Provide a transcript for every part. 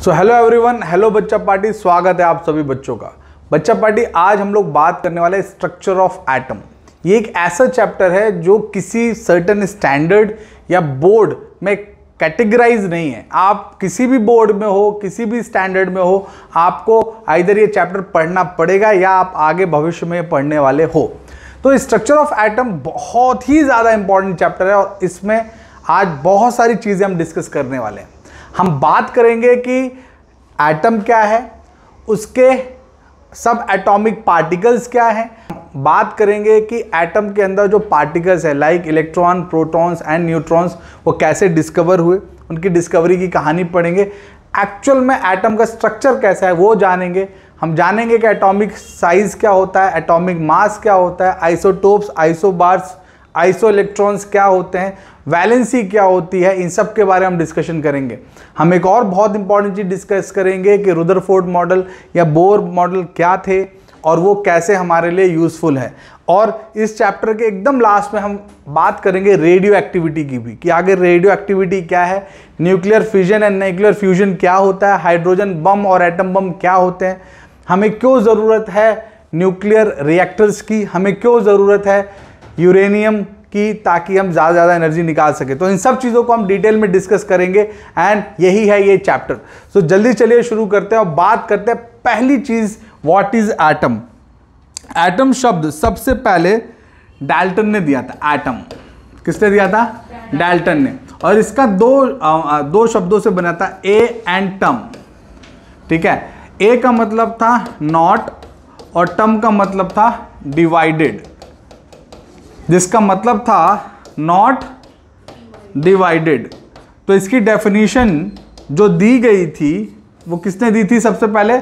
सो hello everyone, hello बच्चा party, स्वागत है आप सभी बच्चों का। बच्चा पार्टी, आज हम लोग बात करने वाले हैं स्ट्रक्चर ऑफ एटम। ये एक ऐसा चैप्टर है जो किसी सर्टेन स्टैंडर्ड या बोर्ड में कैटेगराइज नहीं है। आप किसी भी बोर्ड में हो, किसी भी स्टैंडर्ड में हो, आपको आइदर ये चैप्टर पढ़ना पड़ेगा या आप आगे भविष्य में पढ़ने वाले हो। तो स्ट्रक्चर ऑफ एटम बहुत ही ज़्यादा इंपॉर्टेंट चैप्टर है और इसमें आज बहुत सारी चीज़ें हम डिस्कस करने वाले हैं। हम बात करेंगे कि एटम क्या है, उसके सब एटॉमिक पार्टिकल्स क्या हैं, बात करेंगे कि एटम के अंदर जो पार्टिकल्स है like electron, protons and neutrons वो कैसे डिस्कवर हुए, उनकी डिस्कवरी की कहानी पढ़ेंगे। एक्चुअल में एटम का स्ट्रक्चर कैसा है वो जानेंगे। हम जानेंगे कि एटॉमिक साइज क्या होता है, एटॉमिक मास क्या होता है, आइसोटोप्स, आइसोबार्स, आइसो इलेक्ट्रॉन्स क्या होते हैं, वैलेंसी क्या होती है, इन सब के बारे में हम डिस्कशन करेंगे। हम एक और बहुत इंपॉर्टेंट चीज़ डिस्कस करेंगे कि रुदरफोर्ड मॉडल या बोर मॉडल क्या थे और वो कैसे हमारे लिए यूज़फुल है। और इस चैप्टर के एकदम लास्ट में हम बात करेंगे रेडियो एक्टिविटी की भी, कि आगे रेडियो एक्टिविटी क्या है, nuclear fission and nuclear fusion क्या होता है, हाइड्रोजन बम और एटम बम क्या होते हैं, हमें क्यों ज़रूरत है न्यूक्लियर रिएक्टर्स की, हमें क्यों ज़रूरत है यूरेनियम की, ताकि हम ज़्यादा से ज़्यादा एनर्जी निकाल सके। तो इन सब चीज़ों को हम डिटेल में डिस्कस करेंगे एंड यही है ये चैप्टर। सो जल्दी चलिए शुरू करते हैं और बात करते हैं पहली चीज़, व्हाट इज एटम। एटम शब्द सबसे पहले डाल्टन ने दिया था। एटम किसने दिया था? डाल्टन ने। और इसका दो शब्दों से बना था, ए एंड टम। ठीक है, ए का मतलब था नॉट और टम का मतलब था डिवाइडेड, जिसका मतलब था नॉट डिवाइडेड। तो इसकी डेफिनेशन जो दी गई थी वो किसने दी थी? सबसे पहले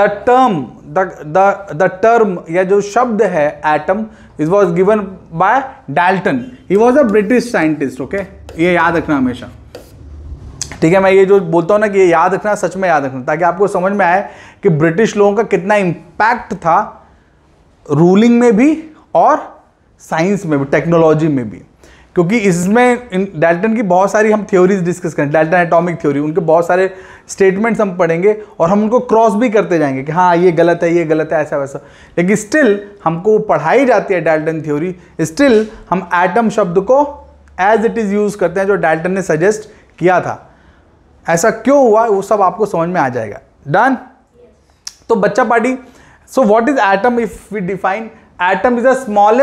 द टर्म या जो शब्द है atom, it was given by Dalton. He was a British scientist. Okay, ये याद रखना हमेशा। ठीक है, मैं ये जो बोलता हूँ ना कि ये याद रखना, सच में याद रखना, ताकि आपको समझ में आए कि ब्रिटिश लोगों का कितना इम्पैक्ट था रूलिंग में भी और साइंस में भी, टेक्नोलॉजी में भी। क्योंकि इसमें डाल्टन की बहुत सारी हम थ्योरीज डिस्कस करें, डाल्टन एटॉमिक थ्योरी, उनके बहुत सारे स्टेटमेंट्स हम पढ़ेंगे और हम उनको क्रॉस भी करते जाएंगे कि हाँ ये गलत है, ये गलत है, ऐसा वैसा। लेकिन स्टिल हमको पढ़ाई जाती है डाल्टन थ्योरी, स्टिल हम एटम शब्द को एज इट इज़ यूज़ करते हैं जो डाल्टन ने सजेस्ट किया था। ऐसा क्यों हुआ वो सब आपको समझ में आ जाएगा। डन? तो बच्चा party, so what is atom? If we define, atom is the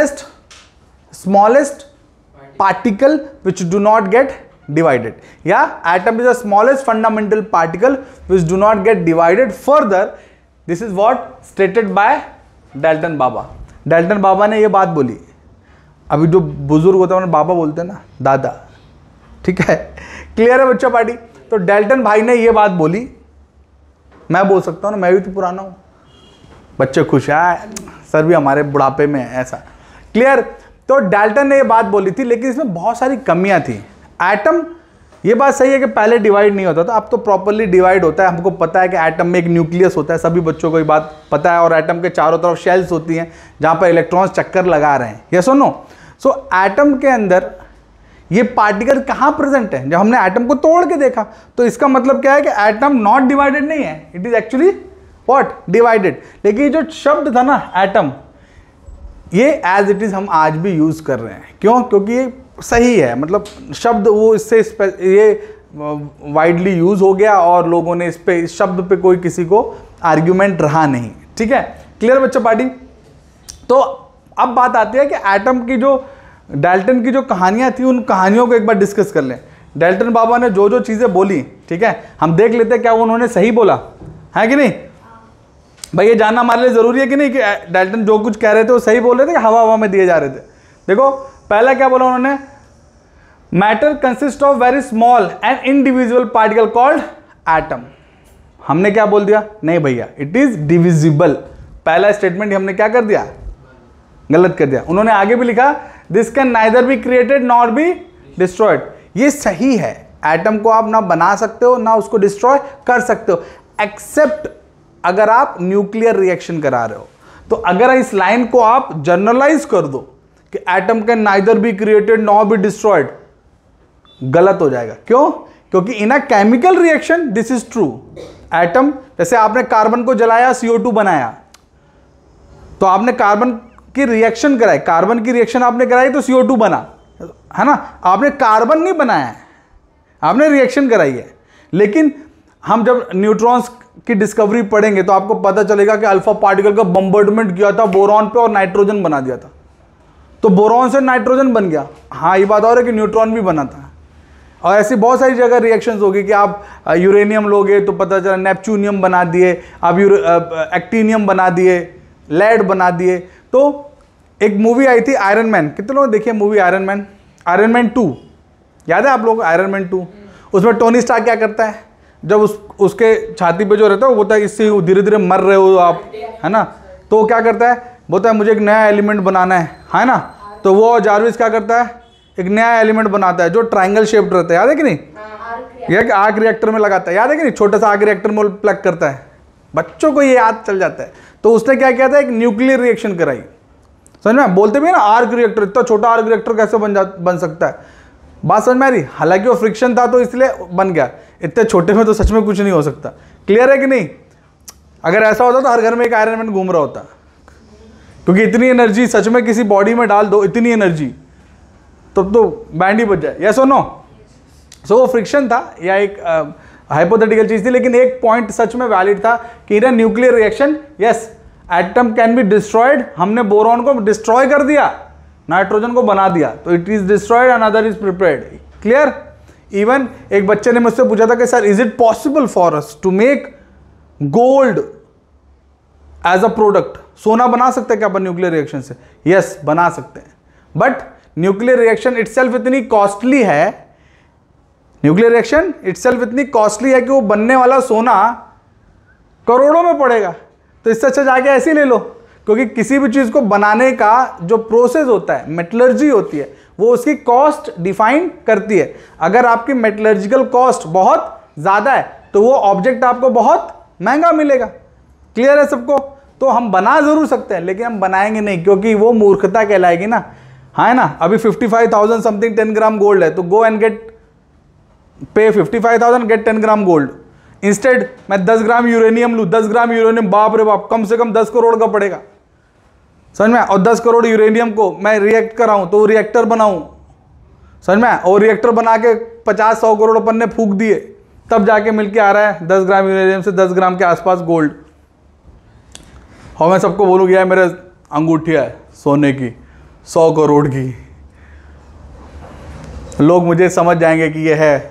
smallest particle which do not get divided. Yeah, atom is the smallest fundamental particle which do not get divided. Further, this is what stated by Dalton Baba. Dalton Baba ने ये बात बोली। अभी जो बुजुर्ग होता है उन्हें बाबा बोलते हैं ना, दादा। ठीक है, क्लियर है बच्चा पार्टी? तो डाल्टन भाई ने ये बात बोली, मैं बोल सकता हूँ ना, मैं भी तो पुराना हूँ। बच्चे खुश है, सर भी हमारे बुढ़ापे में है, ऐसा। क्लियर? तो डाल्टन ने ये बात बोली थी, लेकिन इसमें बहुत सारी कमियां थी। एटम, ये बात सही है कि पहले डिवाइड नहीं होता था, अब तो प्रॉपर्ली डिवाइड होता है। हमको पता है कि एटम में एक न्यूक्लियस होता है, सभी बच्चों को ये बात पता है, और एटम के चारों तरफ शेल्स होती हैं जहां पर इलेक्ट्रॉन्स चक्कर लगा रहे हैं। यस और नो? सो एटम के अंदर ये पार्टिकल कहाँ प्रेजेंट है? जब हमने एटम को तोड़ के देखा तो इसका मतलब क्या है कि एटम नॉट डिवाइडेड नहीं है, it is actually what? Divided. लेकिन ये जो शब्द था ना एटम, ये एज इट इज हम आज भी यूज कर रहे हैं। क्यों? क्योंकि ये सही है, मतलब शब्द वो इससे ये वाइडली यूज हो गया और लोगों ने इस शब्द पे कोई किसी को आर्ग्यूमेंट रहा नहीं। ठीक है, क्लियर बच्चा पार्टी? तो अब बात आती है कि एटम की जो डाल्टन की जो कहानियां थी, उन कहानियों को एक बार डिस्कस कर लें। डाल्टन बाबा ने जो जो चीजें बोली, ठीक है, हम देख लेते हैं क्या उन्होंने सही बोला है कि नहीं। भाई ये जानना हमारे लिए जरूरी है कि नहीं कि डाल्टन जो कुछ कह रहे थे वो सही बोल रहे थे कि हवा हवा में दिए जा रहे थे। देखो पहला क्या बोला उन्होंने, matter consist of very small and individual particle called atom. हमने क्या बोल दिया? नहीं भैया, इट इज डिविजिबल। पहला स्टेटमेंट हमने क्या कर दिया? गलत कर दिया। उन्होंने आगे भी लिखा, this can neither be created not be destroyed. ये सही है, एटम को आप ना बना सकते हो ना उसको डिस्ट्रॉय कर सकते हो, एक्सेप्ट अगर आप न्यूक्लियर रिएक्शन करा रहे हो। तो अगर इस लाइन को आप जनरलाइज कर दो कि atom can neither be created not be destroyed, गलत हो जाएगा। क्यों? क्योंकि in a chemical reaction this is true. Atom, जैसे आपने कार्बन को जलाया, CO2 बनाया, तो आपने कार्बन की रिएक्शन कराई, कार्बन की रिएक्शन आपने कराई तो CO2 बना, है ना। आपने कार्बन नहीं बनाया है, आपने रिएक्शन कराई है। लेकिन हम जब न्यूट्रॉन्स की डिस्कवरी पढ़ेंगे तो आपको पता चलेगा कि अल्फा पार्टिकल का बम्बार्डमेंट किया था बोरॉन पे और नाइट्रोजन बना दिया था, तो बोरॉन से नाइट्रोजन बन गया। हाँ, ये बात और है कि न्यूट्रॉन भी बना था। और ऐसी बहुत सारी जगह रिएक्शंस होगी कि आप यूरेनियम लोगे तो पता चला नेपच्यूनियम बना दिए, आप एक्टिनियम बना दिए, लेड बना दिए। तो एक मूवी आई थी आयरन मैन, कितने लोग देखिए movie Iron Man? Iron Man 2 याद है आप लोग? आयरन मैन 2, उसमें टोनी स्टार्क क्या करता है, जब उसके छाती पे जो रहता है वो बोलता है इससे धीरे धीरे मर रहे हो आप, है ना। तो वो क्या करता है, बोलता है मुझे एक नया एलिमेंट बनाना है ना। तो वो जार्विस क्या करता है, एक नया एलिमेंट बनाता है जो ट्राइंगल शेप्ड रहता है, याद है कि नहीं? ये आर्क रिएक्टर में लगाता है, याद है कि नहीं? छोटा सा आर्क रिएक्टर में प्लग करता है, बच्चों को ये याद चल जाता है। तो उसने क्या किया था, एक न्यूक्लियर रिएक्शन कराई। समझ में? बोलते भी है ना आर्क रिएक्टर, इतना छोटा आर्क रिएक्टर कैसे बन सकता है? बात समझ में आ रही? हालांकि वो फ्रिक्शन था तो इसलिए बन गया, इतने छोटे में तो सच में कुछ नहीं हो सकता। क्लियर है कि नहीं? अगर ऐसा होता तो हर घर में एक आयरन मैन घूम रहा होता, क्योंकि इतनी एनर्जी सच में किसी बॉडी में डाल दो, इतनी एनर्जी, तब तो बैंड ही बज जाए। यस और नो? सो वो फ्रिक्शन था या एक हाइपोथेटिकल चीज थी, लेकिन एक पॉइंट सच में वैलिड था कि in nuclear reaction yes atom can be destroyed. हमने बोरॉन को डिस्ट्रॉय कर दिया, नाइट्रोजन को बना दिया, तो it is destroyed and other is prepared. Clear? Even एक बच्चे ने मुझसे पूछा था कि sir is it possible for us to make gold as a product? सोना बना सकते हैं क्या अपन न्यूक्लियर रिएक्शन से? यस, बना सकते हैं, बट न्यूक्लियर रिएक्शन इटसेल्फ इतनी कॉस्टली है, न्यूक्लियर रिएक्शन इटसेल्फ इतनी कॉस्टली है कि वो बनने वाला सोना करोड़ों में पड़ेगा। तो इससे अच्छा जाके ऐसे ही ले लो, क्योंकि किसी भी चीज को बनाने का जो प्रोसेस होता है, मेटलर्जी होती है, वो उसकी कॉस्ट डिफाइन करती है। अगर आपकी मेटलर्जिकल कॉस्ट बहुत ज्यादा है तो वो ऑब्जेक्ट आपको बहुत महंगा मिलेगा। क्लियर है सबको? तो हम बना जरूर सकते हैं, लेकिन हम बनाएंगे नहीं, क्योंकि वो मूर्खता कहलाएगी ना। हाँ है ना? अभी 55,000 समथिंग 10 ग्राम गोल्ड है, तो गो एंड गेट पे 55,000 गेट 10 ग्राम गोल्ड। इंस्टेड मैं 10 ग्राम यूरेनियम लूँ, 10 ग्राम यूरेनियम बाप रे बाप कम से कम 10 करोड़ का पड़ेगा, समझ में? और 10 करोड़ यूरेनियम को मैं रिएक्ट कराऊं तो रिएक्टर बनाऊं, समझ में? और रिएक्टर बना के 50-100 करोड़ अपन ने फूक दिए, तब जाके मिलके आ रहा है 10 ग्राम यूरेनियम से 10 ग्राम के आसपास गोल्ड। और मैं सबको बोलूँ गया मेरे अंगूठिया है सोने की 100 करोड़ की, लोग मुझे समझ जाएंगे कि ये है।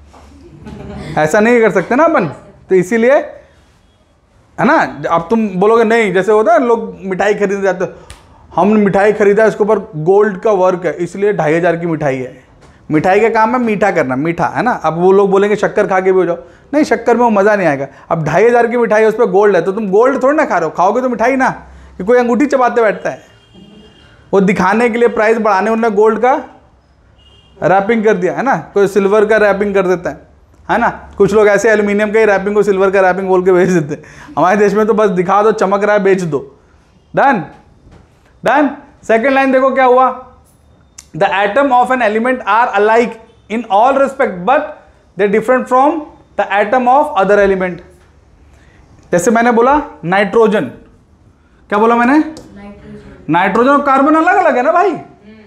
ऐसा नहीं कर सकते ना अपन, तो इसीलिए है ना। अब तुम बोलोगे नहीं, जैसे होता है लोग मिठाई खरीदने जाते, हमने मिठाई खरीदा इसके ऊपर गोल्ड का वर्क है इसलिए 2,500 की मिठाई है। मिठाई का काम है मीठा करना, मीठा है ना। अब वो लोग बोलेंगे शक्कर खा के भी हो जाओ, नहीं शक्कर में वो मज़ा नहीं आएगा। अब 2,500 की मिठाई है, उस पर गोल्ड है, तो तुम गोल्ड थोड़ी ना खा रहे हो, खाओगे तो मिठाई ना, कि कोई अंगूठी चबाते बैठता है। वो दिखाने के लिए प्राइस बढ़ाने उन्होंने गोल्ड का रैपिंग कर दिया है ना, कोई सिल्वर का रैपिंग कर देता है ना। कुछ लोग ऐसे एल्यूमिनियम का ही रैपिंग को सिल्वर का रैपिंग बोल के बेच देते हैं। हमारे देश में तो बस दिखा दो, चमक रहा है, बेच दो, डन डन। सेकेंड लाइन देखो क्या हुआ, the atom of an element are alike in all respect but they different from the atom of other element. जैसे मैंने बोला नाइट्रोजन, क्या बोला मैंने? नाइट्रोजन और कार्बन अलग अलग है ना भाई,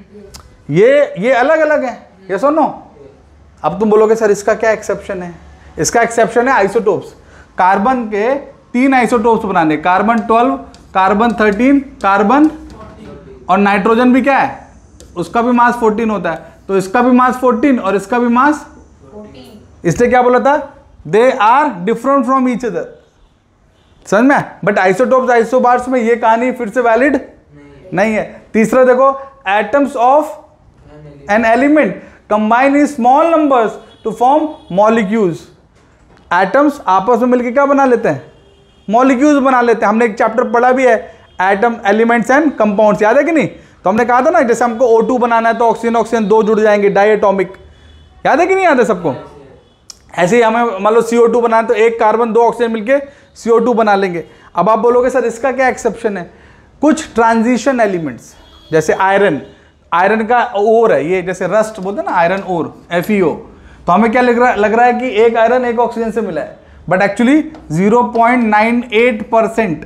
ये अलग अलग है, ये सुनो। अब तुम बोलोगे सर इसका क्या एक्सेप्शन है? इसका एक्सेप्शन है आइसोटोप्स। कार्बन के 3 आइसोटोप्स बनाने, कार्बन 12, कार्बन 13, कार्बन, और नाइट्रोजन भी क्या है, उसका भी मास 14 होता है। तो इसका भी मास 14 और इसका भी मास 14। इसलिए क्या बोला था, they are different from each other, समझ में? बट आइसोटोप्स आइसोबार्स में ये कहानी फिर से वैलिड नहीं है। तीसरा देखो, atoms of an element combine in small numbers to form molecules. Atoms आपस में मिलकर क्या बना लेते हैं? मॉलिक्यूल्स बना लेते हैं। हमने एक चैप्टर पढ़ा भी है, एटम एलिमेंट्स एंड कंपाउंड्स, याद है कि नहीं? तो हमने कहा था ना, जैसे हमको O2 बनाना है तो ऑक्सीजन ऑक्सीजन 2 जुड़ जाएंगे, डाई एटॉमिक, याद है कि नहीं याद है सबको? ऐसे ही हमें मान लो CO2 बनाना है तो एक कार्बन 2 ऑक्सीजन मिलके CO2 बना लेंगे। अब आप बोलोगे सर इसका क्या एक्सेप्शन है? कुछ ट्रांजिशन एलिमेंट्स, जैसे आयरन, आयरन का ओर है ये, जैसे रस्ट बोलते हैं ना, आयरन ओर FeO, तो हमें क्या लग रहा है कि एक आयरन एक ऑक्सीजन से मिला है, बट एक्चुअली 0.98%,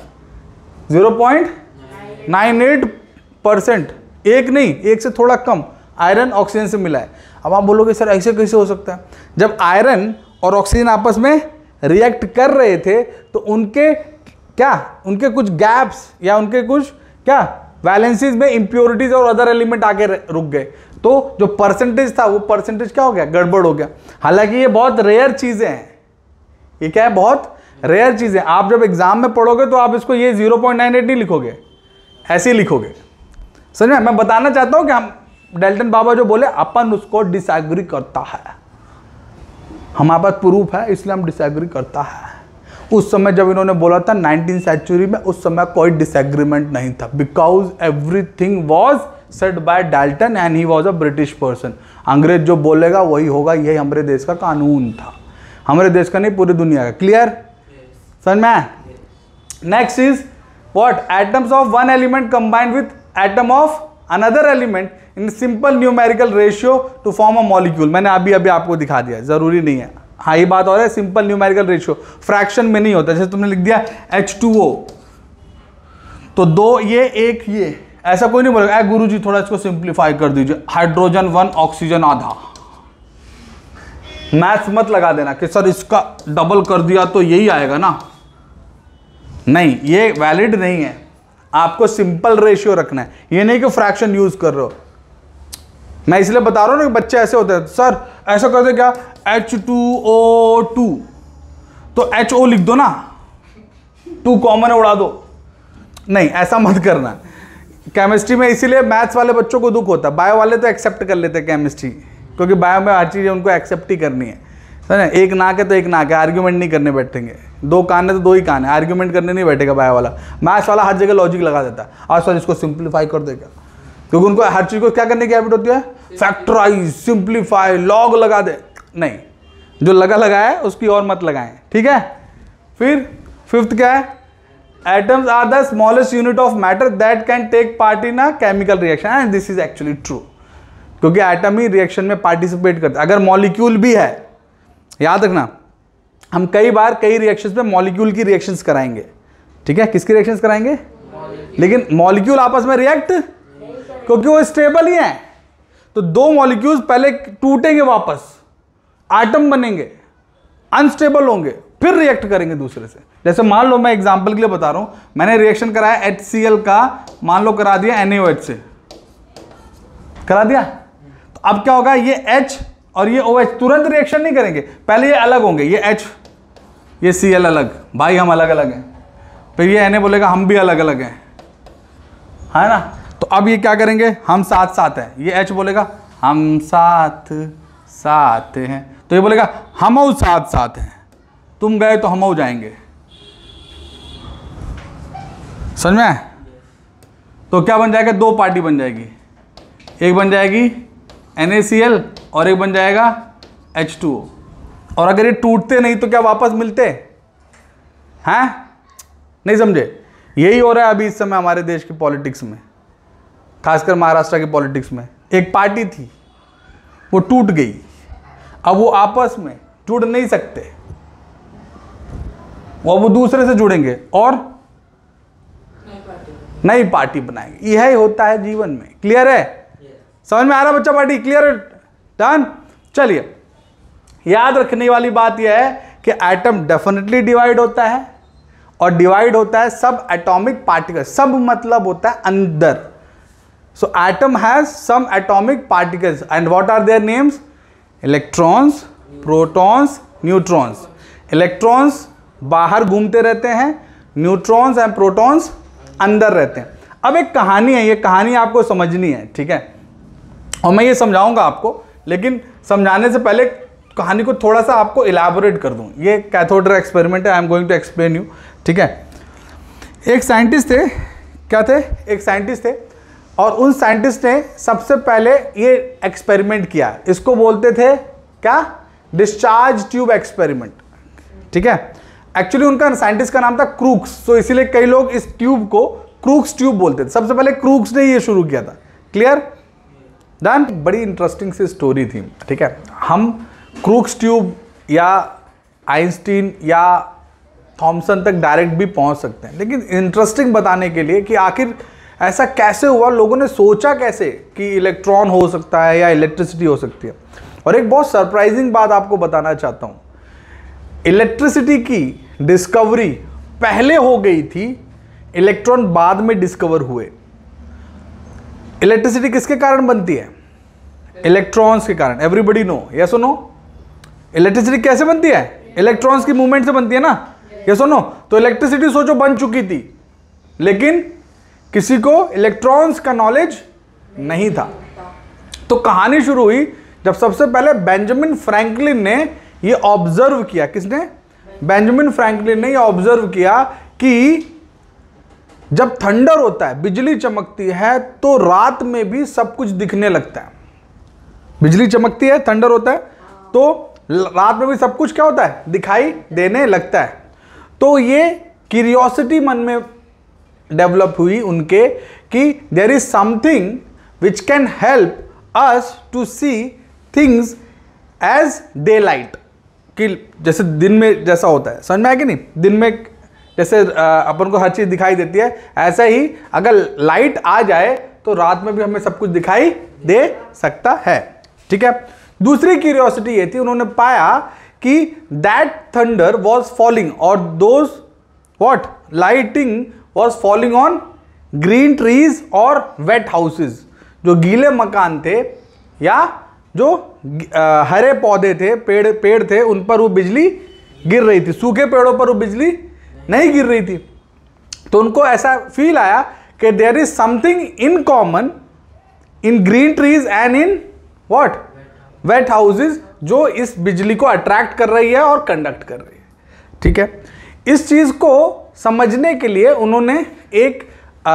0.98%, एक नहीं, एक से थोड़ा कम आयरन ऑक्सीजन से मिला है। अब आप बोलोगे सर ऐसे कैसे हो सकता है? जब आयरन और ऑक्सीजन आपस में रिएक्ट कर रहे थे तो उनके कुछ गैप्स या उनके कुछ वैलेंसीज में इंप्योरिटीज और अदर एलिमेंट आके रुक गए, तो जो परसेंटेज था वो परसेंटेज क्या हो गया, गड़बड़ हो गया। हालांकि ये बहुत रेयर चीजें हैं, ये क्या है, बहुत रेयर चीजें। आप जब एग्जाम में पढ़ोगे तो आप इसको ये 0.98 नहीं लिखोगे, ऐसे ही लिखोगे। समझ में? मैं बताना चाहता हूं कि हम डेल्टन बाबा जो बोले अपन उसको डिसएग्री करता है, हमारे पास प्रूफ है इसलिए हम डिसएग्री करता है। उस समय जब इन्होंने बोला था 19th सेंचुरी में, उस समय कोई डिसएग्रीमेंट नहीं था, because everything was said by Dalton and he was a British person. अंग्रेज जो बोलेगा वही होगा, यही हमारे देश का कानून था, हमारे देश का नहीं पूरी दुनिया का। क्लियर? समझ में? Next is what? Atoms of one element combined with atom of another element in simple numerical ratio to form a molecule. मैंने अभी आपको दिखा दिया, जरूरी नहीं है। हाँ, ये बात और है, सिंपल न्यूमेरिकल रेशियो फ्रैक्शन में नहीं होता। जैसे तुमने लिख दिया H2O, तो 2 ये 1 ये, ऐसा कोई नहीं बोलेगा गुरु जी थोड़ा इसको सिंप्लीफाई कर दीजिए, हाइड्रोजन 1 ऑक्सीजन आधा। मैथ्स मत लगा देना कि सर इसका डबल कर दिया तो यही आएगा ना, नहीं, ये वैलिड नहीं है। आपको सिंपल रेशियो रखना है, ये नहीं कि फ्रैक्शन यूज कर रहे हो। मैं इसलिए बता रहा हूं ना कि बच्चे ऐसे होते हैं, सर ऐसा कर दे क्या, H2O2 तो HO लिख दो ना, 2 कॉमन है उड़ा दो। नहीं, ऐसा मत करना। केमिस्ट्री में इसीलिए मैथ्स वाले बच्चों को दुख होता है, बायो वाले तो एक्सेप्ट कर लेते हैं केमिस्ट्री, क्योंकि बायो में हर चीज़ उनको एक्सेप्ट ही करनी है। समझे? एक नाक है तो एक नाक है, आर्ग्यूमेंट नहीं करने बैठेंगे। 2 कान है तो 2 ही कान है, आर्ग्यूमेंट करने नहीं बैठेगा बायो वाला। मैथ्स वाला हर जगह लॉजिक लगा देता है, और सर इसको सिंप्लीफाई कर देगा, क्योंकि उनको हर चीज़ को क्या करने की हैबिट होती है, फैक्टराइज, सिंप्लीफाई, लॉग लगा दे। नहीं, जो लगा है उसकी और मत लगाएं, ठीक है। फिर 5th क्या है? Atoms are the smallest unit of matter that can take part in a chemical reaction, and this is actually true, क्योंकि एटम ही रिएक्शन में पार्टिसिपेट करता है। अगर मॉलिक्यूल भी है, याद रखना, हम कई बार कई रिएक्शंस में मॉलिक्यूल की रिएक्शंस कराएंगे, ठीक है। किसकी रिएक्शंस कराएंगे? लेकिन मॉलिक्यूल आपस में रिएक्ट, क्योंकि वो स्टेबल ही हैं, तो 2 मॉलिक्यूल्स पहले टूटेंगे, वापस एटम बनेंगे, अनस्टेबल होंगे, फिर रिएक्ट करेंगे दूसरे से। जैसे मान लो, मैं एग्जांपल के लिए बता रहा हूं, मैंने रिएक्शन कराया HCl का, मान लो करा दिया NaOH से, करा दिया, तो अब क्या होगा, ये H और ये OH तुरंत रिएक्शन नहीं करेंगे, पहले ये अलग होंगे, ये H ये Cl अलग, भाई हम अलग अलग हैं, फिर ये Na बोलेगा हम भी अलग अलग हैं, है ना। तो अब ये क्या करेंगे, हम साथ साथ हैं, ये H बोलेगा हम साथ साथ हैं, तो ये बोलेगा हम साथ साथ हैं, तुम गए तो हम जाएंगे। समझ में? तो क्या बन जाएगा, 2 पार्टी बन जाएगी, एक बन जाएगी NaCl और एक बन जाएगा H2O। और अगर ये टूटते नहीं तो क्या वापस मिलते हैं? नहीं समझे? यही हो रहा है अभी इस समय हमारे देश की पॉलिटिक्स में, खासकर महाराष्ट्र की पॉलिटिक्स में। एक पार्टी थी, वो टूट गई, अब वो आपस में जुड़ नहीं सकते, वो दूसरे से जुड़ेंगे और नई पार्टी बनाएंगे। यही होता है जीवन में। क्लियर है? समझ में आ रहा बच्चा पार्टी? क्लियर? डन? चलिए, याद रखने वाली बात यह है कि एटम डेफिनेटली डिवाइड होता है, और डिवाइड होता है सब एटॉमिक पार्टिकल, सब मतलब होता है अंदर। So atom has some atomic particles, and what are their names? Electrons, protons, neutrons. Electrons बाहर घूमते रहते हैं, न्यूट्रॉन्स एंड प्रोटॉन्स अंदर रहते हैं। अब एक कहानी है, ये कहानी आपको समझनी है, ठीक है, और मैं ये समझाऊंगा आपको, लेकिन समझाने से पहले कहानी को थोड़ा सा आपको इलैबोरेट कर दूं। ये कैथोड रे एक्सपेरिमेंट है, I am going to explain you, ठीक है। एक साइंटिस्ट थे, क्या थे? एक साइंटिस्ट थे, और उन साइंटिस्ट ने सबसे पहले ये एक्सपेरिमेंट किया। इसको बोलते थे क्या? डिस्चार्ज ट्यूब एक्सपेरिमेंट, ठीक है। एक्चुअली उनका साइंटिस्ट का नाम था क्रूक्स, तो इसीलिए कई लोग इस ट्यूब को क्रूक्स ट्यूब बोलते थे। सबसे पहले क्रूक्स ने ये शुरू किया था। क्लियर? डन? बड़ी इंटरेस्टिंग सी स्टोरी थी, ठीक है। हम क्रूक्स ट्यूब या आइंस्टीन या थॉमसन तक डायरेक्ट भी पहुंच सकते हैं, लेकिन इंटरेस्टिंग बताने के लिए कि आखिर ऐसा कैसे हुआ, लोगों ने सोचा कैसे कि इलेक्ट्रॉन हो सकता है या इलेक्ट्रिसिटी हो सकती है। और एक बहुत सरप्राइजिंग बात आपको बताना चाहता हूँ, इलेक्ट्रिसिटी की डिस्कवरी पहले हो गई थी, इलेक्ट्रॉन बाद में डिस्कवर हुए। इलेक्ट्रिसिटी किसके कारण बनती है? इलेक्ट्रॉन्स के कारण। एवरीबडी नो, यस और नो? इलेक्ट्रिसिटी कैसे बनती है? इलेक्ट्रॉन्स की मूवमेंट से बनती है ना, यस और नो? तो इलेक्ट्रिसिटी सोचो बन चुकी थी, लेकिन किसी को इलेक्ट्रॉन्स का नॉलेज नहीं था। तो कहानी शुरू हुई जब सबसे पहले बेंजामिन फ्रैंकलिन ने ये ऑब्जर्व किया। किसने? बेंजामिन फ्रैंकलिन ने ये ऑब्जर्व किया कि जब थंडर होता है, बिजली चमकती है, तो रात में भी सब कुछ दिखने लगता है। बिजली चमकती है, थंडर होता है, तो रात में भी सब कुछ क्या होता है? दिखाई देने लगता है। तो ये क्यूरियोसिटी मन में डेवलप हुई उनके कि there is something which can help us to see things as day light, कि जैसे दिन में जैसा होता है, समझ में आया कि नहीं? दिन में जैसे अपन को हर चीज दिखाई देती है, ऐसा ही अगर लाइट आ जाए तो रात में भी हमें सब कुछ दिखाई दे सकता है। ठीक है। दूसरी क्यूरियोसिटी ये थी, उन्होंने पाया कि दैट थंडर वॉज फॉलिंग और those what lighting was falling on green trees और वेट हाउसेज। जो गीले मकान थे या जो हरे पौधे थे, पेड़ थे, उन पर वो बिजली गिर रही थी। सूखे पेड़ों पर वो बिजली नहीं गिर रही थी। तो उनको ऐसा फील आया कि there is something in common in green trees and in what wet houses, जो इस बिजली को अट्रैक्ट कर रही है और कंडक्ट कर रही है। ठीक है। इस चीज को समझने के लिए उन्होंने एक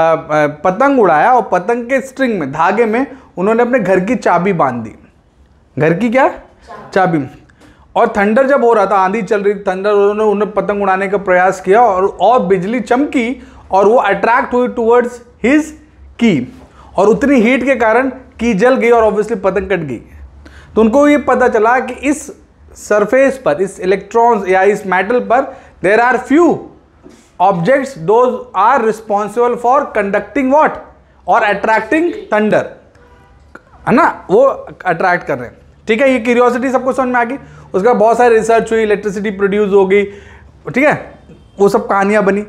पतंग उड़ाया और पतंग के स्ट्रिंग में, धागे में उन्होंने अपने घर की चाबी बांध दी। घर की क्या? चाबी। और थंडर जब हो रहा था, आंधी चल रही थी, थंडर, उन्होंने पतंग उड़ाने का प्रयास किया और बिजली चमकी और वो अट्रैक्ट हुई टुवर्ड्स हिज की, और उतनी हीट के कारण की जल गई और ऑब्वियसली पतंग कट गई। तो उनको ये पता चला कि इस सरफेस पर, इस इलेक्ट्रॉन्स या इस मेटल पर there are few objects those are responsible for conducting what और अट्रैक्टिंग थंडर, है ना, वो अट्रैक्ट कर रहे हैं। ठीक है। ये क्यूरियोसिटी सबको समझ में आ गई। उसका बहुत सारी रिसर्च हुई, इलेक्ट्रिसिटी प्रोड्यूस हो गई। ठीक है, वो सब कहानियां बनी।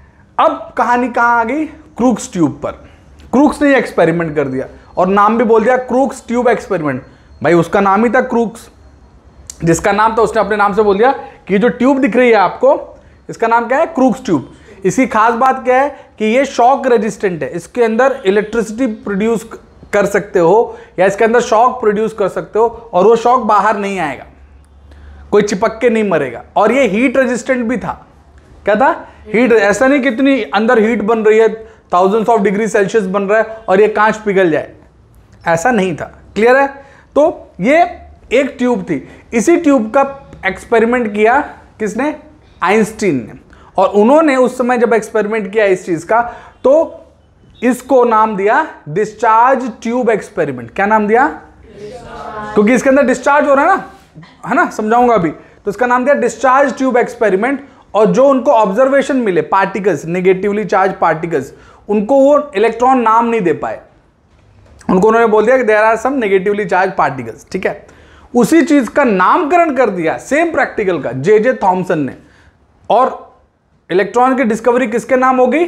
अब कहानी कहां आ गई? क्रूक्स ट्यूब पर। क्रूक्स ने ये एक्सपेरिमेंट कर दिया और नाम भी बोल दिया क्रूक्स ट्यूब एक्सपेरिमेंट। भाई उसका नाम ही था क्रूक्स, जिसका नाम था उसने अपने नाम से बोल दिया कि जो ट्यूब दिख रही है आपको, इसका नाम क्या है? Crookes tube. इसकी खास बात क्या है कि ये शॉक रेजिस्टेंट है। इसके अंदर इलेक्ट्रिसिटी प्रोड्यूस कर सकते हो या इसके अंदर शॉक प्रोड्यूस कर सकते हो और वो शॉक बाहर नहीं आएगा, कोई चिपक के नहीं मरेगा। और ये हीट रेजिस्टेंट भी था। क्या था? हीट। ऐसा नहीं कितनी अंदर हीट बन रही है, थाउजेंड्स ऑफ डिग्री सेल्सियस बन रहा है और ये कांच पिघल जाए, ऐसा नहीं था। क्लियर है? तो ये एक ट्यूब थी। इसी ट्यूब का एक्सपेरिमेंट किया किसने? आइंस्टीन ने। और उन्होंने उस समय जब एक्सपेरिमेंट किया इस चीज का, तो इसको नाम दिया डिस्चार्ज ट्यूब एक्सपेरिमेंट। क्या नाम दिया? क्योंकि इसके अंदर डिस्चार्ज हो रहा है ना, है ना, समझाऊंगा अभी। तो इसका नाम दिया डिस्चार्ज ट्यूब एक्सपेरिमेंट। और जो उनको ऑब्जर्वेशन मिले पार्टिकल्स, नेगेटिवली चार्ज पार्टिकल्स, उनको वो इलेक्ट्रॉन नाम नहीं दे पाए। उनको उन्होंने बोल दिया कि there are some negatively charge particles. ठीक है। उसी चीज का नामकरण कर दिया सेम प्रैक्टिकल का जे थॉमसन ने। और इलेक्ट्रॉन की डिस्कवरी किसके नाम होगी?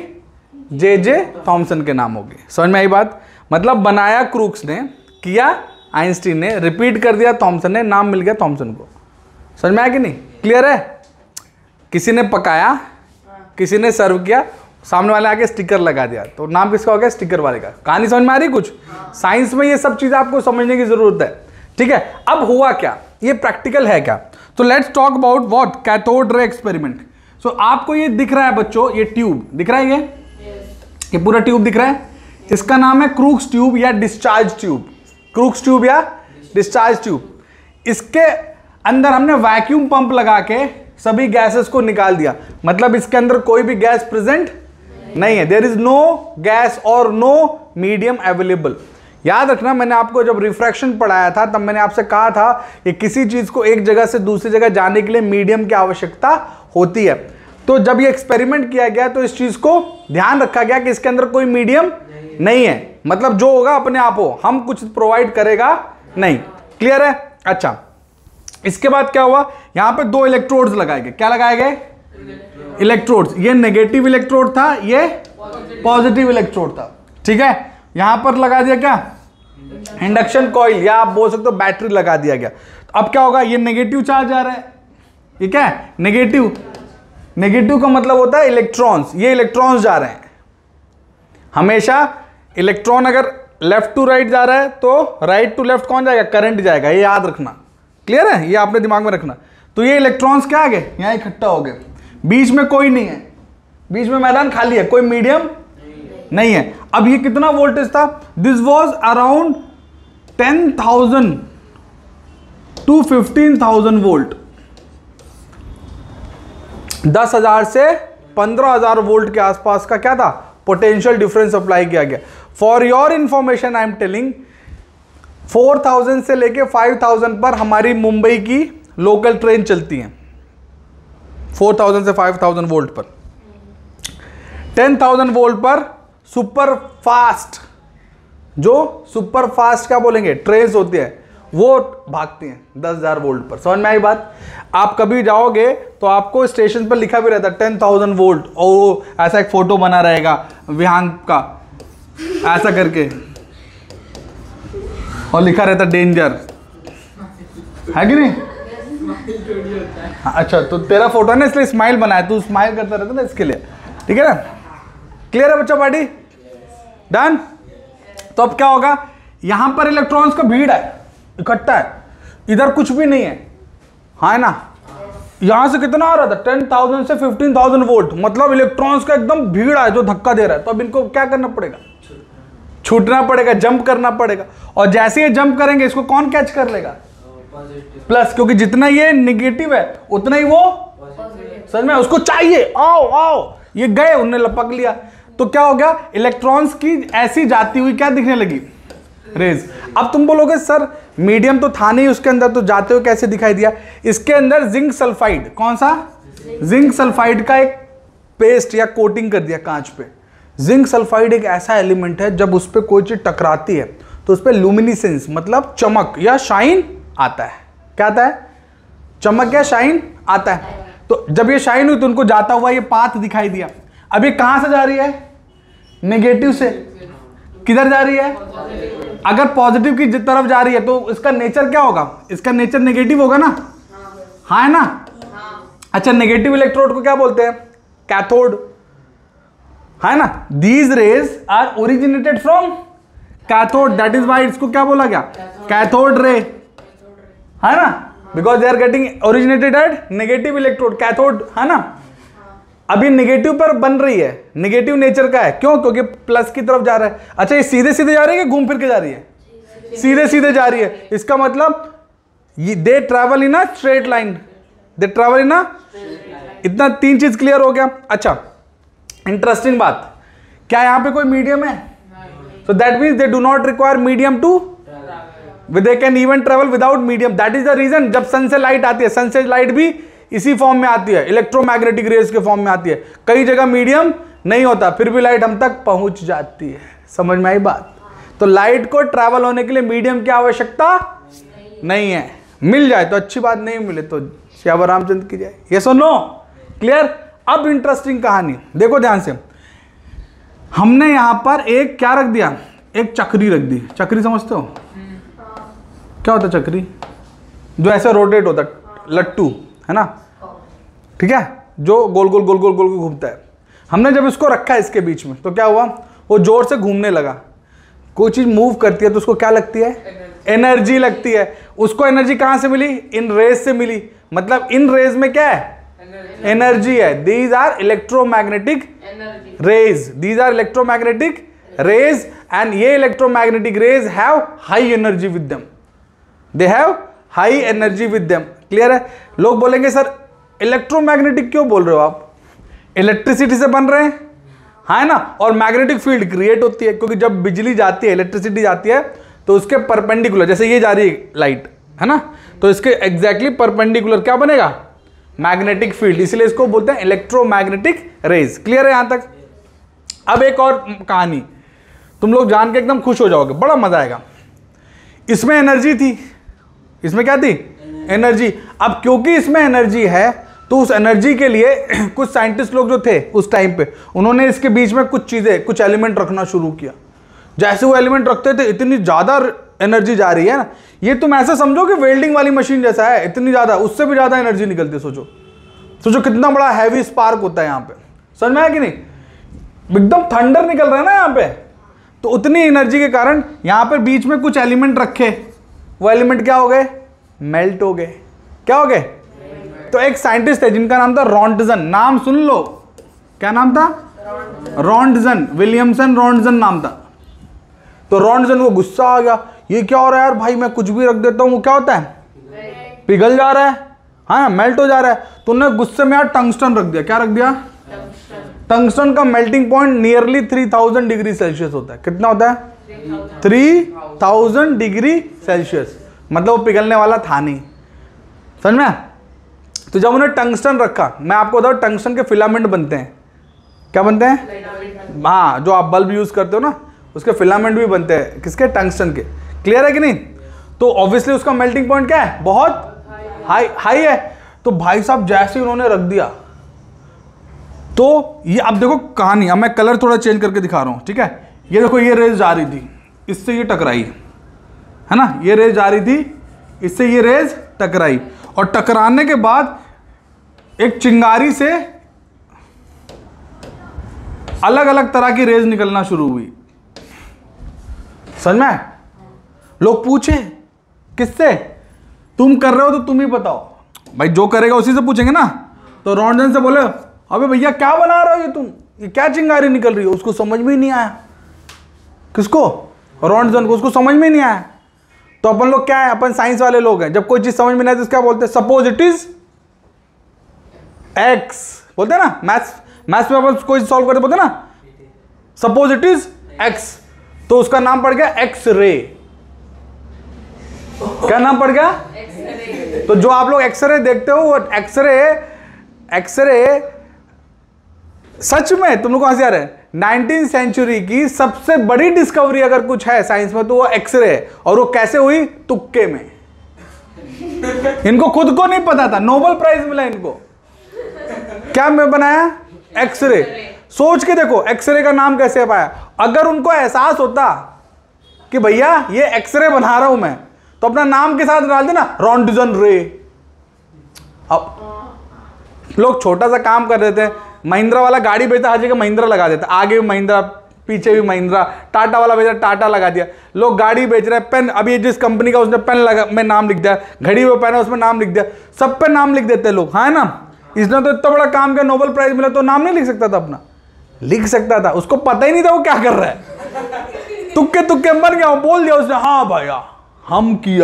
जे थॉमसन के नाम होगी। समझ में आई बात? मतलब बनाया क्रूक्स ने, किया आइंस्टीन ने, रिपीट कर दिया थॉमसन ने, नाम मिल गया थॉमसन को। समझ में आया कि नहीं? क्लियर है? किसी ने पकाया, किसी ने सर्व किया, सामने वाले आके स्टिकर लगा दिया, तो नाम किसका हो गया? स्टिकर वाले का। कहानी समझ में आ रही कुछ? साइंस में ये सब चीज आपको समझने की जरूरत है। ठीक है। अब हुआ क्या? ये प्रैक्टिकल है क्या? तो let's talk about what cathode ray experiment. So आपको ये दिख रहा है बच्चों, ये ट्यूब दिख रहा है, ये पूरा ट्यूब दिख रहा है। इसका नाम है क्रूक्स ट्यूब या डिस्चार्ज ट्यूब। क्रूक्स ट्यूब या डिस्चार्ज ट्यूब। इसके अंदर हमने वैक्यूम पंप लगा के सभी गैसेस को निकाल दिया। मतलब इसके अंदर कोई भी गैस प्रेजेंट नहीं है। देयर इज नो गैस और नो मीडियम अवेलेबल। याद रखना, मैंने आपको जब रिफ्रैक्शन पढ़ाया था तब मैंने आपसे कहा था कि किसी चीज को एक जगह से दूसरी जगह जाने के लिए मीडियम की आवश्यकता होती है। तो जब ये एक्सपेरिमेंट किया गया तो इस चीज को ध्यान रखा गया कि इसके अंदर कोई मीडियम नहीं है, मतलब जो होगा अपने आप हो, हम कुछ प्रोवाइड करेगा नहीं। क्लियर है? अच्छा, इसके बाद क्या हुआ, यहां पे 2 इलेक्ट्रोड्स लगाए गए। क्या लगाए गए? इलेक्ट्रोड्स। ये नेगेटिव इलेक्ट्रोड था, ये पॉजिटिव इलेक्ट्रोड था। ठीक है, यहां पर लगा दिया क्या, इंडक्शन कॉइल, या आप बोल सकते हो बैटरी लगा दिया गया। तो अब क्या होगा, ये नेगेटिव चार्ज आ रहा है, ये क्या है, नेगेटिव। नेगेटिव का मतलब होता है इलेक्ट्रॉन्स, ये इलेक्ट्रॉन्स जा रहे हैं। हमेशा इलेक्ट्रॉन अगर लेफ्ट टू राइट जा रहा है तो राइट टू लेफ्ट कौन जाएगा, करंट जाएगा, ये याद रखना। क्लियर है? ये आपने दिमाग में रखना। तो ये इलेक्ट्रॉन्स क्या आ गए, यहां इकट्ठा हो गए, बीच में कोई नहीं है, बीच में मैदान खाली है, कोई मीडियम नहीं है। अब ये कितना वोल्टेज था, this was around 10,000 to 15,000 volt. 10,000 से 15,000 वोल्ट के आसपास का क्या था, पोटेंशियल डिफरेंस अप्लाई किया गया। For your information I am telling, 4,000 से लेके 5,000 पर हमारी मुंबई की लोकल ट्रेन चलती है, 4,000 से 5,000 वोल्ट पर। 10,000 वोल्ट पर सुपर फास्ट, जो सुपर फास्ट क्या बोलेंगे, ट्रेन्स होती है, वो भागती हैं 10,000 वोल्ट पर। समझ में आई बात? आप कभी जाओगे तो आपको स्टेशन पर लिखा भी रहता है 10,000 वोल्ट, और ऐसा एक फोटो बना रहेगा विहांग का ऐसा करके, और लिखा रहता डेंजर, है कि नहीं? अच्छा, तो तेरा फोटो है ना, इसलिए स्माइल बनाया, तू स्माइल करता रहता ना, इसके लिए। ठीक है ना? क्लियर है बच्चा पार्टी? डन। तो अब क्या होगा, यहां पर इलेक्ट्रॉन्स का भीड़ है, इकट्ठा है, इधर कुछ भी नहीं है, हाँ ना? यहां से कितना आ रहा था, 10,000 से 15,000 वोल्ट, मतलब इलेक्ट्रॉन्स का एकदम भीड़ है जो धक्का दे रहा है। तो अब इनको क्या करना पड़ेगा, छूटना पड़ेगा, जंप करना पड़ेगा। और जैसे ये जंप करेंगे इसको कौन कैच कर लेगा, प्लस, क्योंकि जितना ये निगेटिव है उतना ही वो समझ में, उसको चाहिए, आओ आओ, ये गए, उन्होंने लपक लिया। तो क्या हो गया, इलेक्ट्रॉन्स की ऐसी जाती हुई क्या दिखने लगी, रेज। अब तुम बोलोगे सर मीडियम तो था नहीं उसके अंदर, तो जाते हुए कैसे दिखाई दिया? इसके अंदर जिंक सल्फाइड, कौन सा, जिंक सल्फाइड का एक पेस्ट या कोटिंग कर दिया कांच पे। जिंक सल्फाइड एक ऐसा एलिमेंट है, जब उस पर कोई चीज टकराती है तो उस पर लुमिनिसेंस मतलब चमक या शाइन आता है। क्या आता है, चमक या शाइन आता है। तो जब ये शाइन हुई तो उनको जाता हुआ ये पाथ दिखाई दिया। अब ये कहां से जा रही है, नेगेटिव से किधर जा रही है, अगर पॉजिटिव की तरफ जा रही है तो इसका नेचर क्या होगा, इसका नेचर नेगेटिव होगा ना, हाँ है ना? अच्छा, नेगेटिव इलेक्ट्रोड को क्या बोलते हैं, कैथोड, है ना? These rays are originated from cathode, that is why इसको क्या बोला गया, कैथोड रे, है ना? Because they are getting originated at negative electrode, cathode, है ना? अभी नेगेटिव पर बन रही है, नेगेटिव नेचर का है, क्यों, क्योंकि प्लस की तरफ जा रहा है। अच्छा, ये सीधे सीधे जा रही है कि घूम फिर के जा रही है, सीधे सीधे जा रही है। इसका मतलब they travel in a straight line, they travel in a, इतना 3 चीज क्लियर हो गया। अच्छा, इंटरेस्टिंग बात, क्या यहां पे कोई मीडियम है? So that means they do not require medium to, they can even travel without medium. That is the reason जब सन से लाइट आती है, सन से लाइट भी इसी फॉर्म में आती है, इलेक्ट्रोमैग्नेटिक रेज के फॉर्म में आती है। कई जगह मीडियम नहीं होता, फिर भी लाइट हम तक पहुंच जाती है। समझ में आई बात? तो लाइट को ट्रैवल होने के लिए मीडियम की आवश्यकता नहीं है, मिल जाए तो अच्छी बात, नहीं मिले तो श्याम रामचंद्र की जाए। ये सुनो, क्लियर? अब इंटरेस्टिंग कहानी देखो ध्यान से, हमने यहां पर एक क्या रख दिया, एक चक्री रख दी। चक्री समझते हो क्या होता है चक्री? जो ऐसे रोटेट होता है, लट्टू, है ना? ठीक है, जो गोल गोल गोल गोल गोल गोल घूमता है। हमने जब इसको रखा है इसके बीच में तो क्या हुआ, वो जोर से घूमने लगा। कोई चीज मूव करती है तो उसको क्या लगती है, एनर्जी लगती है। उसको एनर्जी कहां से मिली, इन रेज से मिली। मतलब इन रेज में क्या है, एनर्जी है। These are electromagnetic rays, these are electromagnetic rays, and ये electromagnetic rays have high energy with them, they have high energy with them. Clear है? लोग बोलेंगे सर इलेक्ट्रोमैग्नेटिक क्यों बोल रहे हो आप, इलेक्ट्रिसिटी से बन रहे हैं, है ना, और मैग्नेटिक फील्ड क्रिएट होती है, क्योंकि जब बिजली जाती है, इलेक्ट्रिसिटी जाती है, तो उसके परपेंडिकुलर, जैसे ये जा रही है लाइट, है ना, तो इसके एग्जैक्टली परपेंडिकुलर क्या बनेगा, मैग्नेटिक फील्ड, इसलिए इसको बोलते हैं इलेक्ट्रोमैग्नेटिक रेज। क्लियर है यहां तक? अब एक और कहानी तुम लोग जान के एकदम खुश हो जाओगे, बड़ा मजा आएगा। इसमें एनर्जी थी, इसमें क्या थी, एनर्जी। अब क्योंकि इसमें एनर्जी है, तो उस एनर्जी के लिए कुछ साइंटिस्ट लोग जो थे उस टाइम पे, उन्होंने इसके बीच में कुछ चीजें, कुछ एलिमेंट रखना शुरू किया। जैसे वो एलिमेंट रखते थे, इतनी ज्यादा एनर्जी जा रही है ना, ये तुम ऐसा समझो कि वेल्डिंग वाली मशीन जैसा है, इतनी ज्यादा, उससे भी ज्यादा एनर्जी निकलती है। सोचो सोचो कितना बड़ा हैवी स्पार्क होता है यहाँ पे, समझ में आया कि नहीं, एकदम थंडर निकल रहा है ना यहाँ पे। तो उतनी एनर्जी के कारण यहाँ पे बीच में कुछ एलिमेंट रखे, वो एलिमेंट क्या हो गए, मेल्ट हो गए। क्या हो गए? तो एक साइंटिस्ट है जिनका नाम था रॉन्टजन, नाम सुन लो, क्या नाम था, रॉन्टजन, विलियमसन रॉन्टजन नाम था। तो रॉन्टजन को गुस्सा आ गया, ये क्या हो रहा है यार भाई, मैं कुछ भी रख देता हूँ वो क्या होता है, पिघल जा रहा है, हाँ मेल्ट हो जा रहा है। तो उन्होंने गुस्से में यार टंगस्टन रख दिया। क्या रख दिया? टंगस्टन का melting point nearly 3000 degree Celsius होता है। कितना होता है? 3000 डिग्री सेल्सियस, मतलब वो पिघलने वाला था नहीं, समझ में? तो जब उन्होंने टंगस्टन रखा, मैं आपको बताऊं टंगस्टन के फिलामेंट बनते हैं। क्या बनते हैं? हाँ, जो आप बल्ब यूज करते हो ना, उसके फिलामेंट भी बनते हैं, किसके? टंगस्टन के। क्लियर है कि नहीं? तो ऑब्वियसली उसका मेल्टिंग पॉइंट क्या है, बहुत हाई है। तो भाई साहब जैसे ही उन्होंने रख दिया, तो ये अब देखो कहानी, अब मैं कलर थोड़ा चेंज करके दिखा रहा हूं, ठीक है? ये देखो, ये रेज जा रही थी, इससे ये टकराई, है ना, ये रेज जा रही थी, इससे ये रेज टकराई, और टकराने के बाद एक चिंगारी से अलग अलग तरह की रेज निकलना शुरू हुई। समझ में? लोग पूछे किससे, तुम कर रहे हो तो तुम ही बताओ भाई, जो करेगा उसी से पूछेंगे ना। तो रॉन्टजन से बोले, अबे भैया क्या बना रहे हो ये तुम, ये क्या चिंगारी निकल रही है? उसको समझ में ही नहीं आया। किसको? रॉन्टजन को। उसको समझ में नहीं आया। तो अपन लोग क्या है, अपन साइंस वाले लोग हैं, जब कोई चीज समझ में नहीं आती तो क्या बोलते हैं, सपोज इट इज एक्स, बोलते हैं ना। मैथ्स में अपन कोई सॉल्व करते बोलते हैं ना, सपोज इट इज एक्स, तो उसका नाम पड़ गया एक्स रे। क्या नाम पड़ गया? तो जो आप लोग एक्सरे देखते हो, वो एक्सरे सच में तुम लोग को हंसी आ रहा है, 19वीं सेंचुरी की सबसे बड़ी डिस्कवरी अगर कुछ है साइंस में तो वो एक्सरे है। और वो कैसे हुई? तुक्के में। इनको खुद को नहीं पता था, नोबेल प्राइज मिला इनको। क्या मैं बनाया? एक्सरे। सोच के देखो एक्सरे का नाम कैसे पाया। अगर उनको एहसास होता कि भैया ये एक्सरे बना रहा हूं मैं, तो अपना नाम के साथ डाल देना, रॉन्टजन रे। अब लोग छोटा सा काम कर रहे थे, महिंद्रा वाला गाड़ी बेचता, हर जगह महिंद्रा लगा देता, आगे भी महिंद्रा, पीछे भी महिंद्रा। टाटा वाला बेचा, टाटा लगा दिया। लोग गाड़ी बेच रहे हैं, पेन, अभी जिस कंपनी का उसने पेन लगा में नाम लिख दिया, घड़ी वो पहना उसमें नाम लिख दिया, सब पे नाम लिख देते लोग, हाँ ना। इसने तो इतना बड़ा काम किया, नोबेल प्राइज मिला, तो नाम नहीं लिख सकता था अपना? लिख सकता था, उसको पता ही नहीं था वो क्या कर रहा है। तुक्के तुक्के मर गया, बोल दिया उसने, हाँ भैया हम किया।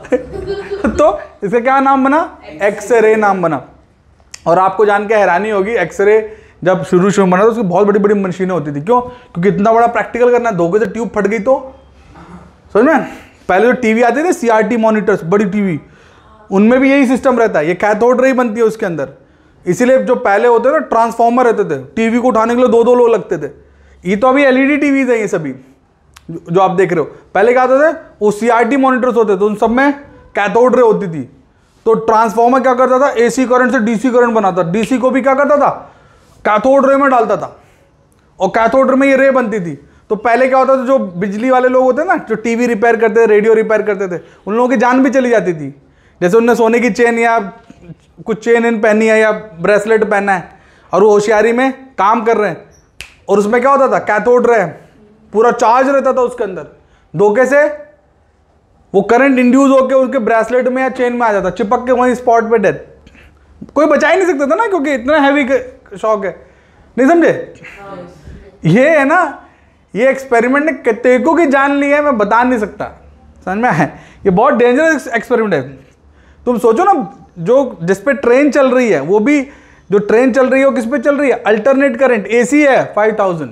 तो इसका क्या नाम बना? एक्सरे नाम बना। और आपको जान के हैरानी होगी, एक्सरे जब शुरू बना तो उसकी बहुत बड़ी बड़ी मशीनें होती थी। क्यों? क्योंकि इतना बड़ा प्रैक्टिकल करना है, धोखे से ट्यूब फट गई तो, समझ में? पहले जो टीवी आते थे, CRT मॉनिटर्स, बड़ी टीवी, उनमें भी यही सिस्टम रहता है, ये कैथोड रे बनती है उसके अंदर। इसीलिए जो पहले होते थे ना, ट्रांसफॉर्मर रहते थे, टीवी को उठाने के लिए 2-2 लोग लगते थे। ये तो अभी LED टीवीज है ये सभी जो आप देख रहे हो। पहले क्या होते थे, वो CRT मॉनिटर्स होते थे, उन सब में कैथोड रे होती थी। तो ट्रांसफॉर्मर क्या करता था, AC करंट से DC करंट बनाता, DC को भी क्या करता था, कैथोड रे में डालता था, और कैथोड रे में ये रे बनती थी। तो पहले क्या होता था, जो बिजली वाले लोग होते ना, जो टीवी रिपेयर करते थे, रेडियो रिपेयर करते थे, उन लोगों की जान भी चली जाती थी। जैसे उनने सोने की चेन या कुछ चेन इन पहनी है या ब्रेसलेट पहना है, और वो होशियारी में काम कर रहे हैं, और उसमें क्या होता था, कैथोड रे पूरा चार्ज रहता था उसके अंदर, धोखे से वो करंट इंड्यूस होकर उसके ब्रेसलेट में या चेन में आ जाता, चिपक के वहीं स्पॉट पे डेथ। कोई बचा ही नहीं सकता था ना, क्योंकि इतना हैवी शॉक है। नहीं समझे? ये है ना, ये एक्सपेरिमेंट ने कितने की जान ली है, मैं बता नहीं सकता, समझ में है? ये बहुत डेंजरस एक्सपेरिमेंट है। तुम सोचो ना, जो जिस पे ट्रेन चल रही है वो भी जो ट्रेन चल रही है वो किस पे चल रही है? अल्टरनेट करंट, एसी है 5000,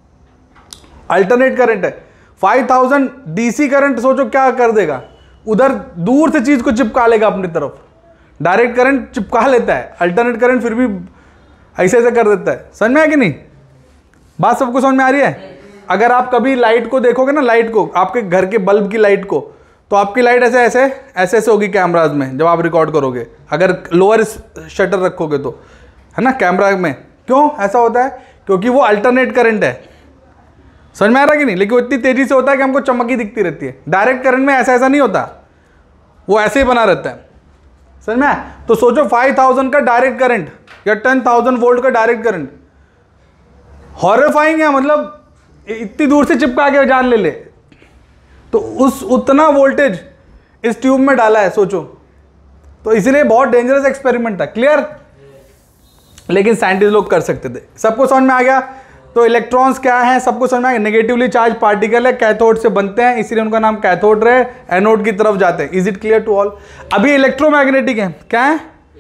अल्टरनेट करंट है 5000, डीसी करंट सोचो क्या कर देगा, उधर दूर से चीज को चिपका लेगा अपनी तरफ। डायरेक्ट करंट चिपका लेता है, अल्टरनेट करंट फिर भी ऐसे ऐसे कर देता है। समझ में है कि नहीं? बात सबको समझ में आ रही है? अगर आप कभी लाइट को देखोगे ना, लाइट को, आपके घर के बल्ब की लाइट को, तो आपकी लाइट ऐसे ऐसे ऐसे ऐसे होगी कैमराज में जब आप रिकॉर्ड करोगे, अगर लोअर शटर रखोगे तो, है ना, कैमरा में। क्यों ऐसा होता है? क्योंकि वो अल्टरनेट करंट है। समझ में आ रहा कि नहीं? लेकिन वो इतनी तेजी से होता है कि हमको चमकी दिखती रहती है। डायरेक्ट करंट में ऐसा ऐसा नहीं होता, वो ऐसे ही बना रहता है। समझ में? तो सोचो 5000 का डायरेक्ट करंट या 10,000 वोल्ट का डायरेक्ट करंट, हॉरिफाइंग है, मतलब इतनी दूर से चिपका के जान ले तो उतना वोल्टेज इस ट्यूब में डाला है, सोचो। तो इसलिए बहुत डेंजरस एक्सपेरिमेंट था। क्लियर? लेकिन साइंटिस्ट लोग कर सकते थे। सबको समझ में आ गया? तो इलेक्ट्रॉन्स क्या हैं, सबको समझ में आ गया। नेगेटिवली चार्ज पार्टिकल है, कैथोड से बनते हैं, इसीलिए उनका नाम कैथोड रहे, एनोड की तरफ जाते हैं। Is it clear to all? अभी इलेक्ट्रोमैग्नेटिक है, क्या है?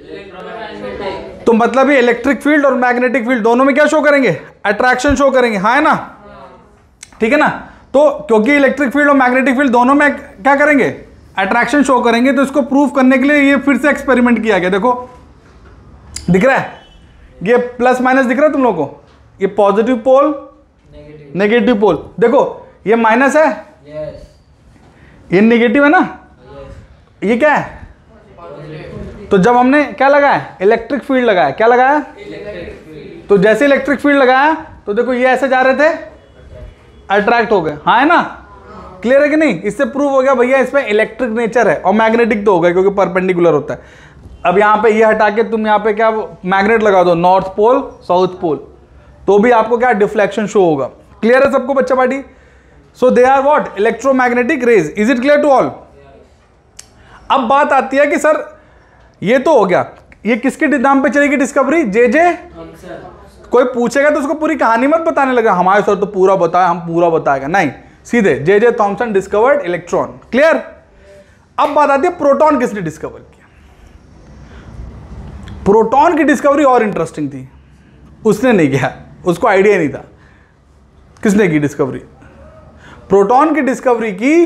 तो मतलब ये इलेक्ट्रिक फील्ड और मैग्नेटिक फील्ड दोनों में क्या शो करेंगे? अट्रैक्शन शो करेंगे, हाँ है ना? ठीक है ना? तो क्योंकि इलेक्ट्रिक फील्ड और मैग्नेटिक फील्ड दोनों में क्या करेंगे? अट्रैक्शन शो करेंगे। तो इसको प्रूव करने के लिए ये फिर से एक्सपेरिमेंट किया गया। देखो दिख रहा है, ये प्लस माइनस दिख रहा है तुम लोगों को? ये पॉजिटिव पोल, नेगेटिव पोल। देखो ये माइनस है, ये नेगेटिव है ना, ये क्या है? तो जब हमने क्या लगाया? इलेक्ट्रिक फील्ड लगाया। क्या लगाया? तो जैसे इलेक्ट्रिक फील्ड लगाया तो देखो ये ऐसे जा रहे थे, अट्रैक्ट हो गए, हाँ है ना? क्लियर है कि नहीं? इससे प्रूव हो गया भैया इसमें इलेक्ट्रिक नेचर है। और मैग्नेटिक तो हो गया क्योंकि परपेंडिकुलर होता है। अब यहाँ पे ये हटा के तुम यहाँ पे क्या मैग्नेट लगा दो, नॉर्थ पोल साउथ पोल, तो भी आपको क्या डिफ्लेक्शन शो होगा। क्लियर है सबको बच्चा party? So they are what? Electromagnetic rays. Is it clear to all? अब बात आती है कि सर ये तो हो गया, ये किसके नाम पे चलेगी डिस्कवरी? जे कोई पूछेगा तो उसको पूरी कहानी मत बताने लगा, हमारे सर तो पूरा बताया, हम पूरा बताएगा, नहीं, सीधे J Thomson discovered electron. Clear? अब बात आती है प्रोटॉन किसने डिस्कवर किया। प्रोटॉन की डिस्कवरी और इंटरेस्टिंग थी। उसने नहीं किया, उसको आइडिया नहीं था। किसने की डिस्कवरी? प्रोटॉन की डिस्कवरी की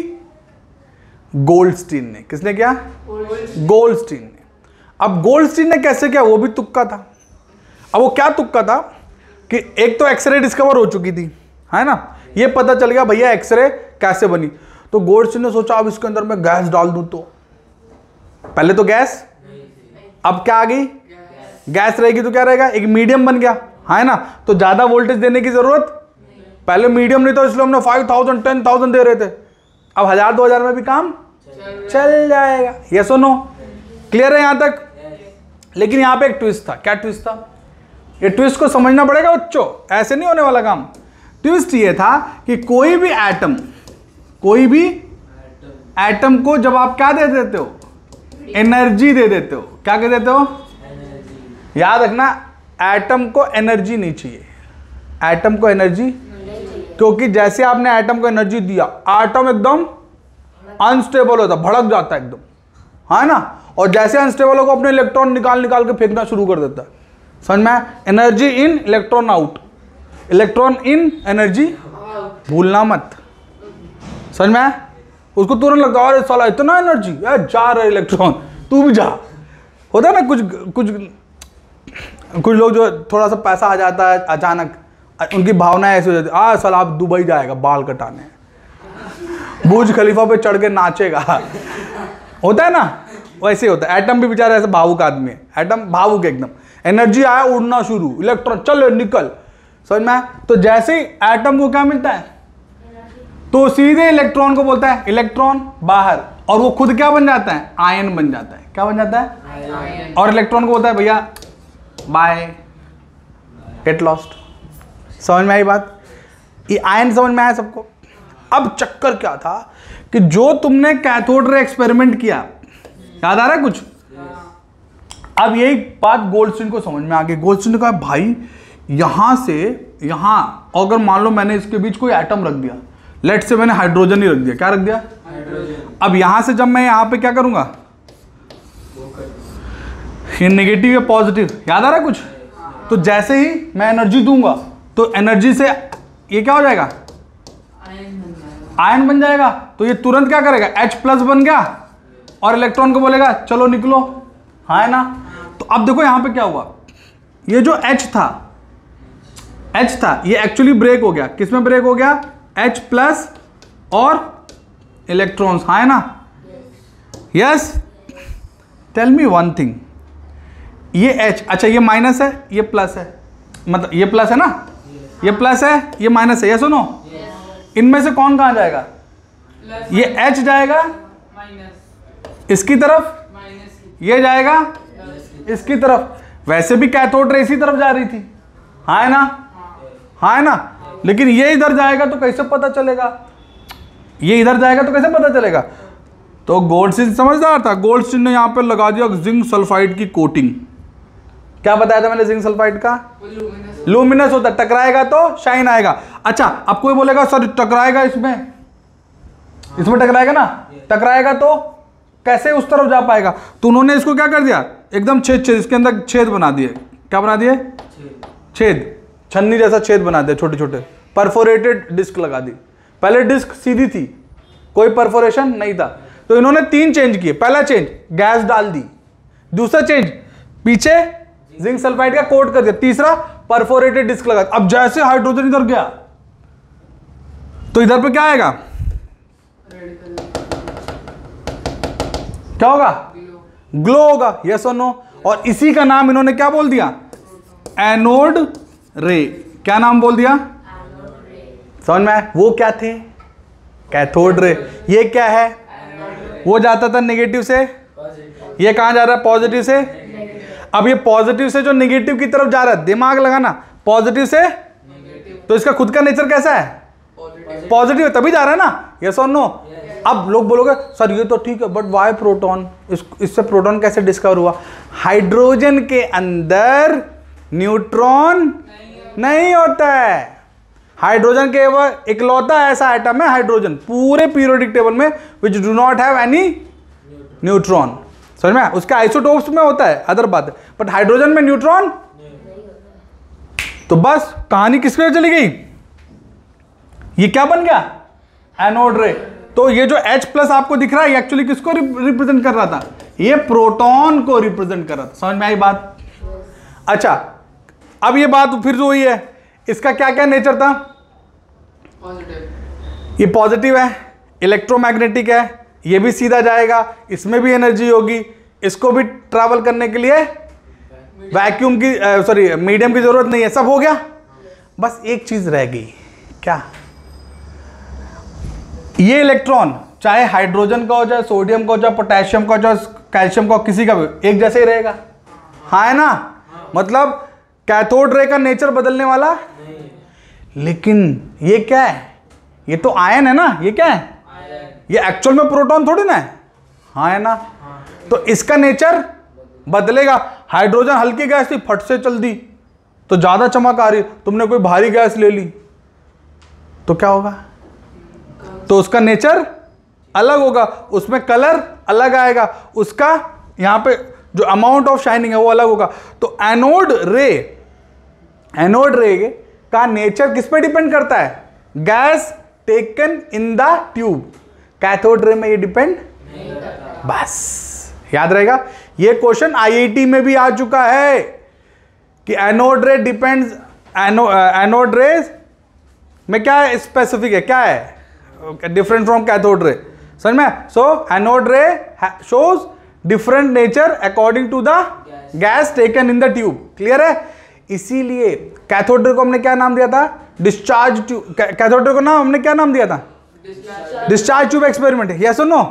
गोल्डस्टीन ने। किसने किया? गोल्डस्टीन ने। अब गोल्डस्टीन ने कैसे किया? वो भी तुक्का था। अब वो क्या तुक्का था कि एक तो एक्सरे डिस्कवर हो चुकी थी, है ना, ये पता चल गया भैया एक्सरे कैसे बनी। तो गोल्डस्टीन ने सोचा अब इसके अंदर मैं गैस डाल दूं। तो पहले तो गैस, अब क्या आ गई? गैस रहेगी तो क्या रहेगा? एक मीडियम बन गया, है ना? तो ज्यादा वोल्टेज देने की जरूरत, पहले मीडियम नहीं था इसलिए हमने 5000 10,000 दे रहे थे। अब 1000-2000 में भी काम चल जाएगा। यस और नो? क्लियर है यहां तक? लेकिन यहां पे एक ट्विस्ट था। क्या ट्विस्ट था? ये ट्विस्ट को समझना पड़ेगा बच्चों, ऐसे नहीं होने वाला काम। ट्विस्ट ये था कि कोई भी एटम को जब आप क्या दे देते हो? एनर्जी दे देते हो। क्या कह देते हो? याद रखना, एटम को एनर्जी नहीं चाहिए। एटम को एनर्जी, क्योंकि जैसे आपने एटम को एनर्जी दिया, एटम एकदम अनस्टेबल होता, भड़क जाता है एकदम, है ना? और जैसे अनस्टेबल होगा अपने इलेक्ट्रॉन निकाल के फेंकना शुरू कर देता है। समझ में? Energy in, electron out, electron in, energy भूलना मत। समझ में? उसको तुरंत लगता है अरे साला इतना एनर्जी, जा रहा है इलेक्ट्रॉन, तू भी जा। होता है ना कुछ लोग जो थोड़ा सा पैसा आ जाता है अचानक, उनकी भावना ऐसी हो जाती है, साला आप दुबई जाएगा बाल कटाने, बुर्ज खलीफा पे चढ़ के नाचेगा। होता है ना, वैसे होता है। एटम भी बेचारा ऐसे भावुक आदमी है, एटम भावुक एकदम। एनर्जी आया उड़ना शुरू, इलेक्ट्रॉन चल निकल। समझ में? तो जैसे ही एटम को क्या मिलता है तो सीधे इलेक्ट्रॉन को बोलता है इलेक्ट्रॉन बाहर, और वो खुद क्या बन जाता है? आयन बन जाता है। क्या बन जाता है? आयन। और इलेक्ट्रॉन को बोलता है भैया बाय, गेट लॉस्ट। समझ में आई बात? ये आयन समझ में आया सबको? अब चक्कर क्या था कि जो तुमने कैथोड रे एक्सपेरिमेंट किया, याद आ रहा है कुछ? अब यही बात गोल्डस्टीन को समझ में आ गई। गोल्डस्टीन ने कहा भाई यहां से यहां, अगर मान लो मैंने इसके बीच कोई एटम रख दिया, लेट से मैंने हाइड्रोजन ही रख दिया। क्या रख दिया? हाइड्रोजन। अब यहां से जब मैं यहां पे क्या करूंगा? ये नेगेटिव या पॉजिटिव, याद आ रहा है कुछ? तो जैसे ही मैं एनर्जी दूंगा तो एनर्जी से ये क्या हो जाएगा, आयन बन जाएगा। तो ये तुरंत क्या करेगा, H+ बन गया और इलेक्ट्रॉन को बोलेगा चलो निकलो, हाँ है ना। तो अब देखो यहां पे क्या हुआ, ये जो H था ये एक्चुअली ब्रेक हो गया, किसमें ब्रेक हो गया, H+ और इलेक्ट्रॉन्स, हाँ है ना। Yes, tell me one thing, ये H, अच्छा ये माइनस है ये प्लस है, मतलब ये प्लस है ना, ये प्लस है ये माइनस है, ये सुनो, इनमें से कौन कहां जाएगा, ये H जाएगा इसकी तरफ, ये जाएगा इसकी तरफ। वैसे भी कैथोड रे इसी तरफ जा रही थी, हाँ है ना, हाँ है ना। लेकिन ये इधर जाएगा तो कैसे पता चलेगा, ये इधर जाएगा तो कैसे पता चलेगा। तो गोल्डस्टीन समझदार था, गोल्डस्टीन ने यहां पर लगा दिया जिंक सल्फाइड की कोटिंग। क्या बताया था मैंने जिंक सल्फाइड का, लूमिनस होता है, टकराएगा तो शाइन आएगा। अच्छा अब कोई बोलेगा सर टकराएगा इसमें टकराएगा ना, टकराएगा तो कैसे उस तरफ जा पाएगा। तो उन्होंने इसको क्या कर दिया, एकदम छेद, इसके अंदर छेद बना दिए। क्या बना दिए, छेद, छन्नी जैसा छेद बना दिया, छोटे छोटे परफोरेटेड डिस्क लगा दी। पहले डिस्क सीधी थी, कोई परफोरेशन नहीं था। तो इन्होंने 3 चेंज किए। पहला चेंज गैस डाल दी, दूसरा चेंज पीछे जिंक सल्फाइड का कोट कर दिया, तीसरा परफोरेटेड डिस्क लगा। अब जैसे हाइड्रोजन इधर गया तो इधर पे क्या आएगा, क्या होगा, ग्लो होगा, यस और नो। और इसी का नाम इन्होंने क्या बोल दिया, एनोड रे। क्या नाम बोल दिया, समझ में आया। वो क्या थे, कैथोड रे। ये क्या है, वो जाता था नेगेटिव से, ये कहां जा रहा है, पॉजिटिव से। अब ये पॉजिटिव से जो नेगेटिव की तरफ जा रहा है, दिमाग लगाना, पॉजिटिव से, तो इसका खुद का नेचर कैसा है, पॉजिटिव, तभी जा रहा है ना, यस और नो। अब लोग बोलोगे सर ये तो ठीक है बट वाई प्रोटॉन, इससे प्रोटॉन कैसे डिस्कवर हुआ। हाइड्रोजन के अंदर न्यूट्रॉन नहीं होता है। हाइड्रोजन केवल इकलौता ऐसा एटम है, हाइड्रोजन पूरे पीरियोडिक टेबल में which do not have any neutron. समझ में, उसके आइसोटोप्स में होता है अदर बात है, बट हाइड्रोजन में न्यूट्रॉन। तो बस कहानी किस पे चली गई, ये क्या बन गया, एनोड रे। तो ये जो H+ आपको दिख रहा है ये एक्चुअली किसको रिप्रेजेंट कर रहा था, ये प्रोटॉन को रिप्रेजेंट कर रहा था। समझ में आई बात। अच्छा अब ये बात फिर जो हुई है, इसका क्या क्या नेचर था, ये पॉजिटिव है, इलेक्ट्रोमैग्नेटिक है, ये भी सीधा जाएगा, इसमें भी एनर्जी होगी, इसको भी ट्रैवल करने के लिए वैक्यूम की सॉरी मीडियम की जरूरत नहीं है, सब हो गया। बस एक चीज रह गई, क्या, ये इलेक्ट्रॉन चाहे हाइड्रोजन का हो, चाहे सोडियम का हो, चाहे पोटेशियम का हो, चाहे कैल्शियम का हो, किसी का भी एक जैसे ही रहेगा, हाँ है ना। मतलब कैथोड रे का नेचर बदलने वाला नहीं। लेकिन ये क्या है, ये तो आयन है ना, ये क्या है, ये एक्चुअल में प्रोटॉन थोड़ी ना है, हाँ है ना। तो इसका नेचर बदलेगा। हाइड्रोजन हल्की गैस थी, फट से चल दी तो ज्यादा चमक आ रही, तुमने कोई भारी गैस ले ली तो क्या होगा, तो उसका नेचर अलग होगा, उसमें कलर अलग आएगा, उसका यहां पे जो अमाउंट ऑफ शाइनिंग है वो अलग होगा। तो एनोड रे का नेचर किस पे डिपेंड करता है, gas taken in the tube. Cathode ray में ये डिपेंड नहीं करता। बस याद रहेगा, ये क्वेश्चन आईआईटी में भी आ चुका है कि एनोड रे डिपेंड्स, एनोड रे में क्या है स्पेसिफिक है, क्या है डिफरेंट फ्रॉम कैथोड रे, समझ में। So anode ray shows different nature according to the gas taken in the tube. Clear है। इसीलिए कैथोड रे को हमने क्या नाम दिया था, डिस्चार्ज ट्यूब। कैथोड रे को नाम हमने क्या नाम दिया था, डिस्चार्ज ट्यूब एक्सपेरिमेंट। यस और नो,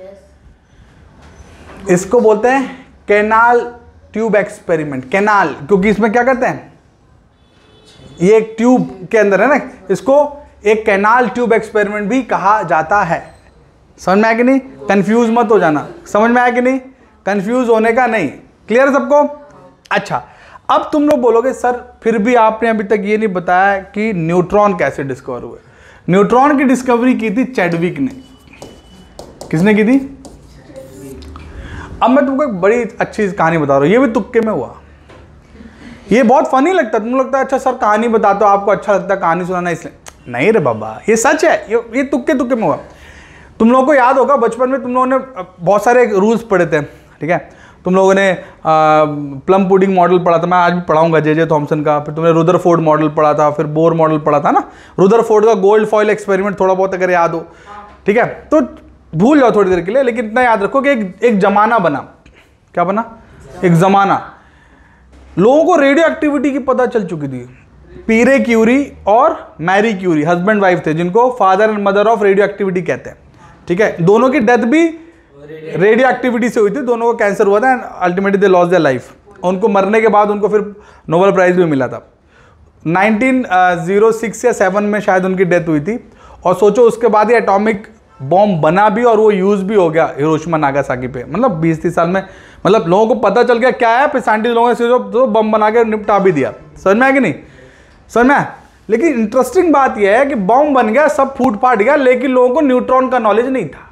इसको बोलते हैं कैनाल ट्यूब एक्सपेरिमेंट। कैनाल क्योंकि इसमें क्या करते हैं, ये एक ट्यूब के अंदर है ना, इसको एक कैनाल ट्यूब एक्सपेरिमेंट भी कहा जाता है। समझ में आया कि नहीं, कंफ्यूज मत हो जाना, समझ में आया कि नहीं, कंफ्यूज होने का नहीं। क्लियर है सबको। अच्छा अब तुम लोग बोलोगे सर फिर भी आपने अभी तक ये नहीं बताया कि न्यूट्रॉन कैसे डिस्कवर हुए। न्यूट्रॉन की डिस्कवरी की थी चैडविक ने। किसने की थी। अब मैं तुमको एक बड़ी अच्छी कहानी बता रहा हूं, ये भी तुक्के में हुआ। ये बहुत फनी लगता है, तुमको लगता है अच्छा सर कहानी बताते हो, आपको अच्छा लगता है कहानी सुनाना इसलिए। नहीं रे बाबा, ये सच है, ये तुक्के तुक्के में हुआ। तुम लोगों को याद होगा बचपन में तुम लोगों ने बहुत सारे रूल्स पढ़े थे, ठीक है। तुम लोगों ने प्लम पुडिंग मॉडल पढ़ा था, मैं आज भी पढ़ाऊंगा जे थॉमसन का। फिर तुमने रुदरफोर्ड मॉडल पढ़ा था, फिर बोर मॉडल पढ़ा था ना, रुदरफोर्ड का गोल्ड फॉइल एक्सपेरिमेंट थोड़ा बहुत अगर याद हो, ठीक है। तो भूल जाओ थोड़ी देर के लिए, लेकिन इतना याद रखो कि एक जमाना बना। क्या बना? एक जमाना। लोगों को रेडियो एक्टिविटी की पता चल चुकी थी। पीरे क्यूरी और मैरी क्यूरी हस्बैंड वाइफ थे, जिनको father and mother of radioactivity कहते हैं, ठीक है। दोनों की डेथ भी रेडियो एक्टिविटी से हुई थी, दोनों को कैंसर हुआ था and ultimately they lost their life. उनको मरने के बाद उनको फिर नोबेल प्राइज भी मिला था। 1906 या 7 में शायद उनकी डेथ हुई थी। और सोचो उसके बाद ही एटॉमिक बॉम्ब बना भी और वो यूज भी हो गया हिरोशिमा नागासाकी पे। मतलब 20-30 साल में, मतलब लोगों को पता चल गया क्या है, फिर साइंटिस्ट लोगों ने तो बम बना के निपटा भी दिया। समझ में आया कि नहीं? समझ में आया? लेकिन इंटरेस्टिंग बात यह है कि बम बन गया, सब फूट फाट गया, लेकिन लोगों को न्यूट्रॉन का नॉलेज नहीं था।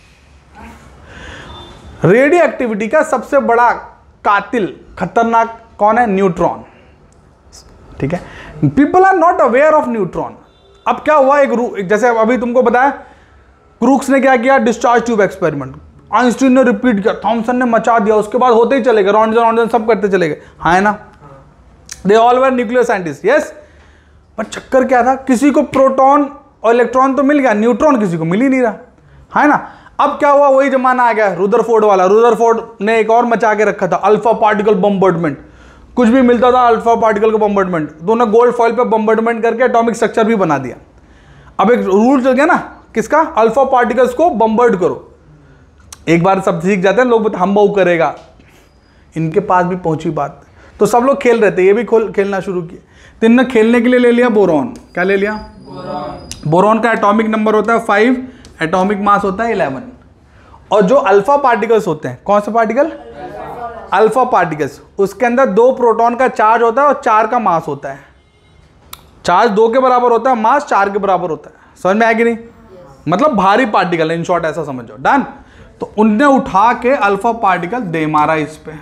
रेडियो एक्टिविटी का सबसे बड़ा कातिल, खतरनाक कौन है? न्यूट्रॉन, ठीक है। People are not aware of neutron. अब क्या हुआ, एक जैसे अभी तुमको बताया, क्रूक्स ने क्या किया? Discharge tube experiment. आइंस्टीन ने रिपीट किया, थॉमसन ने मचा दिया, उसके बाद होते ही चले गए, रॉन्टजन सब करते चले गए, हाँ है ना। They all were nuclear scientist, yes. पर चक्कर क्या था? किसी को प्रोटॉन और इलेक्ट्रॉन तो मिल गया, न्यूट्रॉन किसी को मिल ही नहीं रहा, है ना। अब क्या हुआ? वही जमाना आ गया रुदरफोर्ड वाला। रुदरफोर्ड ने एक और मचा के रखा था, अल्फा पार्टिकल बम्बर्डमेंट। कुछ भी मिलता था अल्फा पार्टिकल का बम्बर्डमेंट। दोनों गोल्ड फॉइल पे बम्बर्डमेंट करके एटॉमिक स्ट्रक्चर भी बना दिया। अब एक रूल चल गया ना, किसका? अल्फा पार्टिकल्स को बम्बर्ड करो। एक बार सब सीख जाते हैं लोग, बोलते हम बहु करेगा। इनके पास भी पहुंची बात, तो सब लोग खेल रहे थे, ये भी खेलना शुरू किए। तो इन्होंने खेलने के लिए ले लिया बोरॉन। क्या ले लिया? बोरॉन का एटॉमिक नंबर होता है 5, एटॉमिक मास होता है 11। और जो अल्फा पार्टिकल्स होते हैं, कौन से पार्टिकल? अल्फा पार्टिकल्स, उसके अंदर 2 प्रोटॉन का चार्ज होता है और 4 का मास होता है। चार्ज 2 के बराबर होता है, मास 4 के बराबर होता है। समझ में आया कि नहीं? मतलब भारी पार्टिकल, इन शॉर्ट ऐसा समझो। डन। तो उनने उठा के अल्फा पार्टिकल दे मारा इस पे।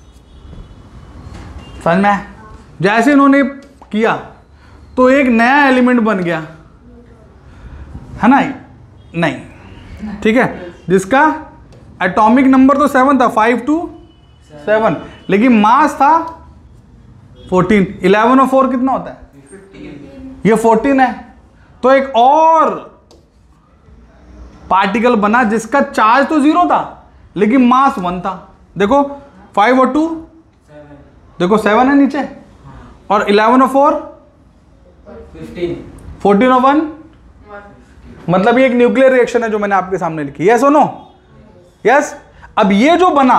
समझ में? जैसे इन्होंने किया तो एक नया एलिमेंट बन गया, है ना? नहीं, ठीक है, जिसका एटॉमिक नंबर तो 7 था, 5 to 7, लेकिन मास था 14। 11 और 4 कितना होता है? 15। ये 14 है। तो एक और पार्टिकल बना जिसका चार्ज तो 0 था लेकिन मास 1 था। देखो 5 और 2, देखो 7 है नीचे, और 11 और 4 15, 14 और 1, मतलब ये एक न्यूक्लियर रिएक्शन है जो मैंने आपके सामने लिखी। यस और नो? यस। अब ये जो बना,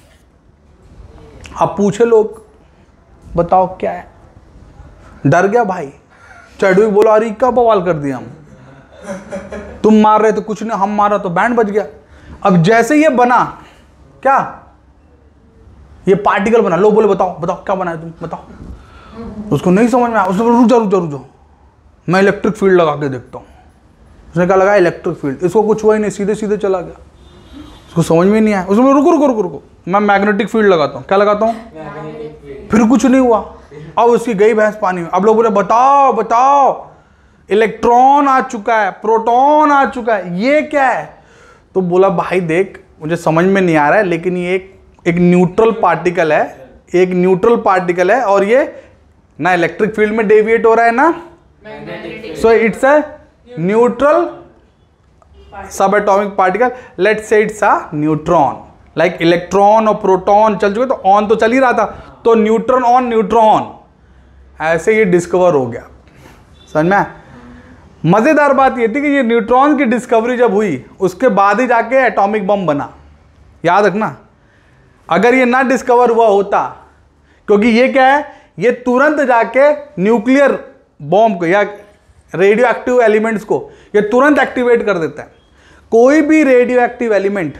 अब पूछे लोग, बताओ क्या है? डर गया भाई। चैडविक बोला अरे क्या बवाल कर दिया हम, तुम मार रहे तो कुछ नहीं, हम मारा तो बैंड बज गया। अब जैसे ये बना, क्या ये पार्टिकल बना, लोग बोले बताओ बताओ क्या बना है तुम, बताओ। उसको नहीं समझ में आया, उसने रुक जाओ, मैं इलेक्ट्रिक फील्ड लगा के देखता हूँ। उसने क्या लगाया? Electric field. इसको कुछ हुआ ही नहीं, सीधे सीधे चला गया, उसको समझ में नहीं आया। उसमें रुको, मैं मैग्नेटिक फील्ड लगाता हूँ। क्या लगाता हूँ? फिर कुछ नहीं हुआ। अब उसकी गई भैंस पानी में। अब लोग बोले बताओ, इलेक्ट्रॉन आ चुका है, प्रोटॉन आ चुका है, ये क्या है? तो बोला भाई देख, मुझे समझ में नहीं आ रहा है, लेकिन ये एक न्यूट्रल पार्टिकल है, एक न्यूट्रल पार्टिकल है, और ये ना इलेक्ट्रिक फील्ड में डेविएट हो रहा है ना, so it's a neutral subatomic particle. Let's say it's a neutron. Like electron और प्रोटॉन चल चुके, तो ऑन तो चल ही रहा था, तो न्यूट्रॉन ऑन न्यूट्रॉन, ऐसे ये डिस्कवर हो गया। समझ में? मजेदार बात ये थी कि ये न्यूट्रॉन की डिस्कवरी जब हुई, उसके बाद ही जाके एटॉमिक बम बना। याद रखना, अगर ये ना डिस्कवर हुआ होता, क्योंकि ये क्या है, ये तुरंत जाके न्यूक्लियर बॉम्ब को या रेडियो एक्टिव एलिमेंट्स को ये तुरंत एक्टिवेट कर देता है। कोई भी रेडियो एक्टिव एलिमेंट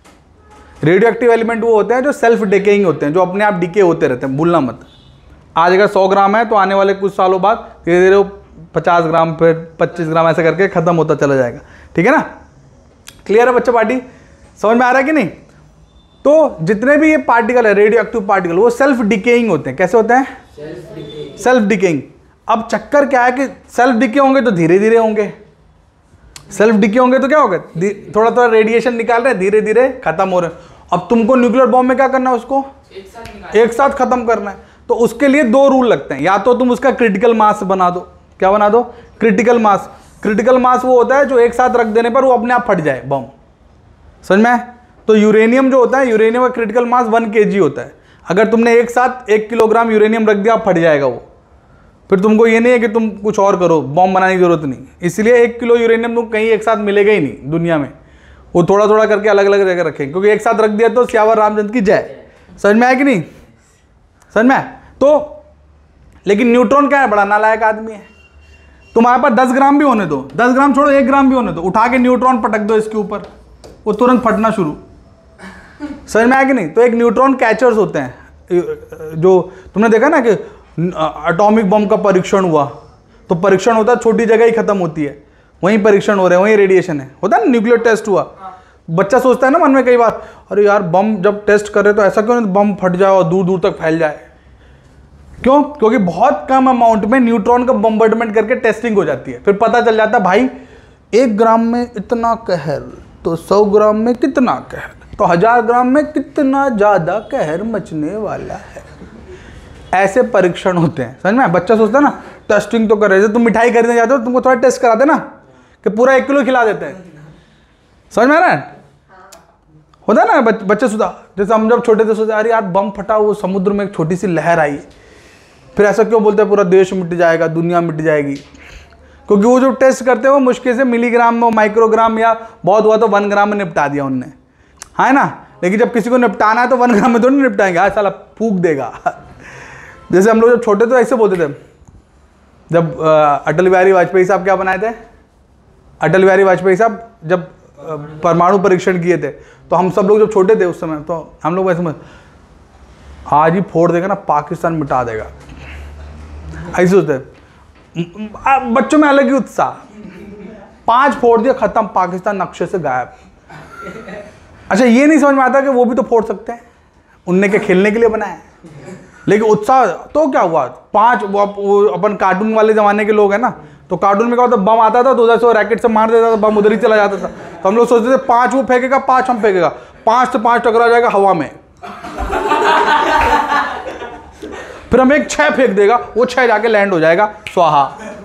वो होते हैं जो सेल्फ डिकेइंग होते हैं, जो अपने आप डिके होते रहते हैं, भूलना मत। आज अगर 100 ग्राम है तो आने वाले कुछ सालों बाद धीरे धीरे 50 ग्राम, फिर 25 ग्राम, ऐसे करके खत्म होता चला जाएगा। ठीक है ना? क्लियर है बच्चा पार्टी? समझ में आ रहा है कि नहीं? तो जितने भी ये पार्टिकल है, रेडियो एक्टिव पार्टिकल, वो सेल्फ डिकेइंग होते हैं। कैसे होते हैं? Self decaying. अब चक्कर क्या है कि सेल्फ डिके होंगे तो धीरे धीरे होंगे, सेल्फ डिके होंगे तो क्या होगा, थोड़ा थोड़ा रेडिएशन निकाल रहे हैं, धीरे धीरे खत्म हो रहे हैं। अब तुमको न्यूक्लियर बॉम्ब में क्या करना है, उसको एक साथ खत्म करना है। तो उसके लिए दो रूल लगते हैं, या तो तुम उसका क्रिटिकल मास बना दो, क्या बना दो, क्रिटिकल मास। क्रिटिकल मास वो होता है जो एक साथ रख देने पर वो अपने आप फट जाए बॉम्ब, समझ में? तो यूरेनियम जो होता है, यूरेनियम का क्रिटिकल मास 1 kg होता है। अगर तुमने एक साथ 1 किलोग्राम यूरेनियम रख दिया, फट जाएगा वो। फिर तुमको ये नहीं है कि तुम कुछ और करो, बॉम्ब बनाने की जरूरत नहीं। इसलिए 1 किलो यूरेनियम तुम कहीं एक साथ मिलेगा ही नहीं दुनिया में, वो थोड़ा थोड़ा करके अलग अलग जगह रखें, क्योंकि एक साथ रख दिया तो सियावर रामचंद्र की जय। समझ में आया कि नहीं? समझ में आया? तो लेकिन न्यूट्रॉन क्या है, बड़ा नालायक आदमी है। तुम्हारे पास 10 ग्राम भी होने दो, 10 ग्राम छोड़ो 1 ग्राम भी होने दो, उठा के न्यूट्रॉन पटक दो इसके ऊपर, वो तुरंत फटना शुरू। समझ में आया कि नहीं? तो एक न्यूट्रॉन कैचर्स होते हैं, जो तुमने देखा ना कि एटॉमिक बम का परीक्षण हुआ, तो परीक्षण होता है छोटी जगह ही खत्म होती है, वहीं परीक्षण हो रहे हैं, वहीं रेडिएशन है, होता है ना। न्यूक्लियर टेस्ट हुआ, बच्चा सोचता है ना मन में कई बार, अरे यार बम जब टेस्ट कर रहे तो ऐसा क्यों नहीं बम फट जाए और दूर दूर तक फैल जाए। क्यों? क्योंकि बहुत कम अमाउंट में न्यूट्रॉन का बम्बार्डमेंट करके टेस्टिंग हो जाती है, फिर पता चल जाता है भाई 1 ग्राम में इतना कहर, तो 100 ग्राम में कितना कहर, तो 1000 ग्राम में कितना ज्यादा कहर मचने वाला है। ऐसे परीक्षण होते हैं, समझ में? बच्चा सोचता है ना टेस्टिंग तो कर रहे, तुम मिठाई खरीदने जाते हो, तुमको थोड़ा टेस्ट कराते ना कि पूरा 1 किलो खिला देते हैं, समझ में आ रहा है? होता है ना बच्चे सुधा, जैसे हम जब छोटे थे सोचते अरे यार बम फटा, वो समुद्र में एक छोटी सी लहर आई, फिर ऐसा क्यों बोलते हैं पूरा देश मिट जाएगा, दुनिया मिट जाएगी, क्योंकि वो जो टेस्ट करते हैं वो मुश्किल से मिलीग्राम में, माइक्रोग्राम, या बहुत हुआ तो 1 ग्राम में निपटा दिया उनने, है ना। लेकिन जब किसी को निपटाना है तो 1 ग्राम में तो नहीं निपटाएंगे, आज साला फूक देगा। जैसे हम लोग जब छोटे थे ऐसे बोलते थे, जब अटल बिहारी वाजपेयी साहब क्या बनाए थे, अटल बिहारी वाजपेयी साहब जब परमाणु परीक्षण किए थे, तो हम सब लोग जब छोटे थे उस समय, तो हम लोग ऐसे आज ही फोड़ देगा ना पाकिस्तान मिटा देगा, ऐसे सोचते। बच्चों में अलग ही उत्साह, 5 फोड़ दिया खत्म, पाकिस्तान नक्शे से गायब। अच्छा ये नहीं समझ में आता कि वो भी तो फोड़ सकते हैं, उनने क्या खेलने के लिए बनाया, लेकिन उत्साह तो क्या हुआ 5, वो अपन कार्टून वाले जमाने के लोग हैं ना, तो कार्टून में क्या होता, बम आता था तो उधर से रैकेट से मार देता था, बम उधर ही चला जाता था। तो हम लोग सोचते थे 5 वो फेंकेगा, 5 हम फेंकेगा, 5 से 5 टकरा जाएगा हवा में, फिर हम एक 6 फेंक देगा, वो 6 जाके लैंड हो जाएगा, स्वाहा।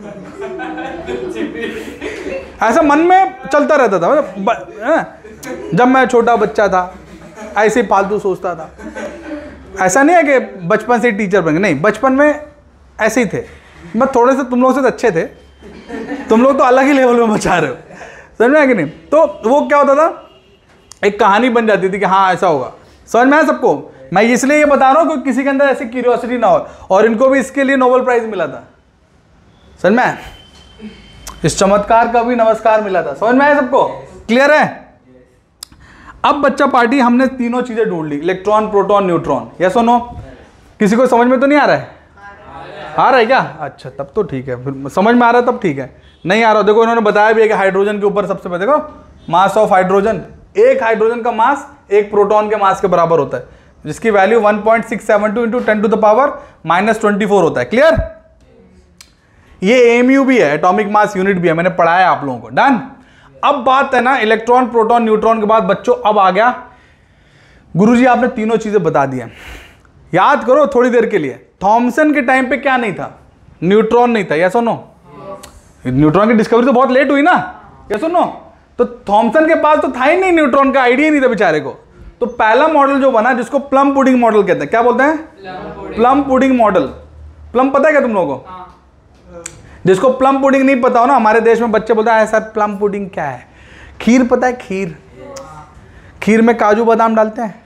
ऐसा मन में चलता रहता था जब मैं छोटा बच्चा था, ऐसे फालतू सोचता था। ऐसा नहीं है कि बचपन से टीचर बन गए, नहीं, बचपन में ऐसे ही थे, बस थोड़े से तुम लोग से अच्छे थे, तुम लोग तो अलग ही लेवल में बचा रहे हो, समझ में आया कि नहीं? तो वो क्या होता था, एक कहानी बन जाती थी कि हाँ ऐसा होगा। समझ में आया सबको? मैं इसलिए ये बता रहा हूँ कि किसी के अंदर ऐसी क्यूरियोसिटी ना हो, और इनको भी इसके लिए नोबेल प्राइज मिला था, समझ में आया? इस चमत्कार का भी नमस्कार मिला था। समझ में आया सबको? क्लियर है? अब बच्चा पार्टी हमने तीनों चीजें ढूंढ ली, इलेक्ट्रॉन, प्रोटॉन, न्यूट्रॉन। यस और नो? किसी को समझ में तो नहीं आ रहा है? आ रहा है क्या? अच्छा तब तो ठीक है, फिर समझ में आ रहा है तब ठीक है। नहीं आ रहा, देखो इन्होंने बताया भी है कि हाइड्रोजन के ऊपर सबसे पहले देखो मास ऑफ हाइड्रोजन, एक हाइड्रोजन का मास एक प्रोटॉन के मास के बराबर होता है, जिसकी वैल्यू 1.672 इंटू 10⁻⁻24 होता है। क्लियर? ये एमयू भी है, एटॉमिक मास यूनिट भी है, मैंने पढ़ाया आप लोगों को। डन? अब बात है ना इलेक्ट्रॉन, प्रोटॉन, न्यूट्रॉन के बाद बच्चों अब आ गया, गुरुजी आपने तीनों चीजें बता दी हैं, याद करो थोड़ी देर के लिए। थॉमसन के टाइम पे क्या नहीं था? न्यूट्रॉन नहीं था। यस और नो? न्यूट्रॉन की डिस्कवरी तो बहुत लेट हुई ना। यस और नो? तो थॉमसन के पास तो था ही नहीं, न्यूट्रॉन का आइडिया नहीं था बेचारे को। तो पहला मॉडल जो बना, जिसको प्लम पुडिंग मॉडल कहते हैं, क्या बोलते हैं? Plum pudding model. प्लम पता है क्या तुम लोगों को? जिसको प्लम पुडिंग नहीं पता हो ना, हमारे देश में बच्चे बोलते हैं सर प्लम पुडिंग क्या है? खीर पता है? खीर, खीर में काजू बादाम डालते हैं।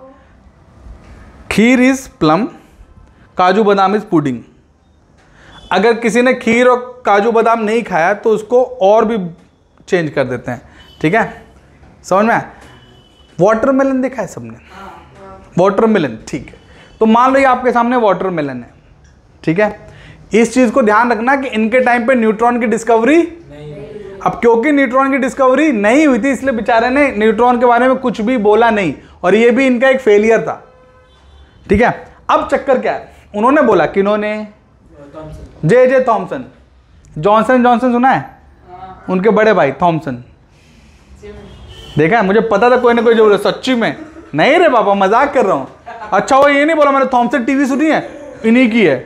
खीर इज प्लम, काजू बादाम इज पुडिंग। अगर किसी ने खीर और काजू बादाम नहीं खाया तो उसको और भी चेंज कर देते हैं। ठीक है, समझ में? वाटरमेलन देखा है सबने? वाटरमेलन, ठीक है। तो मान लो ये आपके सामने वाटरमेलन है, ठीक है। इस चीज को ध्यान रखना कि इनके टाइम पे न्यूट्रॉन की डिस्कवरी नहीं। अब क्योंकि न्यूट्रॉन की डिस्कवरी नहीं हुई थी, इसलिए बेचारे ने न्यूट्रॉन के बारे में कुछ भी बोला नहीं, और ये भी इनका एक फेलियर था। ठीक है, अब चक्कर क्या है, उन्होंने बोला, किन्होंने? J Thomson. जॉनसन जॉनसन सुना है? उनके बड़े भाई थॉमसन। देखा है, मुझे पता था कोई ना कोई जरूर है, सच्ची में नहीं रे बाबा, मजाक कर रहा हूँ। अच्छा वो ये नहीं बोला मैंने थॉमसन टीवी सुनी है, इन्हीं की है।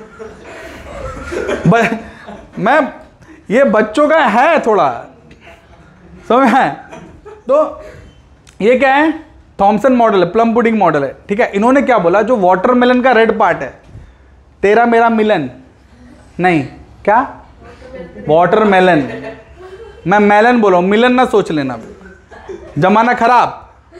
मैं ये बच्चों का है थोड़ा, समझ है? तो ये क्या है? थॉमसन मॉडल है, प्लम पुडिंग मॉडल है, ठीक है। इन्होंने क्या बोला, जो वाटरमेलन का रेड पार्ट है, तेरा मेरा मिलन नहीं, क्या वाटरमेलन, मैं मेलन बोला हूं, मिलन ना सोच लेना, जमाना खराब।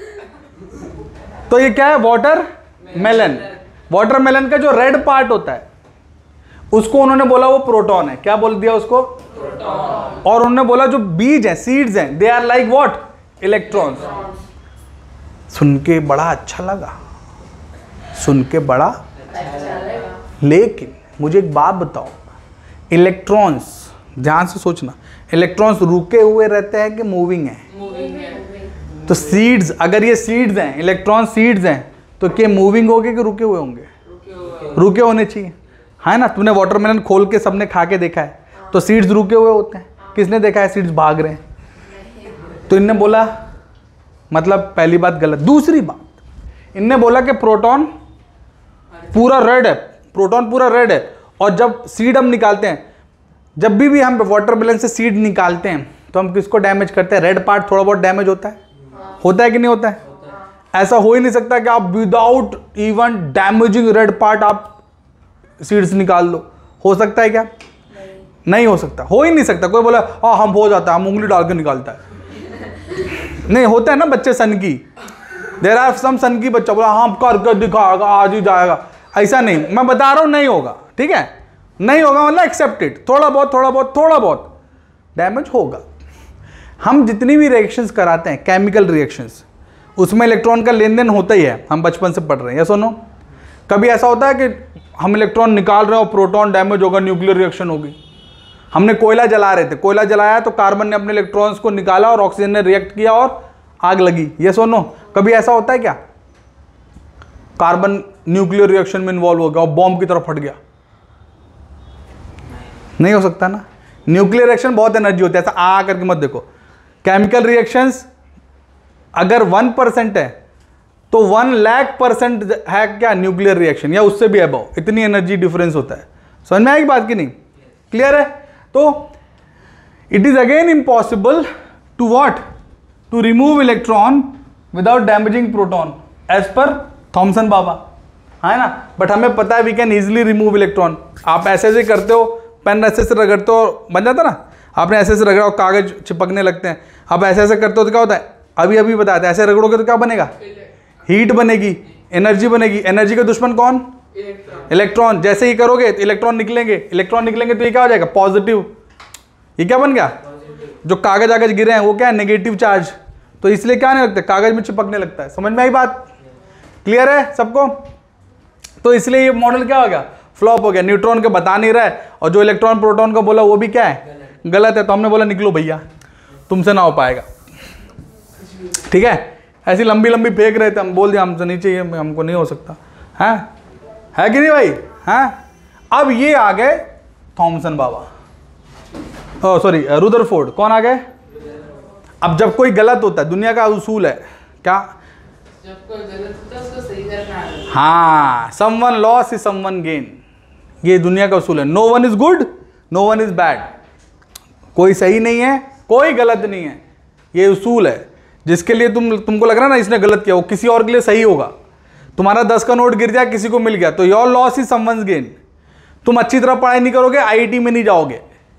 तो ये क्या है? वाटरमेलन। वाटरमेलन का जो रेड पार्ट होता है उसको उन्होंने बोला वो प्रोटॉन है। क्या बोल दिया उसको? प्रोटॉन। और उन्होंने बोला जो बीज है, सीड्स हैं, they are like what? Electrons. सुन के बड़ा अच्छा लगा, सुन के बड़ा अच्छा लगा। लेकिन मुझे एक बात बताओ, इलेक्ट्रॉन्स, ध्यान से सोचना, इलेक्ट्रॉन्स रुके हुए रहते हैं कि मूविंग है? मूविंग है। तो सीड्स, अगर ये सीड्स हैं, इलेक्ट्रॉन सीड्स हैं, तो क्या मूविंग होंगे कि रुके हुए होंगे? रुके होने चाहिए, है ना? तुमने वाटरमेलन खोल के सबने खा के देखा है, तो सीड्स रुके हुए होते हैं। किसने देखा है सीड्स भाग रहे हैं? तो इनने बोला, मतलब पहली बात गलत। दूसरी बात, इनने बोला कि प्रोटॉन पूरा रेड है, प्रोटॉन पूरा रेड है, और जब सीड हम निकालते हैं, जब भी हम वाटरमेलन से सीड निकालते हैं तो हम किसको डैमेज करते हैं? रेड पार्ट थोड़ा बहुत डैमेज होता है, होता है कि नहीं होता है? ऐसा हो ही नहीं सकता कि आप without even damaging red part आप सीड्स निकाल लो। हो सकता है क्या? नहीं हो सकता, हो ही नहीं सकता। कोई बोला हाँ हम हो जाता है, हम उंगली डाल के निकालता है, नहीं होता है ना। बच्चे सन की, देर आर सम सन की बच्चा बोला हाँ करके दिखाएगा, आज ही जाएगा, ऐसा नहीं। मैं बता रहा हूँ नहीं होगा, ठीक है? नहीं होगा मतलब एक्सेप्टेड, थोड़ा बहुत डैमेज होगा। हम जितनी भी रिएक्शंस कराते हैं, केमिकल रिएक्शंस, उसमें इलेक्ट्रॉन का लेन देन होता ही है, हम बचपन से पढ़ रहे हैं, या सुनो? कभी ऐसा होता है कि हम इलेक्ट्रॉन निकाल रहे हो, प्रोटॉन डैमेज होगा, न्यूक्लियर रिएक्शन होगी। हमने कोयला जला रहे थे, कोयला जलाया तो कार्बन ने अपने इलेक्ट्रॉन्स को निकाला और ऑक्सीजन ने रिएक्ट किया और आग लगी, ये सुनो? कभी ऐसा होता है क्या? कार्बन न्यूक्लियर रिएक्शन में इन्वॉल्व हो गया और बॉम्ब की तरफ फट गया? नहीं हो सकता ना। न्यूक्लियर रिएक्शन बहुत एनर्जी होती है, ऐसा आ करके मत देखो। केमिकल रिएक्शंस अगर 1% है तो 1,00,000% है क्या न्यूक्लियर रिएक्शन, या उससे भी अबव, इतनी एनर्जी डिफरेंस होता है। समझ में आएगी बात की नहीं? क्लियर है? तो it is again impossible to what? To remove electron without damaging proton, as per Thomson बाबा, है ना? बट हमें पता है we can easily remove electron. आप ऐसे ऐसे करते हो, पेन ऐसे से रगड़ते हो, बन जाता ना? आपने ऐसे ऐसे रगड़ा और कागज चिपकने लगते हैं। आप ऐसे ऐसे करते हो तो क्या होता है? अभी बताते हैं, ऐसे रगड़ोगे तो क्या बनेगा? हीट बनेगी, एनर्जी बनेगी। एनर्जी का दुश्मन कौन? इलेक्ट्रॉन। जैसे ही करोगे तो इलेक्ट्रॉन निकलेंगे, इलेक्ट्रॉन निकलेंगे तो ये क्या हो जाएगा? पॉजिटिव। ये क्या बन गया? जो कागज आगज गिरे हैं वो क्या है? Negative charge. तो इसलिए क्या नहीं लगता? कागज में चिपकने लगता है। समझ में आई बात? क्लियर है सबको? तो इसलिए ये मॉडल क्या हो गया? फ्लॉप हो गया। न्यूट्रॉन के बता नहीं रहा है, और जो इलेक्ट्रॉन प्रोटॉन का बोला वो भी क्या है? गलत है। तो हमने बोला निकलो भैया, तुमसे ना हो पाएगा, ठीक है? ऐसी लंबी लंबी फेंक रहे थे, हम बोल दिया हमसे नहीं चाहिए, हमको नहीं हो सकता, है कि नहीं भाई? हैं? अब ये आ गए थॉमसन बाबा, सॉरी रुदरफोर्ड। कौन आ गए? अब जब कोई गलत होता है, दुनिया का उसूल है क्या? जब कोई गलत होता है उसको सही करना है। हाँ, someone loss is someone gain, ये दुनिया का उसूल है। No one is good, no one is bad. कोई सही नहीं है, कोई गलत नहीं है, ये उसूल है। जिसके लिए तुमको लग रहा है ना इसने गलत किया, वो किसी और के लिए सही होगा। तुम्हारा 10 का नोट गिर जाए, किसी को मिल गया, तो your loss is someone's gain. तुम अच्छी तरह पढ़ाई नहीं करोगे, आईआईटी में नहीं जाओगे,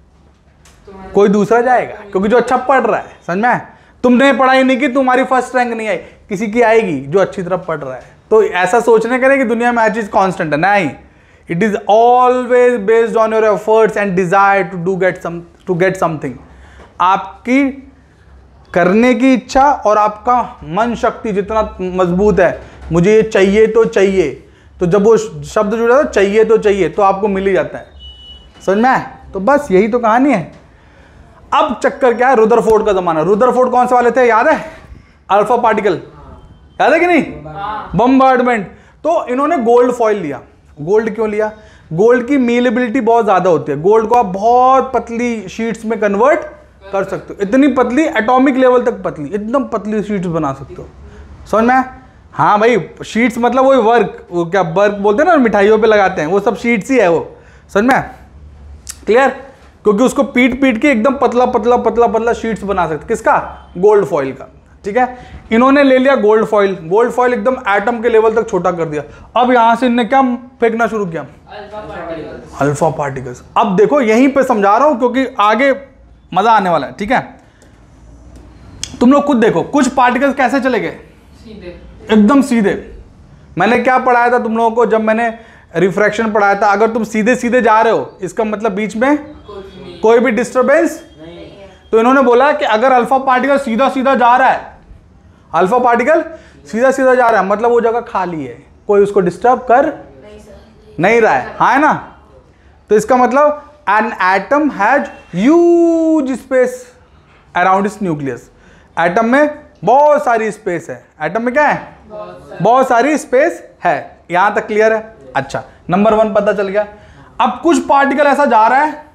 कोई दूसरा जाएगा, क्योंकि जो अच्छा पढ़ रहा है। समझ में? तुमने पढ़ाई नहीं की, तुम्हारी फर्स्ट रैंक नहीं आई, किसी की आएगी जो अच्छी तरह पढ़ रहा है। तो ऐसा सोचने का नहीं कि दुनिया में हर चीज कांस्टेंट है, नहीं। It is always based on your efforts and desire to get something. आपकी करने की इच्छा और आपका मन शक्ति जितना मजबूत है, मुझे ये चाहिए तो चाहिए, तो जब वो शब्द जुड़ा था चाहिए तो आपको मिल ही जाता है। समझ में? तो बस यही तो कहानी है। अब चक्कर क्या है? रुदरफोर्ड का जमाना। रुदरफोर्ड कौन से वाले थे, याद है? अल्फा पार्टिकल, याद है कि नहीं? बम्बार्डमेंट। तो इन्होंने गोल्ड फॉइल लिया, गोल्ड क्यों लिया? गोल्ड की मीलेबिलिटी बहुत ज्यादा होती है, गोल्ड को आप बहुत पतली शीट्स में कन्वर्ट कर सकते हो, इतनी पतली, एटॉमिक लेवल तक पतली, एकदम पतली शीट्स बना सकते हो। समझ में? हाँ भाई, शीट्स मतलब वही वर्क, वो क्या वर्क बोलते हैं ना मिठाइयों पे लगाते हैं, वो सब शीट्स ही है वो। समझ में? क्लियर? क्योंकि उसको पीट पीट के एकदम पतला पतला पतला पतला शीट्स बना सकते। किसका? गोल्ड फॉइल का। ठीक है, इन्होंने ले लिया गोल्ड फॉइल, गोल्ड फॉइल एकदम एटम के लेवल तक छोटा कर दिया। अब यहां से इन्हें क्या फेंकना शुरू किया? Alpha particles. अब देखो यहीं पे समझा रहा हूं क्योंकि आगे मजा आने वाला है। ठीक है, तुम लोग खुद देखो कुछ पार्टिकल्स कैसे चले गए, एकदम सीधे। मैंने क्या पढ़ाया था तुम लोगों को जब मैंने रिफ्रैक्शन पढ़ाया था? अगर तुम सीधे सीधे जा रहे हो इसका मतलब बीच में कोई भी डिस्टरबेंस नहीं। तो इन्होंने बोला कि अगर अल्फा पार्टिकल सीधा सीधा जा रहा है, अल्फा पार्टिकल सीधा सीधा जा रहा है मतलब वो जगह खाली है, कोई उसको डिस्टर्ब कर नहीं रहा है। हाँ है ना? तो इसका मतलब an atom has huge space around its nucleus. Atom में बहुत सारी स्पेस है। एटम में क्या है? बहुत सारी स्पेस है। यहां तक क्लियर है? अच्छा, नंबर 1 पता चल गया। अब कुछ पार्टिकल ऐसा जा रहा है,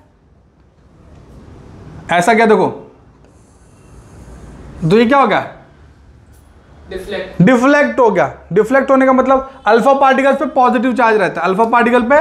ऐसा क्या देखो, तो ये क्या हो गया? डिफ्लेक्ट हो गया। डिफ्लेक्ट होने का मतलब अल्फा पार्टिकल पे पॉजिटिव चार्ज रहता है, अल्फा पार्टिकल पे,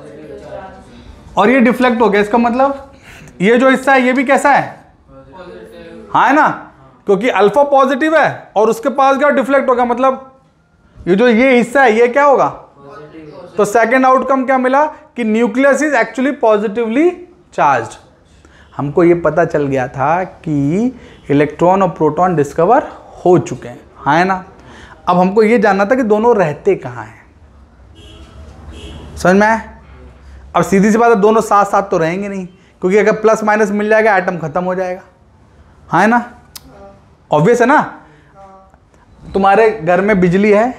और ये डिफ्लेक्ट हो गया। इसका मतलब ये जो हिस्सा है ये भी कैसा है? हाँ है ना? क्योंकि अल्फा पॉजिटिव है और उसके पास गया डिफ्लेक्ट हो गया, मतलब ये जो ये हिस्सा है ये क्या होगा? तो सेकंड आउटकम क्या मिला कि nucleus is actually positively charged. हमको ये पता चल गया था कि इलेक्ट्रॉन और प्रोटॉन डिस्कवर हो चुके हैं। हाँ है ना? अब हमको ये जानना था कि दोनों रहते कहाँ हैं। समझ में आया? अब सीधी सी बात है, दोनों साथ साथ तो रहेंगे नहीं, क्योंकि अगर प्लस माइनस मिल जाएगा एटम खत्म हो जाएगा। हाँ है ना? ऑब्वियस है ना? तुम्हारे घर में बिजली है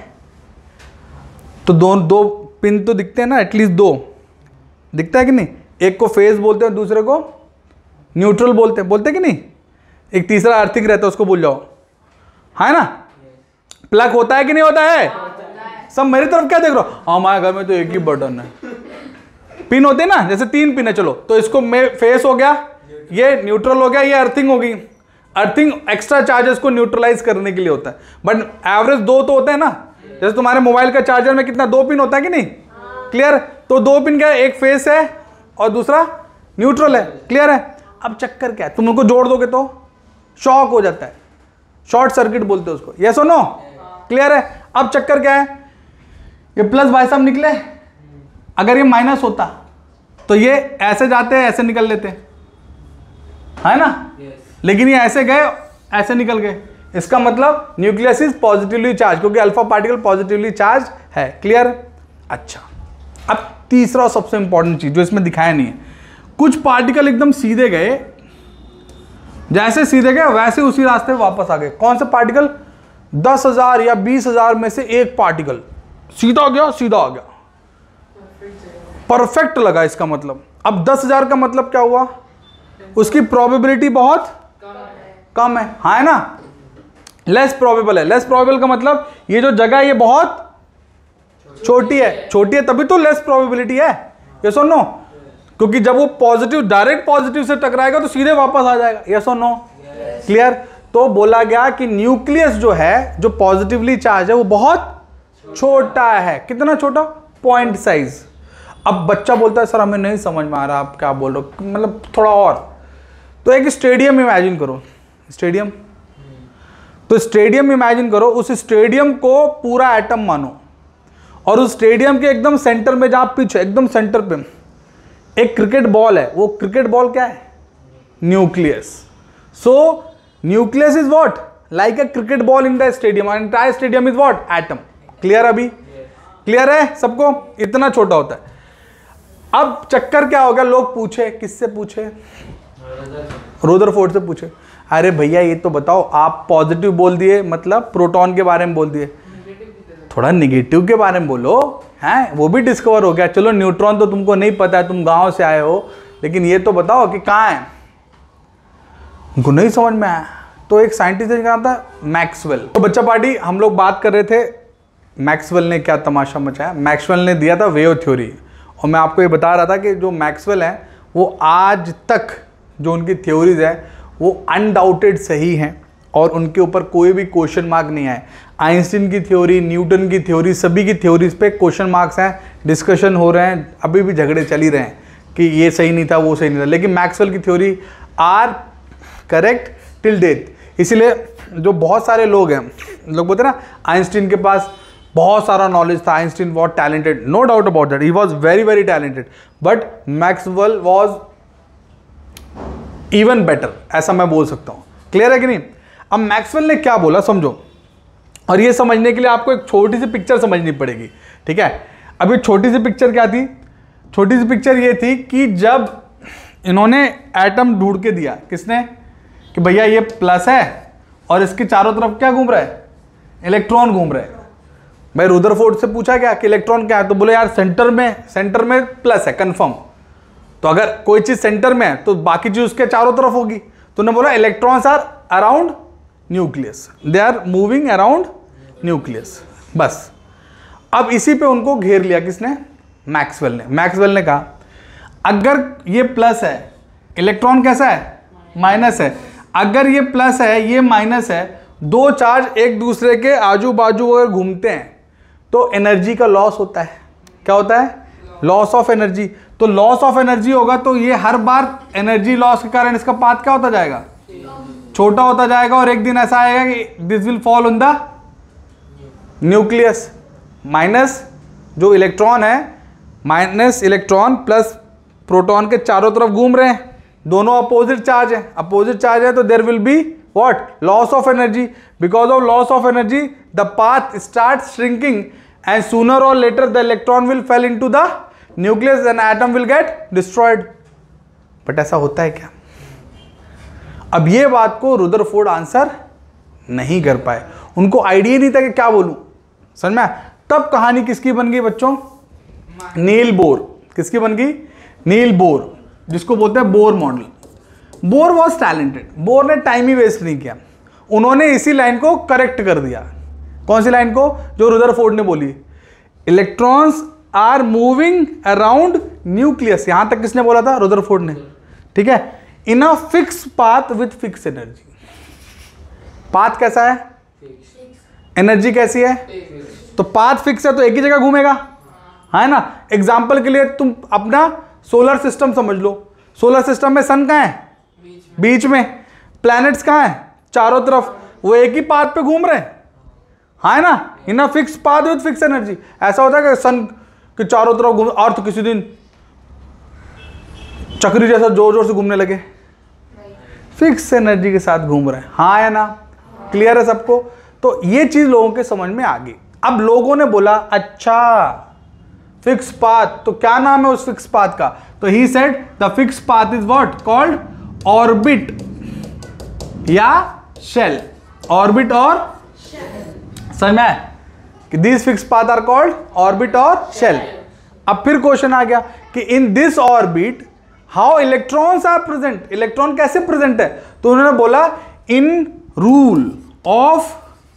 तो दो पिन तो दिखते हैं ना, एटलीस्ट 2 दिखता है कि नहीं? एक को फेज बोलते हैं, दूसरे को न्यूट्रल बोलते हैं कि नहीं? एक तीसरा अर्थिंग रहता है, उसको भूल जाओ। है ना? प्लग होता है कि नहीं होता है? सब मेरी तरफ क्या देख रहे हो? हमारे घर में तो एक ही बटन है। पिन होते हैं ना, जैसे 3 पिन है, चलो तो इसको फेस हो गया, ये न्यूट्रल हो गया, ये अर्थिंग हो गई। अर्थिंग एक्स्ट्रा चार्जेस को न्यूट्रलाइज करने के लिए होता है, बट एवरेज 2 तो होता है ना। जैसे तुम्हारे मोबाइल का चार्जर में कितना 2 पिन होता है कि नहीं? क्लियर? तो 2 पिन क्या है? एक फेस है और दूसरा न्यूट्रल है। क्लियर है? अब चक्कर क्या है, तुम उनको जोड़ दोगे तो शॉक हो जाता है, शॉर्ट सर्किट बोलते हैं उसको। यस और नो? क्लियर है? अब चक्कर क्या है, ये प्लस भाई साहब निकले, अगर ये माइनस होता तो ये ऐसे जाते हैं, ऐसे निकल लेते, है ना? लेकिन ये ऐसे गए, ऐसे निकल गए। इसका मतलब न्यूक्लियस इज पॉजिटिवली चार्ज, क्योंकि अल्फा पार्टिकल पॉजिटिवली चार्ज है। क्लियर? अच्छा, अब तीसरा और सबसे इंपॉर्टेंट चीज जो इसमें दिखाया नहीं है, कुछ पार्टिकल एकदम सीधे गए, जैसे सीधे गए वैसे उसी रास्ते वापस आ गए। कौन से पार्टिकल? 10,000 या 20,000 में से एक पार्टिकल सीधा गया, सीधा आ गया, परफेक्ट लगा। इसका मतलब अब 10,000 का मतलब क्या हुआ? उसकी प्रोबेबिलिटी बहुत कम है। हाँ है ना? लेस प्रोबेबल है। लेस प्रोबेबल का मतलब ये जो जगह ये बहुत छोटी है, छोटी है तभी तो लेस प्रोबेबिलिटी है। यस और नो? क्योंकि जब वो पॉजिटिव, डायरेक्ट पॉजिटिव से टकराएगा तो सीधे वापस आ जाएगा। यस और नो? क्लियर? तो बोला गया कि न्यूक्लियस जो है, जो पॉजिटिवली चार्ज है, वो बहुत छोटा है। कितना छोटा? Point size. अब बच्चा बोलता है सर हमें नहीं समझ में आ रहा आप क्या बोल रहे हो, मतलब थोड़ा और। तो एक स्टेडियम इमेजिन करो, स्टेडियम, तो स्टेडियम इमेजिन करो, उस स्टेडियम को पूरा एटम मानो, और उस स्टेडियम के एकदम सेंटर में जहां पिच है, एकदम सेंटर पे एक क्रिकेट बॉल है। वो क्रिकेट बॉल क्या है? Nucleus. So nucleus is what? Like a cricket ball in the stadium, entire stadium is what? Atom. Clear? अभी क्लियर है सबको? इतना छोटा होता है। अब चक्कर क्या होगा, लोग पूछे, किससे पूछे? रुदरफोर्ड से पूछे। अरे भैया ये तो बताओ, आप पॉजिटिव बोल दिए मतलब प्रोटॉन के बारे में बोल दिए, थोड़ा निगेटिव के बारे में बोलो। हैं, वो भी डिस्कवर हो गया। चलो न्यूट्रॉन तो तुमको नहीं पता है, तुम गांव से आए हो, लेकिन ये तो बताओ कि कहाँ है। उनको नहीं समझ में आया, तो एक साइंटिस्ट का नाम था मैक्सवेल। तो बच्चा पार्टी हम लोग बात कर रहे थे मैक्सवेल ने क्या तमाशा मचाया। मैक्सवेल ने दिया था वेव थ्योरी, और मैं आपको ये बता रहा था कि जो मैक्सवेल है वो आज तक जो उनकी थ्योरीज है वो अनडाउटेड सही हैं और उनके ऊपर कोई भी क्वेश्चन मार्क नहीं आए। आइंस्टीन की थ्योरी, न्यूटन की थ्योरी, सभी की थ्योरीज पे क्वेश्चन मार्क्स हैं, डिस्कशन हो रहे हैं, अभी भी झगड़े चल ही रहे हैं कि ये सही नहीं था, वो सही नहीं था, लेकिन मैक्सवेल की theory are correct till death. इसीलिए जो बहुत सारे लोग हैं, लोग बोलते हैं ना आइंस्टीन के पास बहुत सारा नॉलेज था, Einstein was talented, no doubt about that, he was very very talented, but Maxwell was even better, ऐसा मैं बोल सकता हूँ। क्लियर है कि नहीं? अब मैक्सवेल ने क्या बोला समझो, और ये समझने के लिए आपको एक छोटी सी पिक्चर समझनी पड़ेगी, ठीक है। अभी छोटी सी पिक्चर क्या थी? छोटी सी पिक्चर ये थी कि जब इन्होंने एटम ढूंढ के दिया, किसने, कि भैया ये प्लस है और इसके चारों तरफ क्या घूम रहा है, इलेक्ट्रॉन घूम रहा है। भाई रुदरफोर्ड से पूछा क्या कि इलेक्ट्रॉन क्या है, तो बोले यार सेंटर में प्लस है, कंफर्म। तो अगर कोई चीज सेंटर में है तो बाकी चीज उसके चारों तरफ होगी। तो उन्होंने बोला electrons are around nucleus, they are moving around nucleus, बस। अब इसी पे उनको घेर लिया किसने, मैक्सवेल ने। मैक्सवेल ने कहा अगर ये प्लस है, इलेक्ट्रॉन कैसा है, माइनस है, अगर ये प्लस है ये माइनस है, दो चार्ज एक दूसरे के आजू बाजू अगर घूमते हैं तो एनर्जी का लॉस होता है। क्या होता है? Loss of energy. तो लॉस ऑफ एनर्जी होगा तो ये हर बार एनर्जी लॉस के कारण इसका पाथ क्या होता जाएगा, छोटा होता जाएगा, और एक दिन ऐसा आएगा कि this will fall on the nucleus. Minus जो इलेक्ट्रॉन है, माइनस इलेक्ट्रॉन प्लस प्रोटॉन के चारों तरफ घूम रहे हैं, दोनों अपोजिट चार्ज है, अपोजिट चार्ज है, तो there will be what, loss of energy. Because of loss of energy the path start shrinking and sooner or later the electron will fell into the nucleus and atom will get destroyed. But ऐसा होता है क्या? अब ये बात को Rutherford answer नहीं कर पाए, उनको आइडिया नहीं था कि क्या बोलूं, समझ में? तब कहानी किसकी बन गई बच्चों, नील बोर। किसकी बन गई? नील बोर, जिसको बोलते हैं Bohr model. Bohr was talented, Bohr ने टाइम ही वेस्ट नहीं किया, उन्होंने इसी लाइन को करेक्ट कर दिया। कौन सी लाइन को? जो रुदरफोर्ड ने बोली, electrons are moving around nucleus. यहां तक किसने बोला था? रुदरफोर्ड ने, ठीक है। In a fix path with fix energy. Path कैसा है? एनर्जी कैसी है? तो पाथ फिक्स है तो एक ही जगह घूमेगा, है ना। एग्जाम्पल के लिए तुम अपना सोलर सिस्टम समझ लो। सोलर सिस्टम में सन कहाँ है? बीच में। प्लैनेट्स कहाँ है? चारों तरफ। वो एक ही पाथ पे घूम रहे हैं, है ना, in a fix path with fix energy. ऐसा होता है कि सन के चारों तरफ घूम, और तो किसी दिन चक्री जैसा जोर जोर से घूमने लगे, फिक्स एनर्जी के साथ घूम रहे हैं, हाँ या ना? क्लियर है सबको? तो ये चीज लोगों के समझ में आ गई। अब लोगों ने बोला अच्छा फिक्स पाथ, तो क्या नाम है उस फिक्स पाथ का? तो he said the fix path is what called orbit या शेल। ऑर्बिट और समझ में कि this fix path are called orbit और शेल। अब फिर क्वेश्चन आ गया कि in this orbit how electrons are present. Electron कैसे प्रेजेंट है? तो उन्होंने बोला in rule of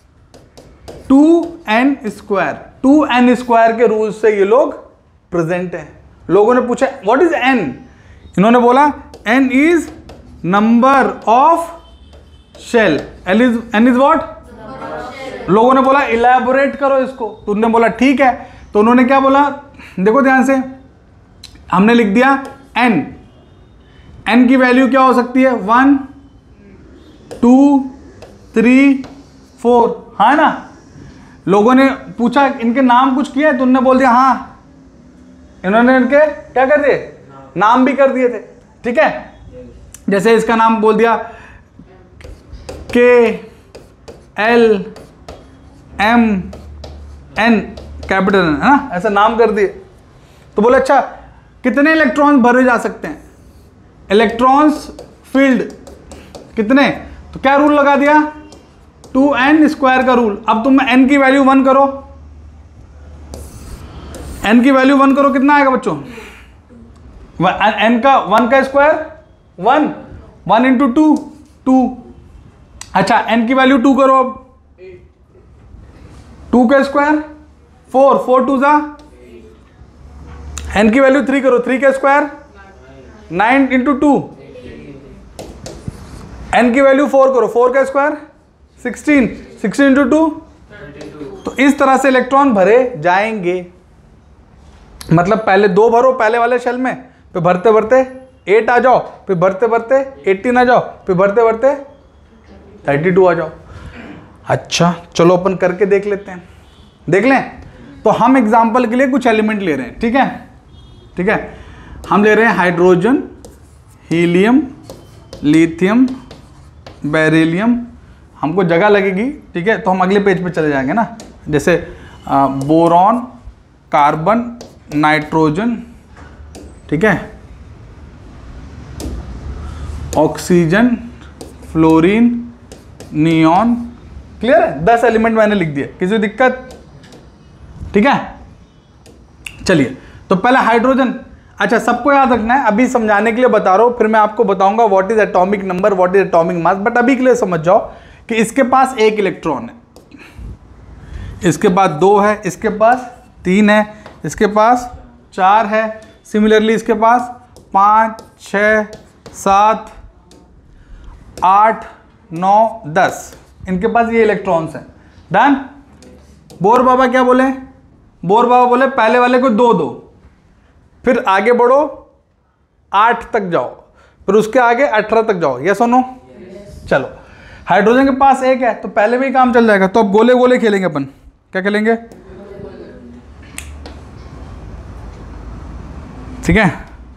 2n square. 2n square के रूल से ये लोग प्रेजेंट है। लोगों ने पूछा व्हाट इज n? इन्होंने बोला n is number of shell. n is what? लोगों ने बोला इलैबोरेट करो इसको, तो उन्होंने बोला ठीक है। तो उन्होंने क्या बोला, देखो ध्यान से, हमने लिख दिया n। n की वैल्यू क्या हो सकती है? 1 2 3 4, हाँ ना। लोगों ने पूछा इनके नाम कुछ किया है, तो उन्होंने बोल दिया हाँ। इन्होंने इनके क्या कर दिए? नाम भी कर दिए थे, ठीक है। जैसे इसका नाम बोल दिया KLMN, कैपिटल है ना, ऐसा नाम कर दिए। तो बोले अच्छा कितने इलेक्ट्रॉन्स भरे जा सकते हैं? इलेक्ट्रॉन्स फील्ड कितने? तो क्या रूल लगा दिया? 2n स्क्वायर का रूल। अब तुम n की वैल्यू 1 करो, n की वैल्यू 1 करो, कितना आएगा बच्चों? n का 1 का स्क्वायर 1, 1 इंटू 2 2। अच्छा n की वैल्यू 2 करो, अब 2 का स्क्वायर 4, 4 2 जा, n की वैल्यू 3 करो, 3 का स्क्वायर 9 इंटू 2, n की वैल्यू 4 करो, 4 का स्क्वायर 16, 16 इंटू 2। तो इस तरह से इलेक्ट्रॉन भरे जाएंगे। मतलब पहले 2 भरो पहले वाले शेल में, फिर भरते भरते 8 आ जाओ, फिर भरते भरते 18 आ जाओ, फिर भरते भरते 32 आ जाओ। अच्छा चलो अपन करके देख लेते हैं, देख लें। तो हम एग्जाम्पल के लिए कुछ एलिमेंट ले रहे हैं, ठीक है, ठीक है। हम ले रहे हैं हाइड्रोजन, हीलियम, लिथियम, बेरिलियम। हमको जगह लगेगी, ठीक है, तो हम अगले पेज पे चले जाएंगे ना। जैसे बोरॉन, कार्बन, नाइट्रोजन, ठीक है, ऑक्सीजन, फ्लोरीन, नियॉन। क्लियर है? 10 एलिमेंट मैंने लिख दिए, किसी दिक्कत? ठीक है, चलिए। तो पहले हाइड्रोजन। अच्छा, सबको याद रखना है, अभी समझाने के लिए बता रहा हूं, फिर मैं आपको बताऊंगा what is atomic number, what is atomic mass. But अभी के लिए समझ जाओ कि इसके पास 1 इलेक्ट्रॉन है, इसके पास 2 है, इसके पास 3 है, इसके पास 4 है, सिमिलरली इसके पास 5, 6, 7, 8, 9, 10, इनके पास ये इलेक्ट्रॉन्स हैं। डन। बोर बाबा क्या बोले? बोर बाबा बोले पहले वाले को 2 दो, फिर आगे बढ़ो 8 तक जाओ, फिर उसके आगे 18 तक जाओ। यस और नो? चलो, हाइड्रोजन के पास 1 है तो पहले में ही काम चल जाएगा। तो अब गोले गोले खेलेंगे अपन। क्या खेलेंगे? ठीक है।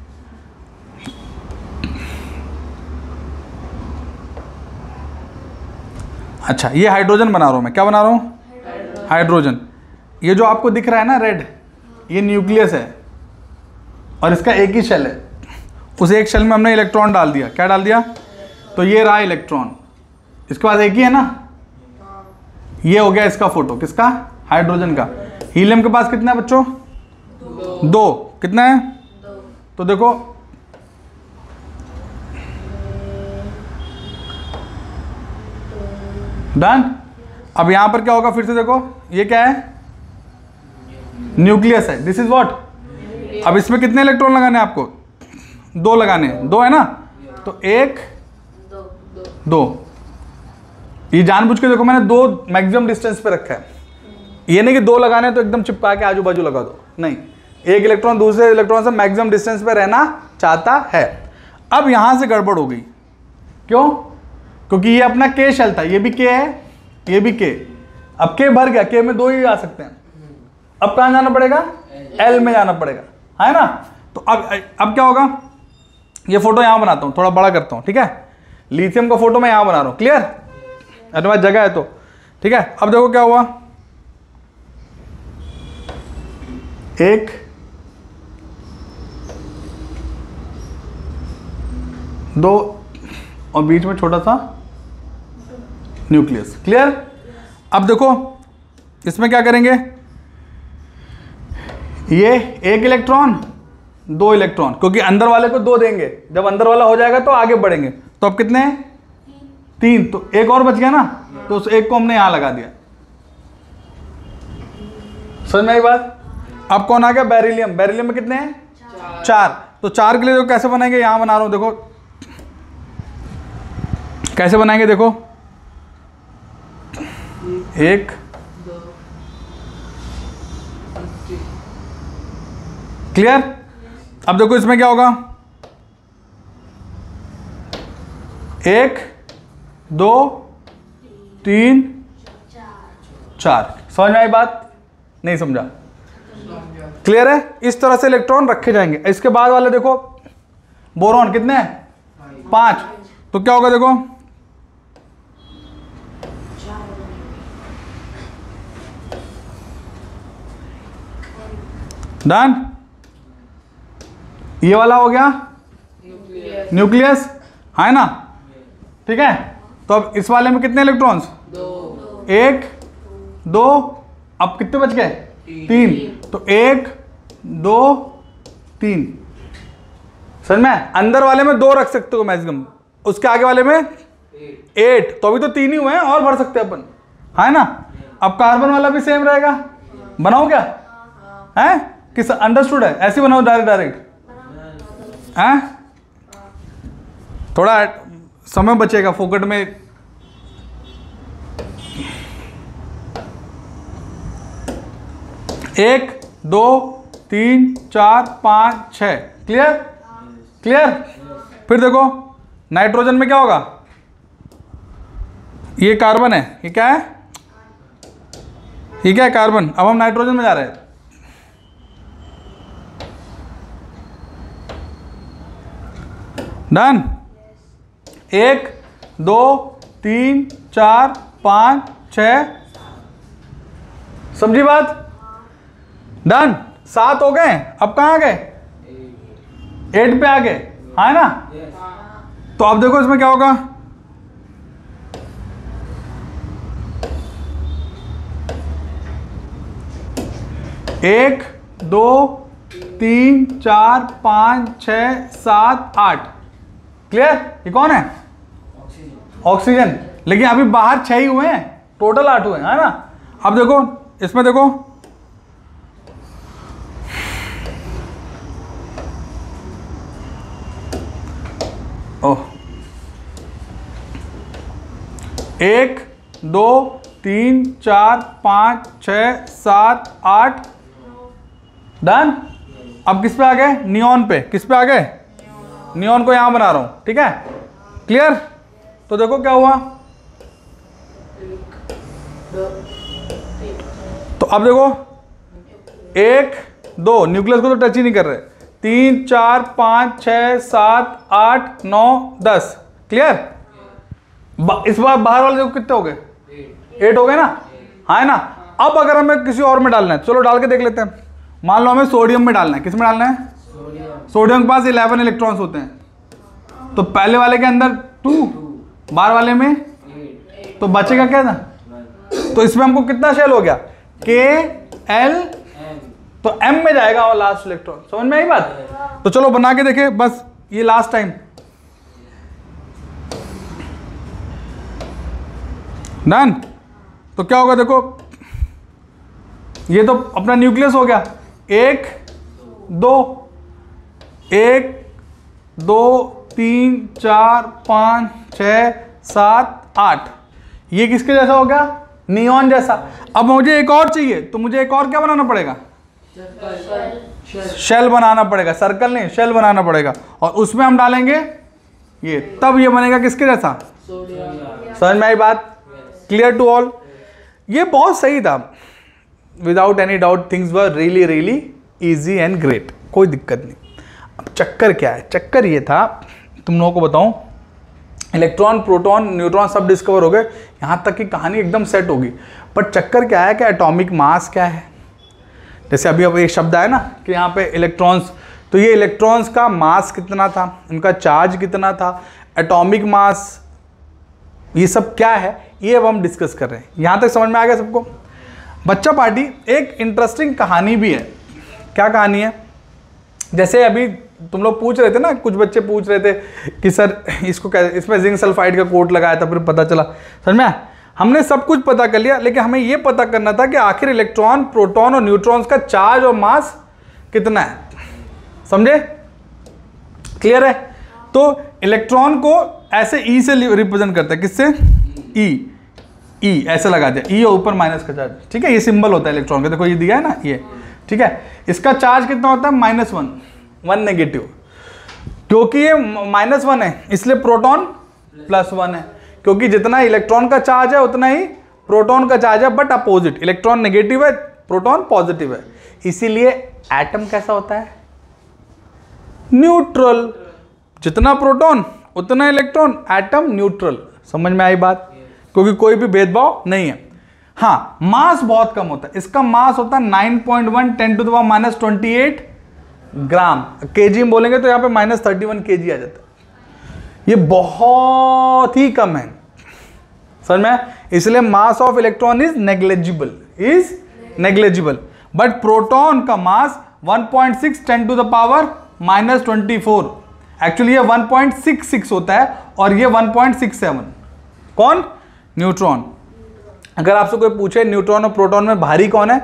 अच्छा, ये हाइड्रोजन बना रहा हूं मैं। क्या बना रहा हूं? हाइड्रोजन। ये जो आपको दिख रहा है ना रेड, ये न्यूक्लियस है और इसका एक ही शेल है। उस एक शेल में हमने इलेक्ट्रॉन डाल दिया। क्या डाल दिया? तो ये रहा इलेक्ट्रॉन, इसके पास एक ही है ना। ये हो गया इसका फोटो, किसका? हाइड्रोजन का। हीलियम के पास कितना है बच्चों? 2। कितना है? तो देखो, डन। अब यहां पर क्या होगा? फिर से देखो, ये क्या है? न्यूक्लियस है। This is what? अब इसमें कितने इलेक्ट्रॉन लगाने हैं आपको? 2 लगाने हैं। 2 है ना, तो 1, 2। ये जानबूझ के देखो मैंने 2 मैक्सिमम डिस्टेंस पे रखा है। ये नहीं कि 2 लगाने तो एकदम चिपका के आजू बाजू लगा दो, नहीं। एक इलेक्ट्रॉन दूसरे इलेक्ट्रॉन से मैक्सिमम डिस्टेंस पे रहना चाहता है। अब यहां से गड़बड़ हो गई। क्यों? क्योंकि ये अपना के शेल था, ये भी के है, ये भी के। अब के भर गया, के में 2 ही आ सकते हैं। अब कहां जाना पड़ेगा? एल में जाना पड़ेगा, है ना। तो अब क्या होगा? ये फोटो यहां बनाता हूं, थोड़ा बड़ा करता हूं, ठीक है। लिथियम का फोटो मैं यहां बना रहा हूं। क्लियर? अरे पास जगह है तो, ठीक है। अब देखो क्या हुआ, 1, 2 और बीच में छोटा सा न्यूक्लियस। क्लियर? अब देखो इसमें क्या करेंगे? ये 1 इलेक्ट्रॉन, 2 इलेक्ट्रॉन, क्योंकि अंदर वाले को 2 देंगे। जब अंदर वाला हो जाएगा तो आगे बढ़ेंगे। तो अब कितने हैं? 3। तो 1 और बच गया ना, तो उस 1 को हमने यहां लगा दिया। समझ में आई बात? अब कौन आ गया? बेरिलियम। बेरिलियम में कितने हैं? 4। तो 4 के लिए तो कैसे बनाएंगे? यहां बना रहा हूं, देखो कैसे बनाएंगे। देखो 1, 2, क्लियर? अब देखो इसमें क्या होगा? 1, 2, 3, 4। समझ में आई बात? नहीं समझा? क्लियर है? इस तरह से इलेक्ट्रॉन रखे जाएंगे। इसके बाद वाले देखो, बोरॉन कितने हैं? 5। तो क्या होगा? देखो डन। ये वाला हो गया न्यूक्लियस, है ना, ठीक है। तो अब इस वाले में कितने इलेक्ट्रॉन्स? 1, 2। अब कितने बच गए? 3। तो 1, 2, 3। समझ में? अंदर वाले में 2 रख सकते हो मैक्सिमम, उसके आगे वाले में 8। तो अभी तो 3 ही हुए हैं, और भर सकते हैं अपन, है ना। अब कार्बन वाला भी सेम रहेगा, बनाओ क्या है? किस अंडरस्टूड है? ऐसे बनाओ डायरेक्ट हैं? थोड़ा समय बचेगा फोकट में। एक, दो, तीन, चार, पाँच, छः। क्लियर? क्लियर? फिर देखो नाइट्रोजन में क्या होगा? ये कार्बन है, ये क्या है? ये क्या है? कार्बन। अब हम नाइट्रोजन में जा रहे हैं। डन। एक, दो, तीन, चार, पाँच, छः। समझी बात? डन। 7 हो गए। अब कहाँ आ गए? 8 पे आ गए, हाँ ना? तो अब देखो इसमें क्या होगा? एक, दो, तीन, चार, पाँच, 6, 7, 8। क्लियर? ये कौन है? ऑक्सीजन। लेकिन अभी बाहर 6 ही हुए हैं, टोटल 8 हुए हैं, है ना? अब देखो इसमें देखो, ओह, 1, 2, 3, 4, 5, 6, 7, 8। डन। अब किस पे आ गए? नियॉन पे। किस पे आ गए? नियॉन को यहां बना रहा हूं, ठीक है? क्लियर? तो देखो क्या हुआ। तो अब देखो 1, 2, न्यूक्लियस को तो टच ही नहीं कर रहे। 3, 4, 5, 6, 7, 8, 9, 10। क्लियर? इस बार बाहर वाले देखो कितने हो गए? 8 हो गए ना, हाँ है ना? अब अगर हमें किसी और में डालना है, चलो डाल के देख लेते हैं। मान लो हमें सोडियम में डालना है। किस में डालना है? सोडियम के पास 11 इलेक्ट्रॉन्स होते हैं। तो पहले वाले के अंदर 2, बाहर वाले में, तो बचेगा क्या था? तो इसमें हमको कितना शेल हो गया? KL, तो M में जाएगा और लास्ट इलेक्ट्रॉन। समझ में आई बात? तो चलो बना के देखे बस ये लास्ट टाइम। डन। तो क्या होगा देखो, ये तो अपना न्यूक्लियस हो गया। 1, 2, 1, 2, 3, 4, 5, 6, 7, 8। ये किसके जैसा हो गया? नियॉन जैसा। अब मुझे एक और चाहिए, तो मुझे एक और क्या बनाना पड़ेगा? शेल बनाना पड़ेगा। सर्कल नहीं, शेल बनाना पड़ेगा। और उसमें हम डालेंगे ये, तब ये बनेगा किसके जैसा? समझ में आई बात? Clear to all? ये बहुत सही था। Without any doubt things were really really easy and great, कोई दिक्कत नहीं। अब चक्कर क्या है? चक्कर ये था, तुम लोगों को बताऊं, इलेक्ट्रॉन, प्रोटॉन, न्यूट्रॉन सब डिस्कवर हो गए, यहाँ तक की कहानी एकदम सेट होगी। पर चक्कर क्या है कि एटॉमिक मास क्या है? जैसे अभी अब एक शब्द आया ना कि यहाँ पे इलेक्ट्रॉन्स, तो ये इलेक्ट्रॉन्स का मास कितना था, उनका चार्ज कितना था, एटॉमिक मास, ये सब क्या है, ये अब हम डिस्कस कर रहे हैं। यहाँ तक समझ में आ गया सबको? बच्चा पार्टी एक इंटरेस्टिंग कहानी भी है। क्या कहानी है? जैसे अभी तुम लोग पूछ रहे थे ना, कुछ बच्चे पूछ रहे थे कि सर इसको क्या, इसमें जिंक सल्फाइड का कोट लगाया था, फिर पता चला। समझ में? हमने सब कुछ पता कर लिया, लेकिन हमें यह पता करना था कि आखिर इलेक्ट्रॉन, प्रोटॉन और न्यूट्रॉन्स का चार्ज और मास कितना है। समझे? क्लियर है? तो इलेक्ट्रॉन को ऐसे ई से रिप्रेजेंट करते हैं। किससे? ई। ई ऐसे लगा दिया, ई और ऊपर माइनस का चार्ज, ठीक है? ये सिंबल होता है इलेक्ट्रॉन का, देखो ये दिया है ना, ये, ठीक है? इसका चार्ज कितना होता है? -1, 1 नेगेटिव। क्योंकि ये -1 है इसलिए प्रोटॉन +1 है, क्योंकि जितना इलेक्ट्रॉन का चार्ज है उतना ही प्रोटॉन का चार्ज है, बट अपोजिट। इलेक्ट्रॉन नेगेटिव है, प्रोटॉन पॉजिटिव है। इसीलिए एटम कैसा होता है? न्यूट्रल। जितना प्रोटॉन उतना इलेक्ट्रॉन, एटम न्यूट्रल। समझ में आई बात? क्योंकि कोई भी भेदभाव नहीं है। हाँ, मास बहुत कम होता है। इसका मास होता है 9.1 × 10⁻28 ग्राम। केजी में बोलेंगे तो यहाँ पे -31 kg आ जाता है। ये बहुत ही कम है, समझ में? इसलिए mass of electron is negligible. But proton का मास 1.6 × 10⁻24। एक्चुअली ये 1.66 होता है और ये 1.67। कौन? न्यूट्रॉन। अगर आपसे कोई पूछे न्यूट्रॉन और प्रोटॉन में भारी कौन है,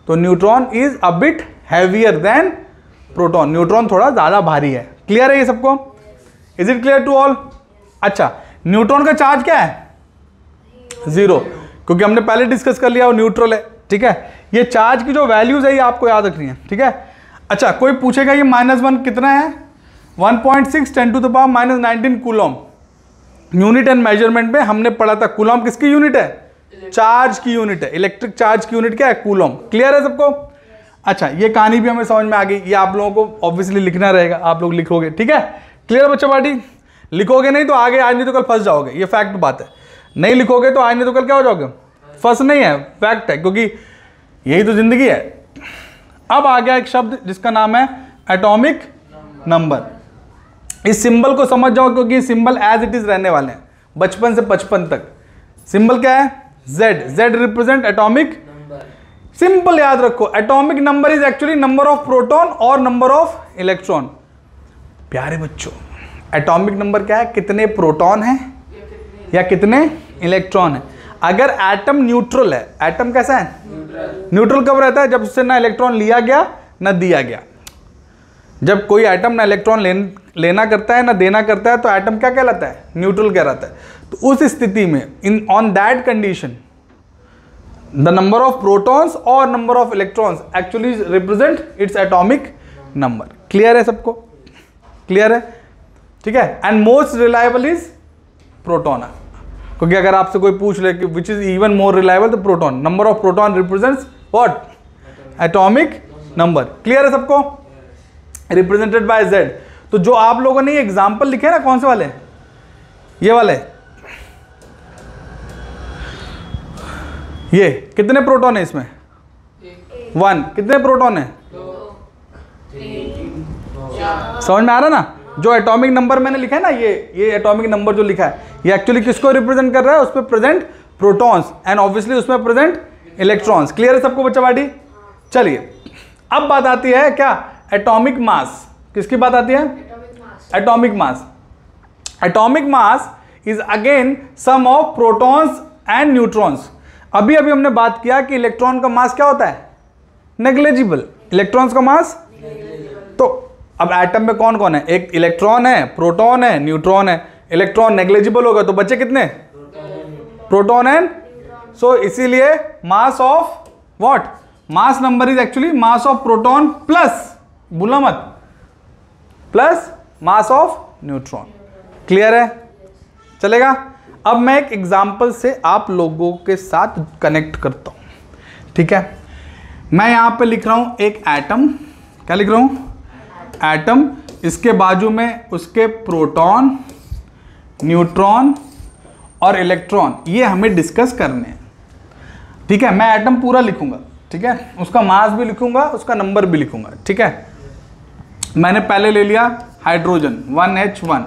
तो neutron is a bit heavier than proton, neutron थोड़ा ज्यादा भारी है। क्लियर है ये सबको? Is it clear to all? अच्छा, न्यूट्रॉन का चार्ज क्या है? 0, क्योंकि हमने पहले डिस्कस कर लिया वो न्यूट्रल है। ठीक है, ये चार्ज की जो वैल्यूज है ये आपको याद रखनी है। ठीक है, अच्छा कोई पूछेगा ये -1 कितना है? 1.6 10⁻⁻19 कूलम। यूनिट एंड मेजरमेंट में हमने पढ़ा था कूलम किसकी यूनिट है? चार्ज की यूनिट है। इलेक्ट्रिक चार्ज की यूनिट क्या है? कूलम। क्लियर है सबको? अच्छा, ये कहानी भी हमें समझ में आ गई। ये आप लोगों को ऑब्वियसली लिखना रहेगा, आप लोग लिखोगे। ठीक है, क्लियर बच्चा पार्टी? लिखोगे नहीं तो आगे आज नहीं तो कल फंस जाओगे, ये फैक्ट बात है। नहीं लिखोगे तो आज नहीं तो कल क्या हो जाओगे? फंस नहीं है, फैक्ट है, क्योंकि यही तो जिंदगी है। अब आ गया एक शब्द जिसका नाम है एटॉमिक नंबर। इस सिंबल को समझ जाओ, क्योंकि सिंबल एज इट इज रहने वाले हैं बचपन से 55 तक। सिंबल क्या है? Z। Z represent atomic. Simple याद रखो, atomic number is actually number of proton और नंबर ऑफ इलेक्ट्रॉन। प्यारे बच्चों, एटॉमिक नंबर क्या है? कितने प्रोटॉन हैं या कितने इलेक्ट्रॉन हैं। अगर एटम न्यूट्रल है, एटम कैसा है? न्यूट्रल कब रहता है? जब उससे ना इलेक्ट्रॉन लिया गया ना दिया गया। जब कोई एटम ना इलेक्ट्रॉन लेना करता है ना देना करता है तो एटम क्या कहलाता है? न्यूट्रल कहलाता है। तो उस स्थिति में in on that condition the number of protons और number of electrons actually represent its atomic number. Clear है सबको? क्लियर है? ठीक है, and most reliable is proton, क्योंकि अगर आपसे कोई पूछ ले कि which is even more reliable, तो proton. Number of proton represents what? Atomic number. Clear है सबको? Represented by Z। तो जो आप लोगों ने एग्जाम्पल लिखे ना, कौन से वाले? ये वाले। ये कितने प्रोटॉन है इसमें? 1। कितने प्रोटॉन है? 3 समझ में आ रहा ना? जो एटॉमिक नंबर मैंने लिखा है ना, ये एटॉमिक नंबर जो लिखा है, ये एक्चुअली किसको रिप्रेजेंट कर रहा है? उसमें प्रेजेंट प्रोटॉन्स एंड ऑब्वियसली उसमें प्रेजेंट इलेक्ट्रॉन्स। क्लियर है सबको बच्चा पार्टी? चलिए, अब बात आती है क्या? Atomic mass. किसकी बात आती है? Atomic mass. Atomic mass is again sum of protons and neutrons. अभी हमने बात किया कि इलेक्ट्रॉन का मास क्या होता है? नेग्लिजिबल। इलेक्ट्रॉन्स का मास, तो अब एटम में कौन कौन है? एक इलेक्ट्रॉन है, प्रोटॉन है, न्यूट्रॉन है। इलेक्ट्रॉन नेग्लिजिबल होगा तो बचे कितने? प्रोटॉन एंड, सो इसीलिए mass of what? Mass number is actually mass of proton plus, भूलना मत, plus mass of neutron. Clear है? चलेगा? अब मैं एक एग्जांपल से आप लोगों के साथ कनेक्ट करता हूं। ठीक है, मैं यहां पे लिख रहा हूं एक एटम। क्या लिख रहा हूं? एटम। इसके बाजू में उसके प्रोटॉन, न्यूट्रॉन और इलेक्ट्रॉन, ये हमें डिस्कस करने हैं। ठीक है, मैं एटम पूरा लिखूंगा। ठीक है, उसका मास भी लिखूंगा, उसका नंबर भी लिखूंगा। ठीक है, मैंने पहले ले लिया हाइड्रोजन 1H1।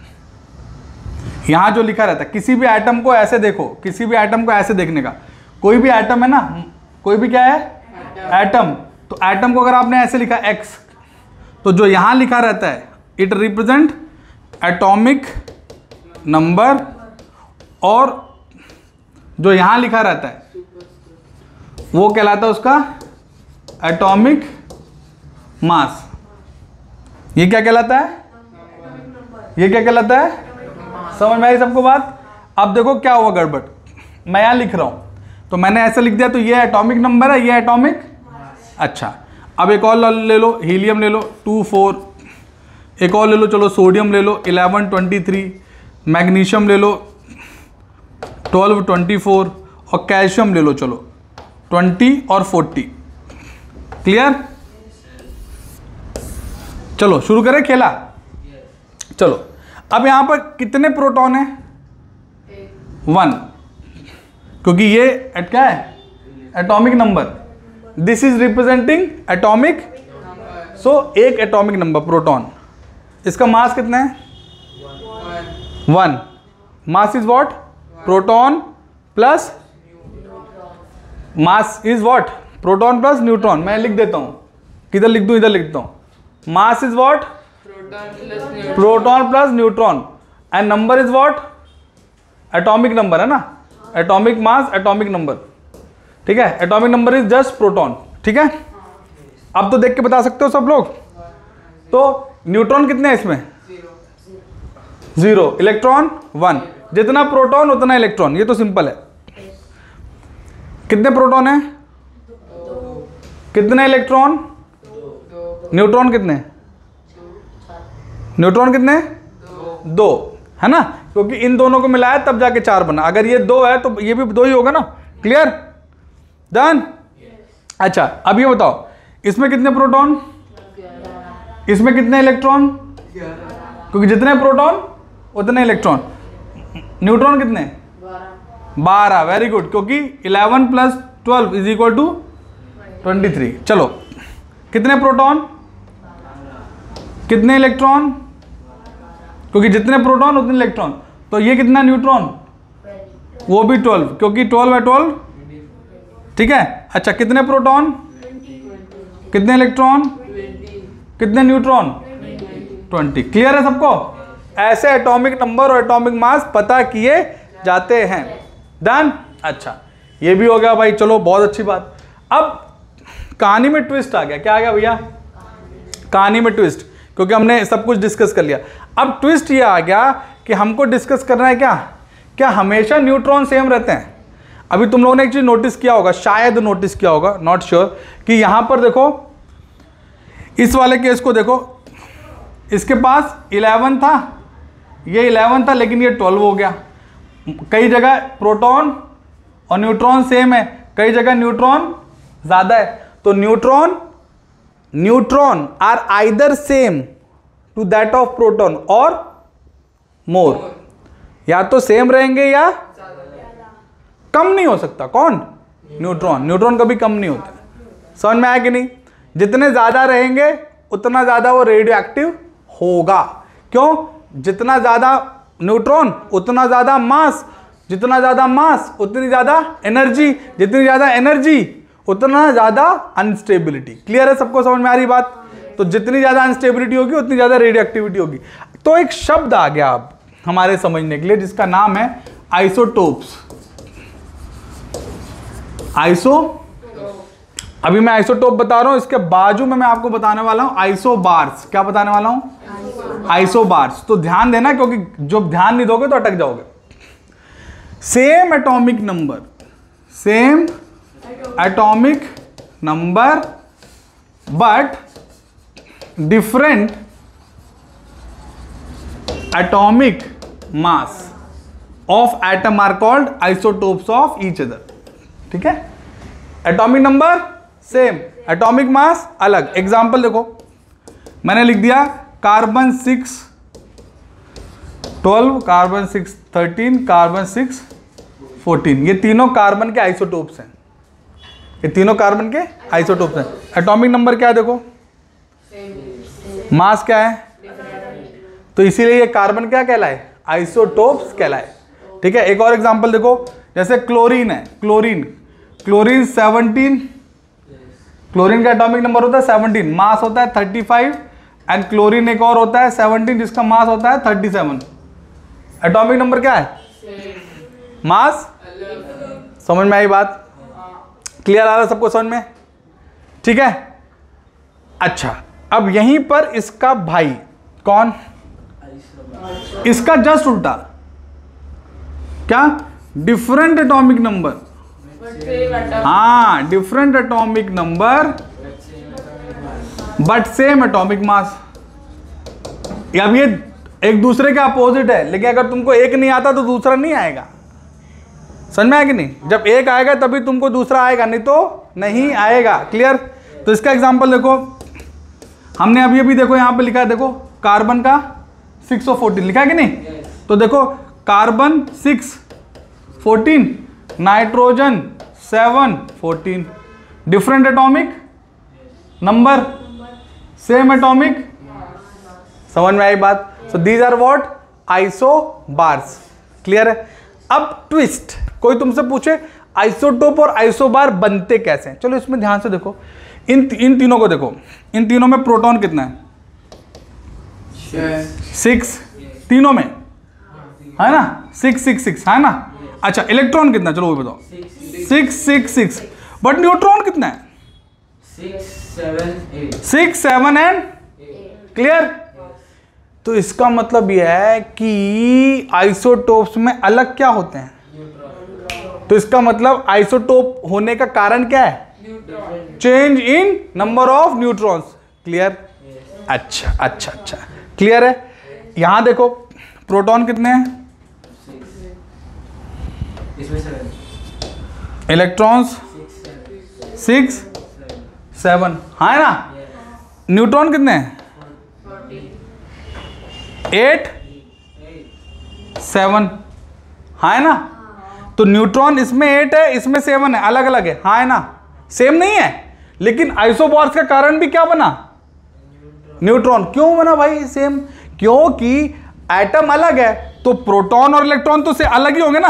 यहां जो लिखा रहता है, किसी भी एटम को ऐसे देखो, किसी भी एटम को ऐसे देखने का। कोई भी एटम है ना, कोई भी क्या है? एटम। तो एटम को अगर आपने ऐसे लिखा X, तो जो यहां लिखा रहता है इट रिप्रेजेंट एटॉमिक नंबर, और जो यहां लिखा रहता है वो कहलाता है उसका एटॉमिक मास। ये क्या कहलाता है? ये क्या कहलाता है? समझ में आई सबको बात? अब देखो क्या हुआ गड़बड़। मैं यहां लिख रहा हूं तो मैंने ऐसे लिख दिया, तो ये एटॉमिक नंबर है, ये एटॉमिक। अच्छा, अब एक और ले लो, हीलियम ले लो 2 4, एक और ले लो, चलो सोडियम ले लो 11 23, मैग्नीशियम ले लो 12 24, और कैल्शियम ले लो चलो 20 और 40। क्लियर? चलो शुरू करें खेला। चलो, अब यहां पर कितने प्रोटॉन है? 1, क्योंकि ये क्या है? Atomic number. This is representing atomic, so एक एटॉमिक नंबर प्रोटॉन। इसका मास कितना है? 1। Mass is what? Proton plus mass is what? Proton plus neutron. मैं लिख देता हूं, किधर लिख दूं? इधर लिखता हूं। Mass is what? Proton plus neutron, and number is what? Atomic number है ना, एटॉमिक मास, एटॉमिक नंबर। ठीक है, atomic number is just proton. ठीक है, अब तो देख के बता सकते हो सब लोग। तो न्यूट्रॉन कितने हैं इसमें? 0, इलेक्ट्रॉन 1, जितना प्रोटॉन उतना इलेक्ट्रॉन, ये तो सिंपल है। कितने प्रोटॉन है? कितने इलेक्ट्रॉन? न्यूट्रॉन कितने? न्यूट्रॉन कितने? 2, है ना, क्योंकि इन दोनों को मिलाया तब जाके 4 बना। अगर ये 2 है तो ये भी 2 ही होगा ना। क्लियर? डन। अच्छा, अब ये बताओ इसमें कितने प्रोटॉन, इसमें कितने इलेक्ट्रॉन? क्योंकि जितने प्रोटॉन उतने इलेक्ट्रॉन। न्यूट्रॉन कितने? 12। वेरी गुड, क्योंकि 11 + 12 = 23। चलो, कितने प्रोटॉन, कितने इलेक्ट्रॉन? क्योंकि जितने प्रोटॉन उतने इलेक्ट्रॉन। तो ये कितना न्यूट्रॉन? वो भी 12, क्योंकि 12/12। ठीक है। अच्छा, कितने प्रोटॉन, कितने इलेक्ट्रॉन, कितने न्यूट्रॉन? 20। क्लियर है सबको? ऐसे एटॉमिक नंबर और एटॉमिक मास पता किए जाते हैं। डन। अच्छा, ये भी हो गया भाई, चलो बहुत अच्छी बात। अब कहानी में ट्विस्ट आ गया। क्या आ गया भैया? कहानी में ट्विस्ट, क्योंकि हमने सब कुछ डिस्कस कर लिया। अब ट्विस्ट ये आ गया कि हमको डिस्कस करना है क्या हमेशा न्यूट्रॉन सेम रहते हैं? अभी तुम लोगों ने एक चीज नोटिस किया होगा, शायद नोटिस किया होगा, नॉट श्योर, कि यहां पर देखो, इस वाले केस को देखो, इसके पास 11 था, ये 11 था, लेकिन ये 12 हो गया। कई जगह प्रोटॉन और न्यूट्रॉन सेम है, कई जगह न्यूट्रॉन ज्यादा है। तो neutron are either same to that of proton और मोर, या तो सेम रहेंगे या कम नहीं हो सकता। कौन? न्यूट्रॉन कभी कम नहीं होता। समझ में आया कि नहीं? जितने ज्यादा रहेंगे उतना ज्यादा वो रेडियो एक्टिव होगा। क्यों? जितना ज्यादा न्यूट्रॉन उतना ज्यादा मास, जितना ज्यादा मास उतनी ज्यादा एनर्जी, जितनी ज्यादा एनर्जी उतना ज्यादा अनस्टेबिलिटी। क्लियर है सबको? समझ में आ रही बात? तो जितनी ज्यादा अनस्टेबिलिटी होगी उतनी ज्यादा रेडियो एक्टिविटी होगी। तो एक शब्द आ गया अब हमारे समझने के लिए, जिसका नाम है आइसोटोप्स। अभी मैं आइसोटोप बता रहा हूं, इसके बाजू में मैं आपको बताने वाला हूं आइसोबार्स। क्या बताने वाला हूं? आइसोबार्स। तो ध्यान देना, क्योंकि जो ध्यान नहीं दोगे तो अटक जाओगे। Same atomic number, same atomic number but different atomic mass of atom are called isotopes of each other. ठीक है? Atomic number same, atomic mass अलग। एग्जाम्पल देखो, मैंने लिख दिया कार्बन 6 12, कार्बन 6 13, कार्बन 6 14। ये तीनों कार्बन के आइसोटोप्स हैं, ये तीनों कार्बन के आइसोटोप्स हैं। एटॉमिक नंबर क्या है देखो, मास क्या है, तो इसीलिए ये कार्बन क्या कहलाए? आइसोटोप्स कहलाए। ठीक है? एक और एग्जांपल देखो, जैसे क्लोरीन है, क्लोरीन 17, क्लोरीन का एटॉमिक नंबर होता है 17, मास होता है 35, एंड क्लोरीन एक और होता है 17 जिसका मास होता है 37। एटॉमिक नंबर क्या है? मास। समझ में आई बात? क्लियर आ रहा है सबको समझ में? ठीक है। अच्छा, अब यहीं पर इसका भाई कौन, इसका जस्ट उल्टा, क्या? Different atomic number. हाँ, different atomic number but same atomic mass. अब ये एक दूसरे के अपोजिट है, लेकिन अगर तुमको एक नहीं आता तो दूसरा नहीं आएगा। समझ में आया कि नहीं? जब एक आएगा तभी तुमको दूसरा आएगा, नहीं तो नहीं आएगा। क्लियर? तो इसका एग्जांपल देखो, हमने अभी अभी देखो यहां पे लिखा है, देखो कार्बन का 6 और 14 लिखा है कि नहीं? तो देखो carbon 6 14, nitrogen 7 14, different atomic number, same atomic. समझ में आई बात? So these are what? Isobars. Clear है? अब ट्विस्ट, कोई तुमसे पूछे आइसोटोप और आइसोबार बनते कैसे हैं? चलो इसमें ध्यान से देखो, इन तीनों को देखो, इन तीनों में प्रोटॉन कितना है? 6 तीनों में, है ना? 6 6 6 है ना? अच्छा, इलेक्ट्रॉन कितना? चलो वो बताओ। 6 6 6। बट न्यूट्रॉन कितना है? 6 7 एंड क्लियर। तो इसका मतलब यह है कि आइसोटोप्स में अलग क्या होते हैं, तो इसका मतलब आइसोटोप होने का कारण क्या है, change in number of neutrons. Clear, अच्छा अच्छा अच्छा क्लियर है। यहां देखो प्रोटॉन कितने हैं, इलेक्ट्रॉन्स 6 7, हाँ है ना। न्यूट्रॉन कितने हैं, 8 7, हाँ है ना। तो न्यूट्रॉन इसमें 8 है, इसमें 7 है, अलग अलग है, हाँ है ना, सेम नहीं है। लेकिन आइसोबॉर्स का कारण भी क्या बना, न्यूट्रॉन। क्यों बना भाई सेम, क्योंकि एटम अलग है तो प्रोटॉन और इलेक्ट्रॉन तो से अलग ही होंगे ना।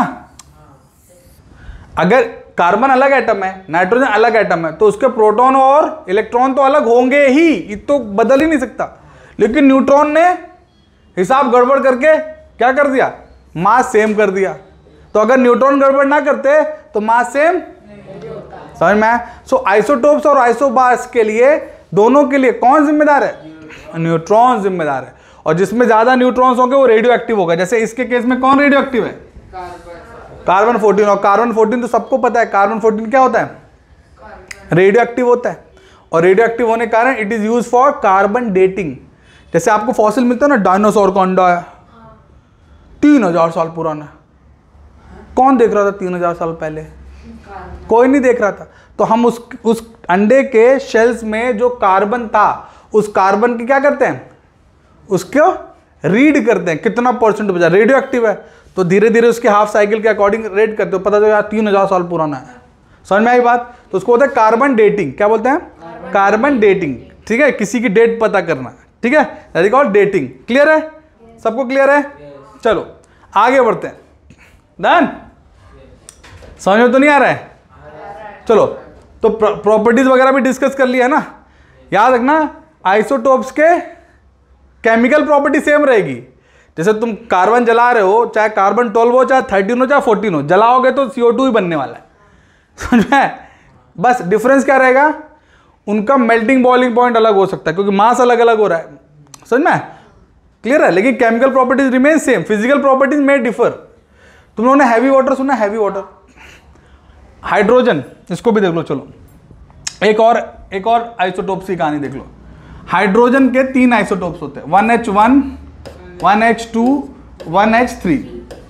अगर कार्बन अलग एटम है, नाइट्रोजन अलग एटम है, तो उसके प्रोटॉन और इलेक्ट्रॉन तो अलग होंगे ही, ये तो बदल ही नहीं सकता। लेकिन न्यूट्रॉन ने हिसाब गड़बड़ करके क्या कर दिया, मास सेम कर दिया। तो अगर न्यूट्रॉन गड़बड़ ना करते तो मास सेम, समझ में आया। सो आइसोटोप्स और आइसोबार्स के लिए, दोनों के लिए कौन जिम्मेदार है, न्यूट्रॉन जिम्मेदार है। और जिसमें ज्यादा न्यूट्रॉन्स होंगे वो रेडियो एक्टिव होगा। जैसे इसके केस में कौन रेडियो एक्टिव है, कार्बन 14। और कार्बन 14 तो सबको पता है, कार्बन 14 क्या होता है, रेडियो एक्टिव होता है। और रेडियो एक्टिव होने के कारण it is use for carbon dating. जैसे आपको फॉसिल मिलता है ना, डायनासोर का अंडा है 3000 साल पुराना, कौन देख रहा था 3000 साल पहले, कोई नहीं देख रहा था। तो हम उस अंडे के शेल्स में जो कार्बन था, उस कार्बन की क्या करते हैं, उसको रीड करते हैं, कितना परसेंट बचा, रेडियो एक्टिव है। तो धीरे धीरे उसके हाफ साइकिल के अकॉर्डिंग रेड करते हो, पता चला यार 3000 साल पुराना है। समझ में आई बात। तो उसको बोलते हैं कार्बन डेटिंग। क्या बोलते हैं, कार्बन डेटिंग। ठीक है, किसी की डेट पता करना, ठीक है, that is called dating. Clear है, सबको क्लियर है। चलो आगे बढ़ते हैं। डन, समझ में तो नहीं आ रहा है। चलो तो प्रॉपर्टीज वगैरह भी डिस्कस कर लिया है ना। याद रखना आइसोटोप्स के केमिकल प्रॉपर्टी सेम रहेगी। जैसे तुम कार्बन जला रहे हो, चाहे कार्बन 12 हो, चाहे 13 हो, चाहे 14 हो, जलाओगे तो CO2 ही बनने वाला है। समझ में, बस डिफरेंस क्या रहेगा, उनका मेल्टिंग बॉइलिंग पॉइंट अलग हो सकता है क्योंकि मास अलग अलग हो रहा है। समझ में, क्लियर है। लेकिन chemical properties remain same, physical properties में डिफर। तुम लोगों ने हैवी वाटर सुना, हैवी वाटर, हाइड्रोजन, इसको भी देख लो। चलो एक और आइसोटोप्स की कहानी देख लो। हाइड्रोजन के 3 आइसोटोप्स होते हैं, 1H1, 1H2, 1H3।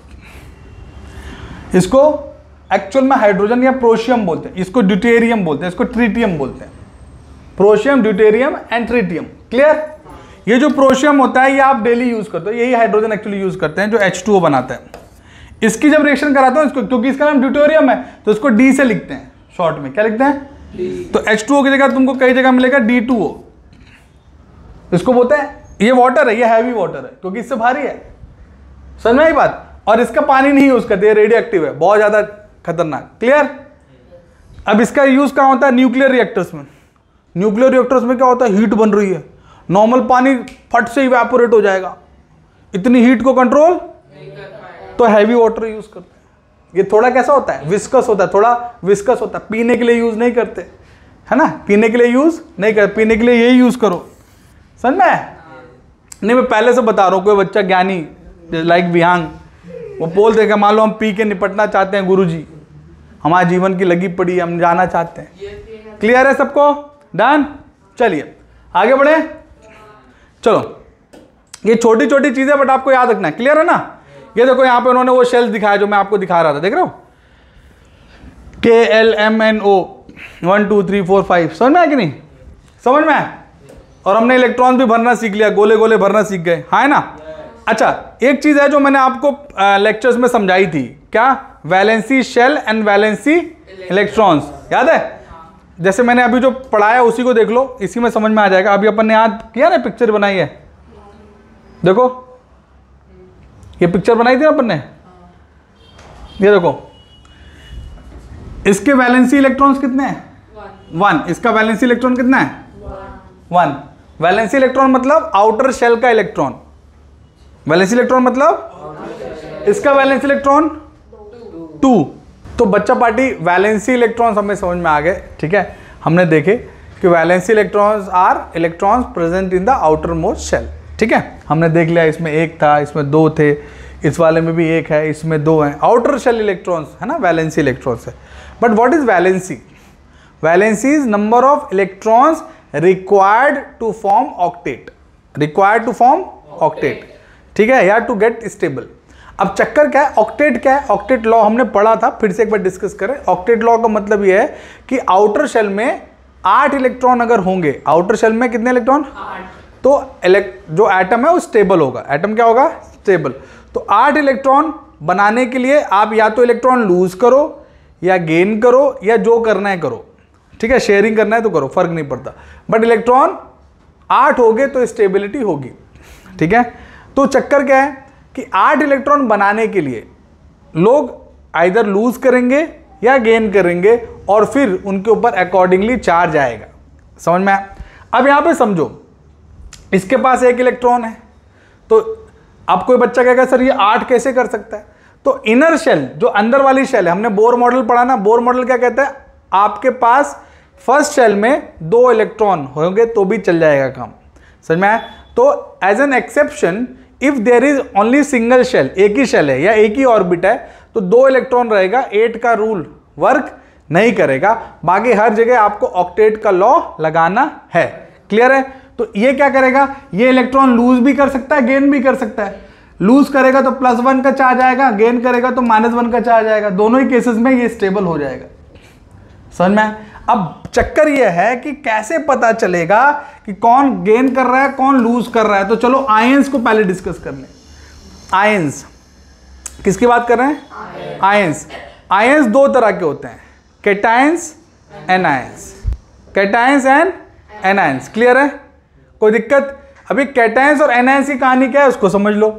इसको एक्चुअल में हाइड्रोजन या प्रोशियम बोलते हैं, इसको ड्यूटेरियम बोलते हैं, इसको ट्रिटियम बोलते हैं। Protium, deuterium and tritium. Clear. ये जो प्रोशियम होता है ये आप डेली यूज करते हो, यही हाइड्रोजन एक्चुअली यूज करते हैं जो H2O बनाता है। इसकी जब रिएक्शन कराता हूं इसको, क्योंकि इसका नाम ड्यूटेरियम है तो इसको D से लिखते हैं शॉर्ट में। क्या लिखते हैं, तो H2O की जगह तुमको कई जगह मिलेगा D2O। इसको बोलते हैं, ये वाटर है, ये हैवी वाटर है क्योंकि इससे भारी है। समझ में आई बात। और इसका पानी नहीं यूज करते, रेडियो एक्टिव है, बहुत ज्यादा खतरनाक। क्लियर। अब इसका यूज कहां होता है, न्यूक्लियर रिएक्टर्स में। न्यूक्लियर रिएक्टर्स में क्या होता है, हीट बन रही है, नॉर्मल पानी फट से इवेपोरेट हो जाएगा, इतनी हीट को कंट्रोल, तो हैवी वाटर यूज करते हैं। ये थोड़ा कैसा होता है, विस्कस होता है, थोड़ा विस्कस होता है, पीने के लिए यूज नहीं करते, है ना, पीने के लिए यूज नहीं करते, पीने के लिए यही यूज करो। समझ में नहीं, मैं पहले से बता रहा हूँ, कोई बच्चा ज्ञानी लाइक विहांग वो बोल देगा, मान लो हम पी के निपटना चाहते हैं गुरुजी, हमारे जीवन की लगी पड़ी, हम जाना चाहते हैं। क्लियर है सबको, डन। चलिए आगे बढ़े। चलो ये छोटी छोटी चीजें बट आपको याद रखना है। क्लियर है ना। ये देखो यहाँ पे उन्होंने वो शेल्स दिखाया जो मैं आपको दिखा रहा था, देख रहे हो, KLMNO 1 2 3 4 5। समझ में आया कि नहीं, समझ में आया। और हमने इलेक्ट्रॉन भी भरना सीख लिया, गोले गोले भरना सीख गए, हाँ है ना। अच्छा एक चीज है जो मैंने आपको लेक्चर्स में समझाई थी, क्या, valency shell and valency electrons, याद है। जैसे मैंने अभी जो पढ़ाया उसी को देख लो, इसी में समझ में आ जाएगा। अभी अपन ने याद किया ना, पिक्चर बनाई है, देखो ये पिक्चर बनाई थी ना अपन ने, ये देखो, इसके वैलेंसी इलेक्ट्रॉन्स कितने हैं, 1। इसका वैलेंसी इलेक्ट्रॉन कितना है, 1। वैलेंसी इलेक्ट्रॉन मतलब आउटर शेल का इलेक्ट्रॉन, वैलेंसी इलेक्ट्रॉन मतलब इसका वैलेंसी इलेक्ट्रॉन 2। तो बच्चा पार्टी वैलेंसी इलेक्ट्रॉन हमें समझ में आ गए, ठीक है, हमने देखे। कि valency electrons are electrons present in the outermost shell. ठीक है, हमने देख लिया इसमें एक था, इसमें दो थे, इस वाले में भी एक है, इसमें दो हैं। आउटर शेल इलेक्ट्रॉन्स है ना, वैलेंसी इलेक्ट्रॉन्स है। But what is valency? Valency is number of electrons required to form octet, required to form octet, ठीक है, या टू गेट स्टेबल। अब चक्कर क्या है, ऑक्टेट क्या है? ऑक्टेट लॉ हमने पढ़ा था, फिर से एक बार डिस्कस करें। ऑक्टेट लॉ का मतलब यह है कि आउटर शेल में 8 इलेक्ट्रॉन अगर होंगे, आउटर शेल में कितने इलेक्ट्रॉन? 8। तो जो एटम है वो स्टेबल होगा। एटम क्या होगा? स्टेबल। तो 8 इलेक्ट्रॉन बनाने के लिए आप या तो इलेक्ट्रॉन लूज करो या गेन करो या जो करना है करो, ठीक है, शेयरिंग करना है तो करो, फर्क नहीं पड़ता। बट इलेक्ट्रॉन 8 हो गए तो स्टेबिलिटी होगी, ठीक है। तो चक्कर क्या है कि 8 इलेक्ट्रॉन बनाने के लिए लोग आइदर लूज करेंगे या गेन करेंगे और फिर उनके ऊपर अकॉर्डिंगली चार्ज आएगा। समझ में आया? अब यहां पे समझो, इसके पास 1 इलेक्ट्रॉन है, तो अब कोई बच्चा कहेगा सर ये 8 कैसे कर सकता है? तो इनर शेल, जो अंदर वाली शेल है, हमने बोर मॉडल पढ़ा ना, बोर मॉडल क्या कहता है? आपके पास फर्स्ट शेल में 2 इलेक्ट्रॉन होंगे तो भी चल जाएगा काम। समझ में आया? तो as an exception, if there is only single shell, एक ही शेल है या एक ही ऑर्बिट है, तो 2 इलेक्ट्रॉन रहेगा, 8 का रूल वर्क नहीं करेगा। बाकी हर जगह आपको ऑक्टेट का लॉ लगाना है। क्लियर है? तो ये क्या करेगा? ये इलेक्ट्रॉन लूज भी कर सकता है, गेन भी कर सकता है। लूज करेगा तो +1 का चार्ज आएगा, गेन करेगा तो -1 का चार्ज आएगा। दोनों ही केसेस में ये स्टेबल हो जाएगा। समझ में? अब चक्कर ये है कि कैसे पता चलेगा कि कौन गेन कर रहा है, कौन लूज कर रहा है। तो चलो आयंस को पहले डिस्कस कर लें। आयंस, किसकी बात कर रहे हैं? आयंस। आयंस 2 तरह के होते हैं, cations, anions. Cations and anions. Clear है? कोई दिक्कत? अभी कैटायंस और एनायंस की कहानी क्या है उसको समझ लो।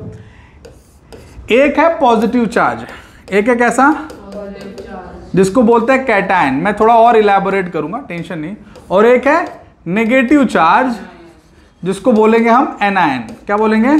एक है पॉजिटिव चार्ज, एक है कैसा? जिसको बोलते हैं कैटायन। मैं थोड़ा और इलैबोरेट करूंगा, टेंशन नहीं। और एक है नेगेटिव चार्ज, जिसको बोलेंगे हम एनायन। क्या बोलेंगे?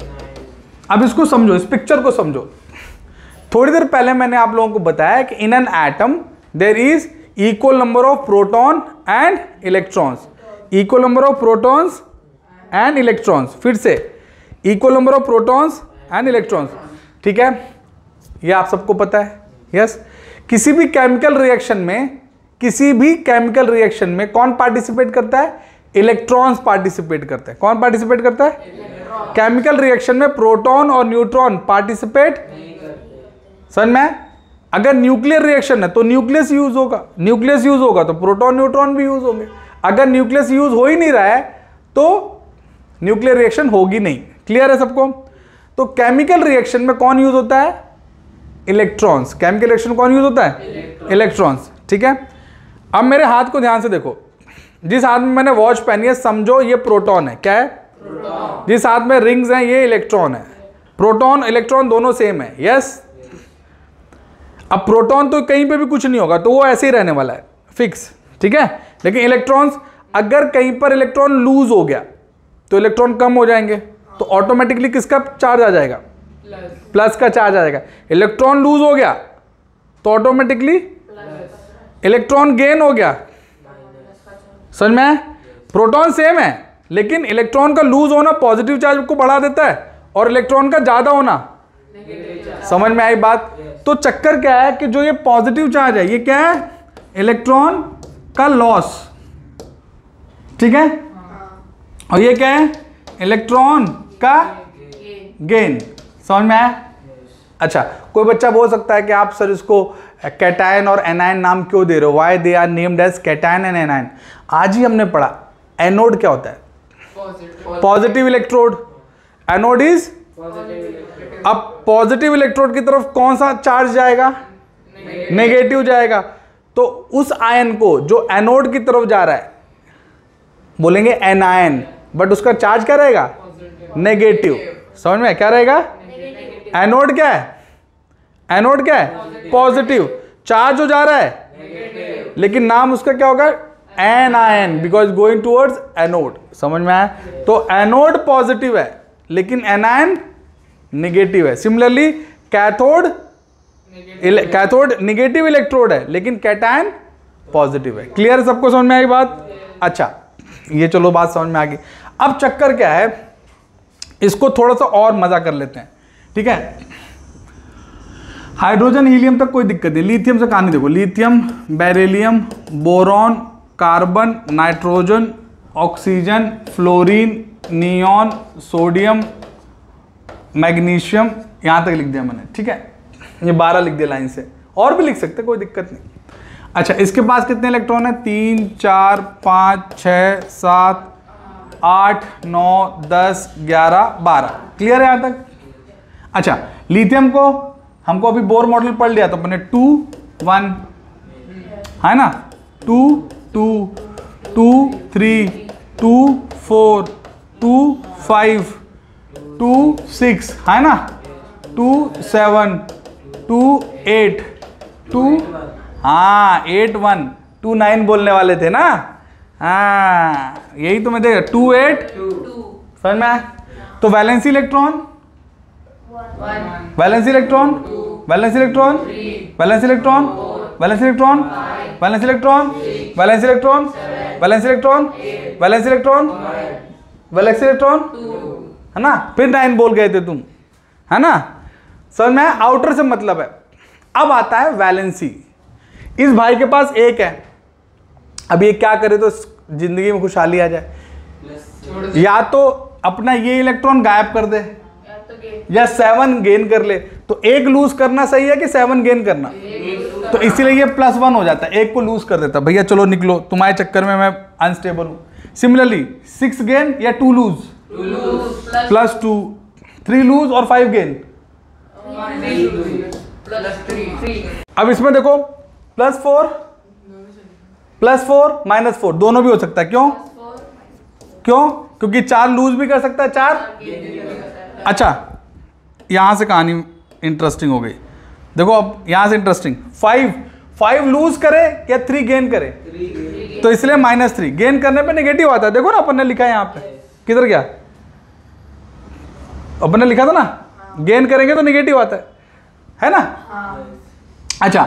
अब इसको समझो, इस पिक्चर को समझो। थोड़ी देर पहले मैंने आप लोगों को बताया कि in an atom there is equal number of proton and electrons. Equal number of protons and electrons. फिर से, equal number of protons and electrons. ठीक है, ये आप सबको पता है। यस, किसी भी केमिकल रिएक्शन में, किसी भी केमिकल रिएक्शन में कौन पार्टिसिपेट करता है? इलेक्ट्रॉन्स पार्टिसिपेट करते हैं। कौन पार्टिसिपेट करता है? केमिकल रिएक्शन में प्रोटॉन और न्यूट्रॉन पार्टिसिपेट। समझ में? अगर न्यूक्लियर रिएक्शन है तो न्यूक्लियस यूज होगा, न्यूक्लियस यूज होगा तो प्रोटॉन न्यूट्रॉन भी यूज होंगे। अगर न्यूक्लियस यूज हो ही नहीं रहा है तो न्यूक्लियर रिएक्शन होगी नहीं। क्लियर है सबको? तो केमिकल रिएक्शन में कौन यूज होता है? इलेक्ट्रॉन्स। केमिकल रिएक्शन कौन यूज होता है? इलेक्ट्रॉन्स। ठीक है, अब मेरे हाथ को ध्यान से देखो। जिस हाथ में मैंने वॉच पहनी है, समझो ये प्रोटॉन है। क्या है? प्रोटॉन। जिस हाथ में रिंग्स हैं, ये इलेक्ट्रॉन है। प्रोटॉन इलेक्ट्रॉन दोनों सेम है। यस। अब प्रोटॉन तो कहीं पे भी कुछ नहीं होगा, तो वो ऐसे ही रहने वाला है, फिक्स। ठीक है, लेकिन इलेक्ट्रॉन्स, अगर कहीं पर इलेक्ट्रॉन लूज हो गया तो इलेक्ट्रॉन कम हो जाएंगे, तो ऑटोमेटिकली किसका चार्ज आ जाएगा? प्लस का चार्ज आ जाएगा। इलेक्ट्रॉन लूज हो गया तो ऑटोमेटिकली इलेक्ट्रॉन गेन हो गया। समझ में? प्रोटॉन सेम है, लेकिन इलेक्ट्रॉन का लूज होना पॉजिटिव चार्ज को बढ़ा देता है और इलेक्ट्रॉन का ज्यादा होना। समझ में आई बात? तो चक्कर क्या है कि जो ये पॉजिटिव चार्ज है, ये क्या है? इलेक्ट्रॉन का लॉस। ठीक है, और ये क्या है? इलेक्ट्रॉन का गेन। समझ में आया? अच्छा, कोई बच्चा बोल सकता है कि आप सर इसको कैटायन और एनायन नाम क्यों दे रहे हो? Why they are named as cation and anion? आज ही हमने पढ़ा एनोड क्या होता है? Positive electrode. एनोड इज, अब पॉजिटिव इलेक्ट्रोड की तरफ कौन सा चार्ज जाएगा? नेगेटिव जाएगा। तो उस आयन को जो एनोड की तरफ जा रहा है बोलेंगे एनायन, बट उसका चार्ज क्या रहेगा? नेगेटिव। समझ में? क्या रहेगा? एनोड क्या है? एनोड क्या है? पॉजिटिव। चार्ज जो जा रहा है, लेकिन नाम उसका क्या होगा? Anion, because going towards anode. समझ में आया? तो एनोड पॉजिटिव है लेकिन एनायन नेगेटिव है। Similarly cathode, cathode negative electrode है लेकिन कैटायन पॉजिटिव है। क्लियर है सबको? समझ में आई बात? अच्छा ये चलो बात समझ में आ गई। अब चक्कर क्या है, इसको थोड़ा सा और मजा कर लेते हैं, ठीक है। हाइड्रोजन हीलियम तक कोई दिक्कत नहीं, लिथियम से कहानी देखो, lithium, beryllium, boron, carbon, nitrogen, oxygen, fluorine, neon, sodium, magnesium, यहां तक लिख दिया मैंने, ठीक है। ये 12 लिख दिया लाइन से, और भी लिख सकते, कोई दिक्कत नहीं। अच्छा, इसके पास कितने इलेक्ट्रॉन है? 3 4 5 6 7 8 9 10 11 12। क्लियर है यहां तक? अच्छा, लिथियम को हमको अभी बोर मॉडल पढ़ लिया तो अपने 2 1 है ना, 2 2 2 3 2 4 2 5 2 6 है ना, 2 7 2 8 2 हाँ 8 1 2 9 बोलने वाले थे ना, हाँ यही तो मैं देखा 2 8 समझ में आया? तो valency electron, valency electron, valency electron, valency electron, valency electron, valency electron, valency electron, valency electron, valency electron, valency electron, है ना। फिर 9 बोल गए थे तुम, है ना, समझ में? आउटर से मतलब है। अब आता है वैलेंसी। इस भाई के पास एक है, अब ये क्या करे तो जिंदगी में खुशहाली आ जाए? या तो अपना ये इलेक्ट्रॉन गायब कर दे या 7 गेन कर ले। तो एक लूज करना सही है कि 7 गेन करना? तो इसीलिए ये +1 हो जाता है, एक को लूज कर देता, भैया चलो निकलो, तुम्हारे चक्कर में मैं अनस्टेबल हूं। सिमिलरली 6 गेन या 2 लूज, +2, 3 लूज और 5 गेन। अब इसमें देखो +4 +4 -4 दोनों भी हो सकता है। क्यों? क्यों? क्योंकि 4 लूज भी कर सकता है, 4। अच्छा, यहां से कहानी इंटरेस्टिंग हो गई। देखो अब यहां से इंटरेस्टिंग, 5 लूज करे या 3 गेन करे? तो इसलिए -3 गेन करने पे नेगेटिव आता है। देखो ना अपन ने लिखा है यहां पे, किधर गया? अपन ने लिखा था ना, गेन करेंगे तो नेगेटिव आता है ना। अच्छा,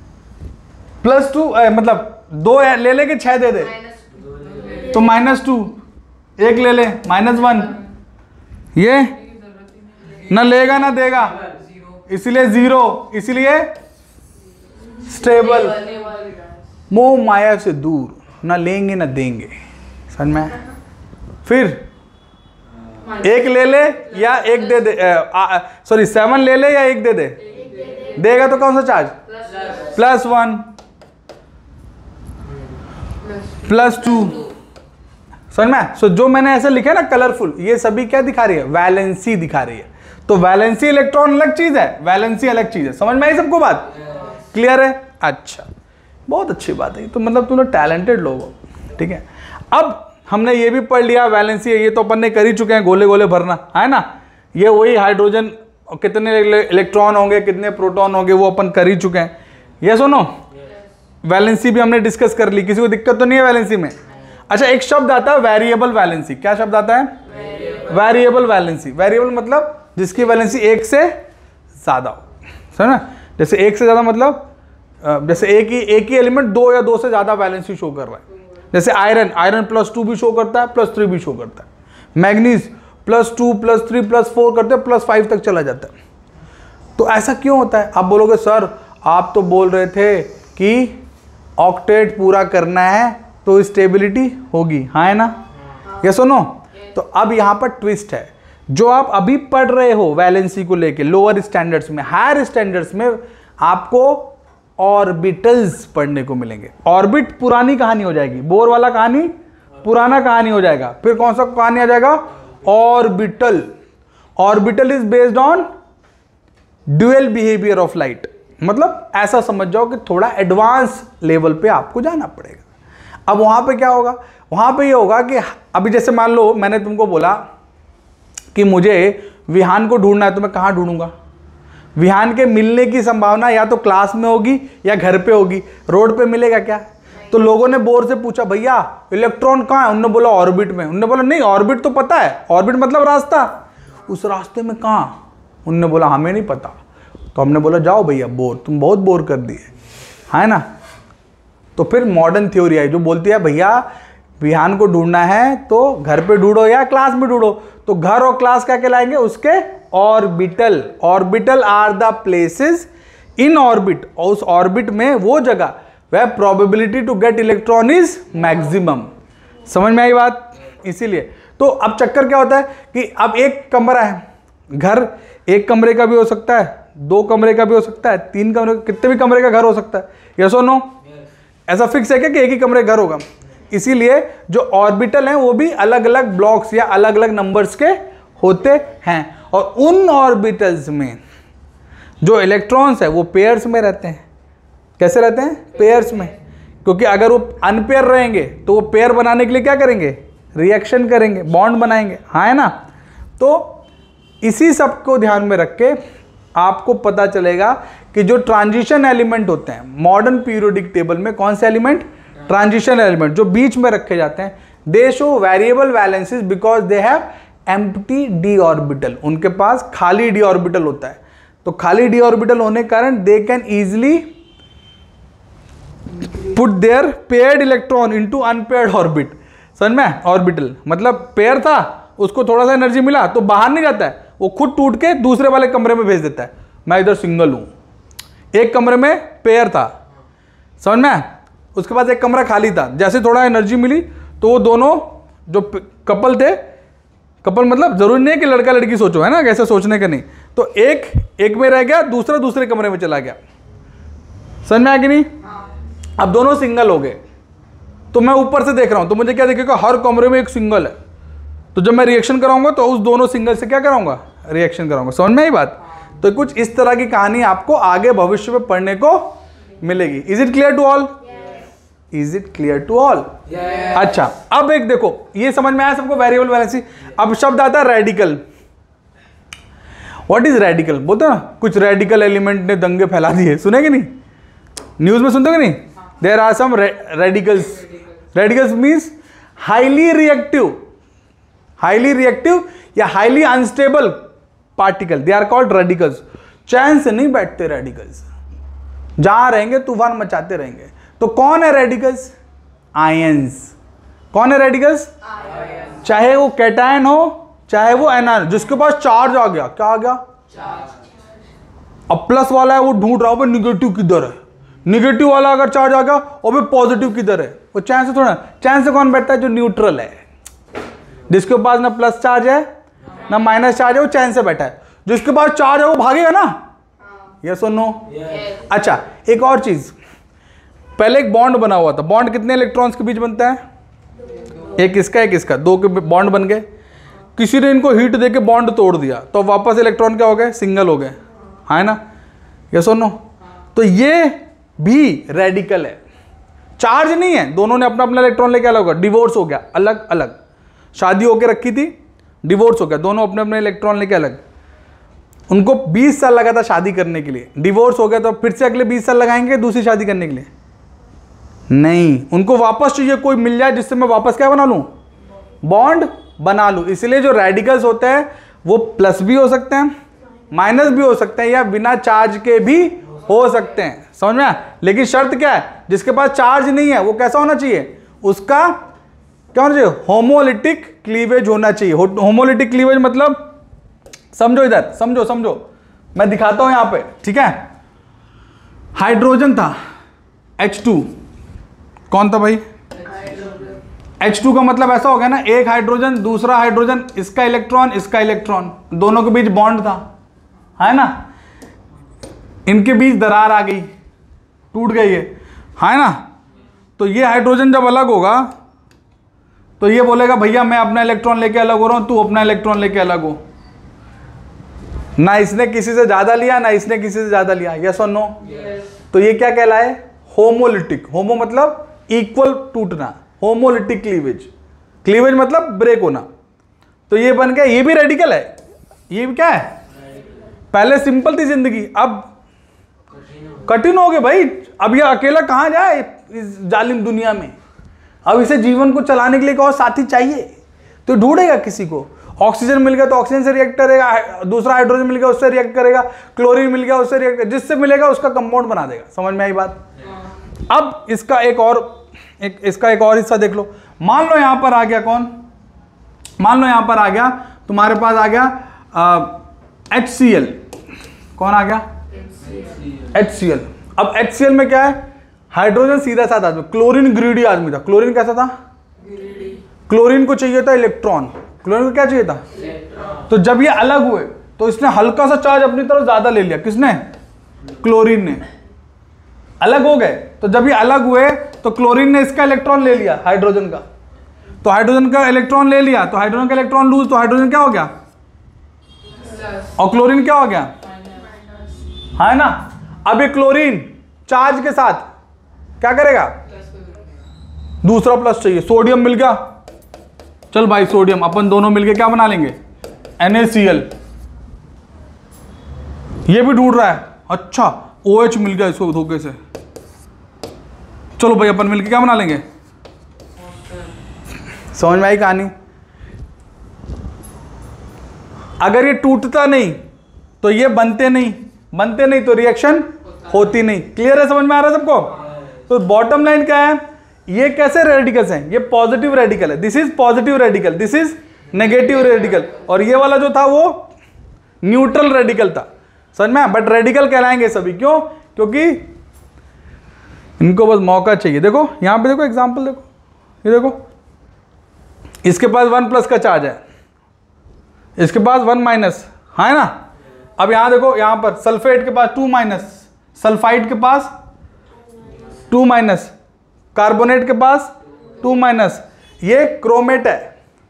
+2 मतलब 2 ले ले के 6 दे दे तो -2, 1 ले ले -1, ये ना लेगा ना देगा, इसलिए 0, इसलिए स्टेबल, मोह माया से दूर, ना लेंगे ना देंगे, समझ में? फिर 1 ले ले या 1 दे दे, सॉरी 7 ले ले या 1 दे दे, देगा तो कौन सा चार्ज? +1 +2, समझ में? सो जो मैंने ऐसे लिखा है ना कलरफुल, ये सभी क्या दिखा रही है? वैलेंसी दिखा रही है। तो वैलेंसी इलेक्ट्रॉन अलग चीज है, वैलेंसी अलग चीज है। समझ में आई सबको बात? क्लियर है? अच्छा, बहुत अच्छी बात है, तो मतलब तुम लोग टैलेंटेड लोग हो, ठीक है। अब हमने ये भी पढ़ लिया वैलेंसी, ये तो अपन ने कर ही चुके हैं, गोले गोले भरना है ना। ये वही हाइड्रोजन कितने इलेक्ट्रॉन होंगे, कितने प्रोटॉन होंगे, वो अपन कर ही चुके हैं। ये सुनो, वैलेंसी भी हमने डिस्कस कर ली, किसी को दिक्कत तो नहीं है वैलेंसी में? अच्छा, एक शब्द आता है वेरिएबल वैलेंसी। क्या शब्द आता है? Variable valency. वेरिएबल मतलब जिसकी वैलेंसी 1 से ज्यादा हो, समझ ना? जैसे 1 से ज्यादा मतलब जैसे एक ही एलिमेंट 2 या 2 से ज्यादा वैलेंसी शो कर रहा है। जैसे आयरन +2 भी शो करता है, +3 भी शो करता है। मैग्नीज +2 +3 +4 करते हैं, +5 तक चला जाता है। तो ऐसा क्यों होता है? आप बोलोगे सर आप तो बोल रहे थे कि ऑक्टेट पूरा करना है तो स्टेबिलिटी होगी, हाँ है ना? ये सुनो, तो अब यहाँ पर ट्विस्ट है। जो आप अभी पढ़ रहे हो वैलेंसी को लेके लोअर स्टैंडर्ड्स में, हायर स्टैंडर्ड्स में आपको ऑर्बिटल्स पढ़ने को मिलेंगे। ऑर्बिट पुरानी कहानी हो जाएगी, बोर वाला कहानी पुराना कहानी हो जाएगा। फिर कौन सा कहानी आ जाएगा? Orbital. Orbital is based on dual behaviour of light. मतलब ऐसा समझ जाओ कि थोड़ा एडवांस लेवल पे आपको जाना पड़ेगा। अब वहां पे क्या होगा? वहां पे ये होगा कि अभी जैसे मान लो मैंने तुमको बोला कि मुझे विहान को ढूंढना है, तो मैं कहां ढूंढूंगा? विहान के मिलने की संभावना या तो क्लास में होगी या घर पे होगी। रोड पे मिलेगा क्या? तो लोगों ने बोर से पूछा भैया इलेक्ट्रॉन कहाँ है? उन्होंने बोला ऑर्बिट में। उन्होंने बोला नहीं, ऑर्बिट तो पता है, ऑर्बिट मतलब रास्ता, उस रास्ते में कहाँ? उन्होंने बोला हमें नहीं पता। तो हमने बोला जाओ भैया बोर, तुम बहुत बोर कर दिए, है ना? तो फिर मॉडर्न थ्योरी आई जो बोलती है भैया विहान को ढूंढना है तो घर पे ढूंढो या क्लास में ढूंढो, तो घर और क्लास क्या कहलाएंगे? उसके orbital. Orbital are the places in orbit, और उस ऑर्बिट में वो जगह वह probability to get electron is maximum. समझ में आई बात? इसीलिए तो अब चक्कर क्या होता है कि अब एक कमरा है, घर एक कमरे का भी हो सकता है, 2 कमरे का भी हो सकता है, 3 कमरे, कितने भी कमरे का घर हो सकता है। यस और नो? ऐसा फिक्स है क्या कि एक ही कमरे का घर होगा? इसीलिए जो ऑर्बिटल हैं वो भी अलग अलग ब्लॉक्स या अलग अलग नंबर्स के होते हैं, और उन ऑर्बिटल्स में जो इलेक्ट्रॉन्स है वो पेयर्स में रहते हैं। कैसे रहते हैं? पेयर्स में, क्योंकि अगर वो अनपेयर रहेंगे तो वो पेयर बनाने के लिए क्या करेंगे? रिएक्शन करेंगे, बॉन्ड बनाएंगे, हाँ है ना। तो इसी सब को ध्यान में रख के आपको पता चलेगा कि जो ट्रांजिशन एलिमेंट होते हैं मॉडर्न पीरियोडिक टेबल में, कौन से एलिमेंट? ट्रांजिशन एलिमेंट जो बीच में रखे जाते हैं, they show variable valences because they have empty d orbital. उनके पास खाली डी ऑर्बिटल होता है, तो खाली डी ऑर्बिटल होने के कारण they can easily put their paired electron into unpaired orbit. समझ में? ऑर्बिटल मतलब पेयर था, उसको थोड़ा सा एनर्जी मिला तो बाहर नहीं जाता है, वो खुद टूट के दूसरे वाले कमरे में भेज देता है। मैं इधर सिंगल हूं, एक कमरे में पेयर था, समझ में? उसके पास एक कमरा खाली था, जैसे थोड़ा एनर्जी मिली तो वो दोनों जो कपल थे, कपल मतलब जरूरी नहीं है कि लड़का लड़की सोचो, है ना, कैसे सोचने का नहीं, तो एक में रह गया, दूसरा दूसरे कमरे में चला गया। समझ में आया कि नहीं? अब दोनों सिंगल हो गए, तो मैं ऊपर से देख रहा हूं तो मुझे क्या दिखेगा? हर कमरे में एक सिंगल है, तो जब मैं रिएक्शन कराऊंगा तो उस दोनों सिंगल से क्या कराऊंगा? रिएक्शन कराऊंगा। समझ में आई बात? तो कुछ इस तरह की कहानी आपको आगे भविष्य में पढ़ने को मिलेगी। Is it clear to all? Is it clear to all? अच्छा, अब एक देखो, ये समझ में आया सबको वेरिएबल वैलेंसी। अब शब्द आता है रेडिकल। What is radical? बोलते ना कुछ रेडिकल एलिमेंट ने दंगे फैला दिए, सुने कि नहीं? न्यूज में सुनते कि नहीं? There are some radicals. Radicals means highly reactive या highly unstable particle, they are called radicals. चैन से नहीं बैठते रेडिकल्स, जहां रहेंगे तूफान मचाते रहेंगे। तो कौन है रेडिकल्स? आयंस। कौन है रेडिकल्स? चाहे वो कैटायन हो चाहे वो एनायन, जिसके पास चार्ज आ गया। क्या आ गया? अब प्लस वाला है वो ढूंढ रहा हो निगेटिव किधर है, निगेटिव वाला अगर चार्ज आ गया और पॉजिटिव किधर है। वो चैन से थोड़ा, चैन से कौन बैठता है? जो न्यूट्रल है, जिसके पास ना प्लस चार्ज है ना माइनस चार्ज है, वो चैन से बैठा है। जिसके पास चार्ज है वो भागेगा ना, यस और नो? अच्छा, एक और चीज, पहले एक बॉन्ड बना हुआ था। बॉन्ड कितने इलेक्ट्रॉन्स के बीच बनता है? एक इसका एक इसका, 2 के बॉन्ड बन गए। किसी ने इनको हीट देके बॉन्ड तोड़ दिया तो वापस इलेक्ट्रॉन क्या हो गए? सिंगल हो गए, है ना, यस और नो? तो ये भी रेडिकल है, चार्ज नहीं है, दोनों ने अपना अपना इलेक्ट्रॉन लेके अलग हो गया, डिवोर्स हो गया, अलग अलग। शादी होके रखी थी, डिवोर्स हो गया, दोनों अपने अपने इलेक्ट्रॉन लेके अलग। उनको 20 साल लगा था शादी करने के लिए, डिवोर्स हो गया तो फिर से अगले 20 साल लगाएंगे दूसरी शादी करने के लिए? नहीं, उनको वापस चाहिए कोई मिल जाए जिससे मैं वापस क्या बना लूं? बॉन्ड बना लूं। इसलिए जो रेडिकल्स होते हैं वो प्लस भी हो सकते हैं, माइनस भी हो सकते हैं, या बिना चार्ज के भी हो सकते हैं। समझ में आया? लेकिन शर्त क्या है? जिसके पास चार्ज नहीं है वो कैसा होना चाहिए? उसका क्या होना चाहिए? होमोलिटिक क्लीवेज होना चाहिए। होमोलिटिक क्लीवेज मतलब समझो, इधर समझो, मैं दिखाता हूं यहां पे, ठीक है? हाइड्रोजन था H2, कौन था भाई? H2 का मतलब ऐसा हो गया ना, एक हाइड्रोजन दूसरा हाइड्रोजन, इसका इलेक्ट्रॉन, दोनों के बीच बॉन्ड था, है ना? इनके बीच दरार आ गई, टूट गई है ना? तो ये हाइड्रोजन जब अलग होगा तो ये बोलेगा भैया मैं अपना इलेक्ट्रॉन लेके अलग हो रहा हूं, तू अपना इलेक्ट्रॉन लेके अलग हो। ना इसने किसी से ज्यादा लिया ना इसने किसी से ज्यादा लिया, यस और नो? तो ये क्या कहलाए? होमोलिटिक। होमो मतलब इक्वल टूटना, होमोलिटिक क्लीवेज मतलब ब्रेक होना। तो ये बन गया, ये भी रेडिकल है। ये भी क्या है? पहले सिंपल थी जिंदगी, अब कठिन हो गए भाई। अब ये अकेला कहां जाए इस जालिम दुनिया में? अब इसे जीवन को चलाने के लिए एक और साथी चाहिए, तो ढूंढेगा किसी को। ऑक्सीजन मिल गया तो ऑक्सीजन से रिएक्ट करेगा, दूसरा हाइड्रोजन मिल गया उससे रिएक्ट करेगा, क्लोरीन मिल गया उससे रिएक्ट, जिससे मिलेगा उसका कंपाउंड बना देगा। समझ में आई बात? अब इसका एक और इसका एक और हिस्सा देख लो। मान लो यहां पर आ गया कौन, मान लो यहां पर आ गया तुम्हारे पास आ गया HCl। कौन आ गया? HCl। अब HCl में क्या है? हाइड्रोजन सीधा साथ आदमी, क्लोरीन ग्रीडी आदमी था। क्लोरीन कैसा था? क्लोरीन को चाहिए था इलेक्ट्रॉन। क्लोरीन को क्या चाहिए था? तो जब ये अलग हुए तो इसने हल्का सा चार्ज अपनी तरफ ज्यादा ले लिया। किसने? क्लोरीन ने। अलग हो गए तो जब ये अलग हुए तो क्लोरीन ने इसका इलेक्ट्रॉन ले लिया हाइड्रोजन का, तो हाइड्रोजन का इलेक्ट्रॉन ले लिया, तो हाइड्रोजन का इलेक्ट्रॉन लूज, तो हाइड्रोजन क्या हो गया और क्लोरीन क्या हो गया, है ना। अब ये क्लोरीन चार्ज के साथ क्या करेगा? दूसरा प्लस चाहिए, सोडियम मिल गया, चल भाई सोडियम अपन दोनों मिलके क्या बना लेंगे? NaCl। ये भी ढूंढ रहा है, अच्छा OH मिल गया इसको धोखे से, चलो भाई अपन मिलके क्या बना लेंगे? समझ में आई कहानी? अगर ये टूटता नहीं तो ये बनते नहीं, बनते नहीं तो रिएक्शन होती नहीं। क्लियर है? समझ में आ रहा है सबको? तो बॉटम लाइन क्या है? ये कैसे रेडिकल्स हैं? ये पॉजिटिव रेडिकल है, this is positive radical, this is negative radical, और ये वाला जो था वो न्यूट्रल रेडिकल था। समझ में? बट रेडिकल कहलाएंगे सभी। क्यों? क्योंकि इनको बस मौका चाहिए। देखो यहां पे, देखो एग्जांपल देखो, ये देखो इसके पास 1+ का चार्ज है, इसके पास 1-, है ना। अब यहां देखो, यहां पर सल्फेट के पास 2-, सल्फाइड के पास 2-, कार्बोनेट के पास 2-, ये क्रोमेट है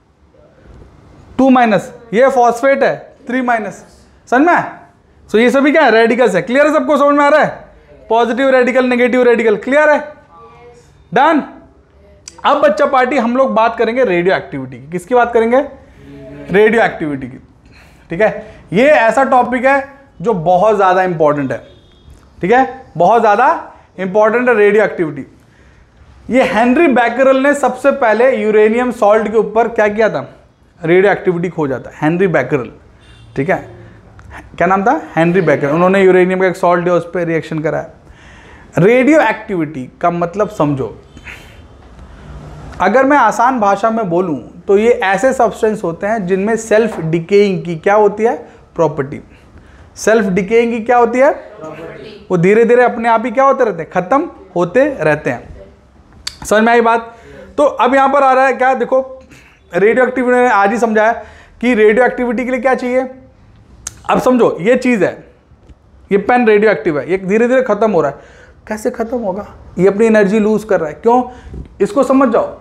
2-, ये फॉस्फेट है 3-। समझ में? सो ये सभी क्या है? रेडिकल्स है। क्लियर है सबको? समझ में आ रहा है? Positive radical, negative radical. Clear है? डन। अब बच्चा पार्टी हम लोग बात करेंगे रेडियो एक्टिविटी की। किसकी बात करेंगे? रेडियो एक्टिविटी की। ठीक है, ये ऐसा टॉपिक है जो बहुत ज्यादा इंपॉर्टेंट है। ठीक है, बहुत ज्यादा इंपॉर्टेंट है रेडियो एक्टिविटी। ये हेनरी बैकरल ने सबसे पहले यूरेनियम सॉल्ट के ऊपर क्या किया था? रेडियो एक्टिविटी खोजा था, हेनरी बैकरल। ठीक है, क्या नाम था? Henry Becquerel. उन्होंने यूरेनियम का एक सॉल्ट है, उस पर रिएक्शन कराया। रेडियो एक्टिविटी का मतलब समझो, अगर मैं आसान भाषा में बोलूं तो ये ऐसे सब्सटेंस होते हैं जिनमें सेल्फ डिकेइंग की क्या होती है? प्रॉपर्टी। सेल्फ डिकेइंग की क्या होती है? वो धीरे धीरे अपने आप ही क्या होते रहते हैं? खत्म होते रहते हैं। समझ में आई बात? तो अब यहां पर आ रहा है क्या? देखो रेडियो एक्टिविटी ने आज ही समझाया कि रेडियो एक्टिविटी के लिए क्या चाहिए। अब समझो ये चीज है, ये पेन रेडियो एक्टिव है, ये धीरे धीरे खत्म हो रहा है। कैसे खत्म होगा? ये अपनी एनर्जी लूज कर रहा है। क्यों? इसको समझ जाओ,